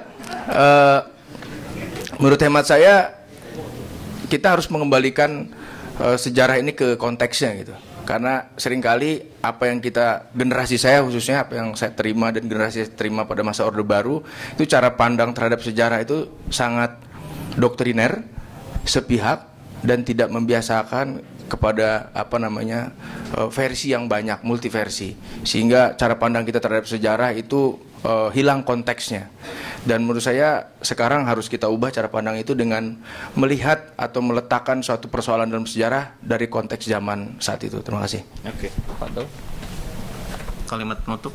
menurut hemat saya, kita harus mengembalikan sejarah ini ke konteksnya gitu. Karena seringkali apa yang generasi saya khususnya, apa yang saya terima dan generasi saya terima pada masa Orde Baru, itu cara pandang terhadap sejarah itu sangat doktriner, sepihak, dan tidak membiasakan kepada versi yang banyak, multiversi. Sehingga cara pandang kita terhadap sejarah itu hilang konteksnya. Dan menurut saya sekarang harus kita ubah cara pandang itu dengan melihat atau meletakkan suatu persoalan dalam sejarah dari konteks zaman saat itu. Terima kasih. Oke, Pak Daw. Kalimat penutup.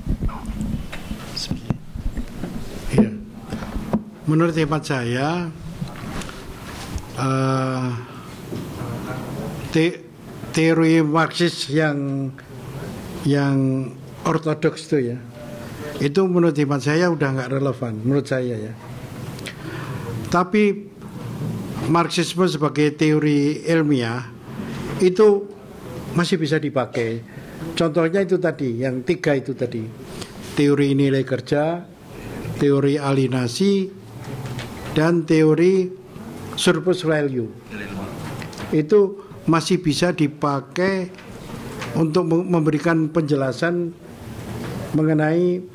Ya. Menurut hemat saya, teori Marxis yang ortodoks itu menurut hemat saya udah nggak relevan menurut saya ya. Tapi Marxisme sebagai teori ilmiah itu masih bisa dipakai. Contohnya itu tadi, yang 3 itu tadi, teori nilai kerja, teori alienasi, dan teori surplus value. Itu masih bisa dipakai untuk memberikan penjelasan mengenai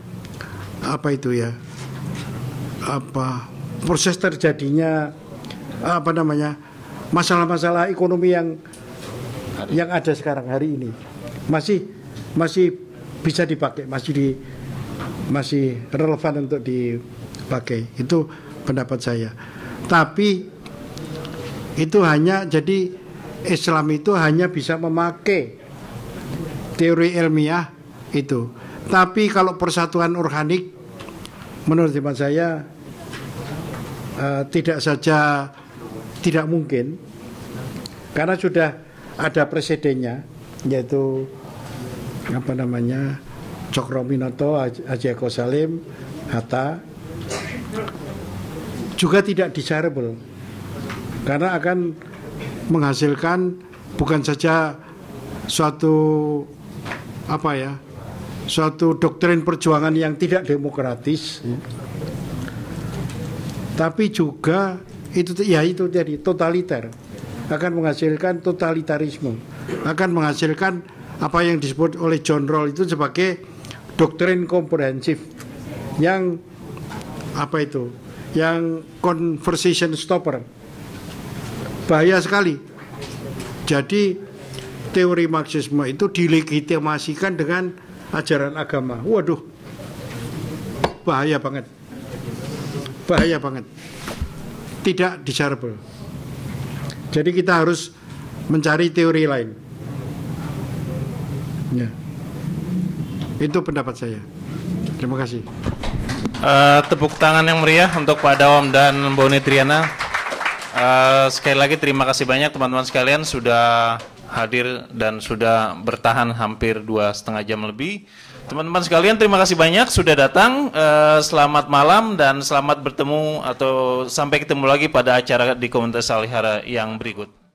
proses terjadinya masalah-masalah ekonomi yang ada sekarang hari ini masih bisa dipakai, masih relevan untuk dipakai. Itu pendapat saya. Tapi itu hanya jadi Islam itu hanya bisa memakai teori ilmiah itu. Tapi kalau persatuan organik, menurut hemat saya tidak saja tidak mungkin, karena sudah ada presidennya, yaitu Cokroaminoto, Haji Agus Salim, Hatta, juga tidak desirable, karena akan menghasilkan bukan saja suatu suatu doktrin perjuangan yang tidak demokratis, tapi juga itu jadi totaliter, akan menghasilkan totalitarisme, akan menghasilkan apa yang disebut oleh John Rawls itu sebagai doktrin komprehensif yang yang conversation stopper, bahaya sekali. Jadi teori Marxisme itu dilegitimasikan dengan ajaran agama. Waduh, bahaya banget, tidak desirable. Jadi kita harus mencari teori lain ya. Itu pendapat saya. Terima kasih. Tepuk tangan yang meriah untuk Pak Dawam dan Boni Triana. Sekali lagi terima kasih banyak teman-teman sekalian sudah hadir dan sudah bertahan hampir 2,5 jam lebih. Teman-teman sekalian terima kasih banyak sudah datang. Selamat malam dan selamat bertemu atau sampai ketemu lagi pada acara di Komunitas Salihara yang berikut.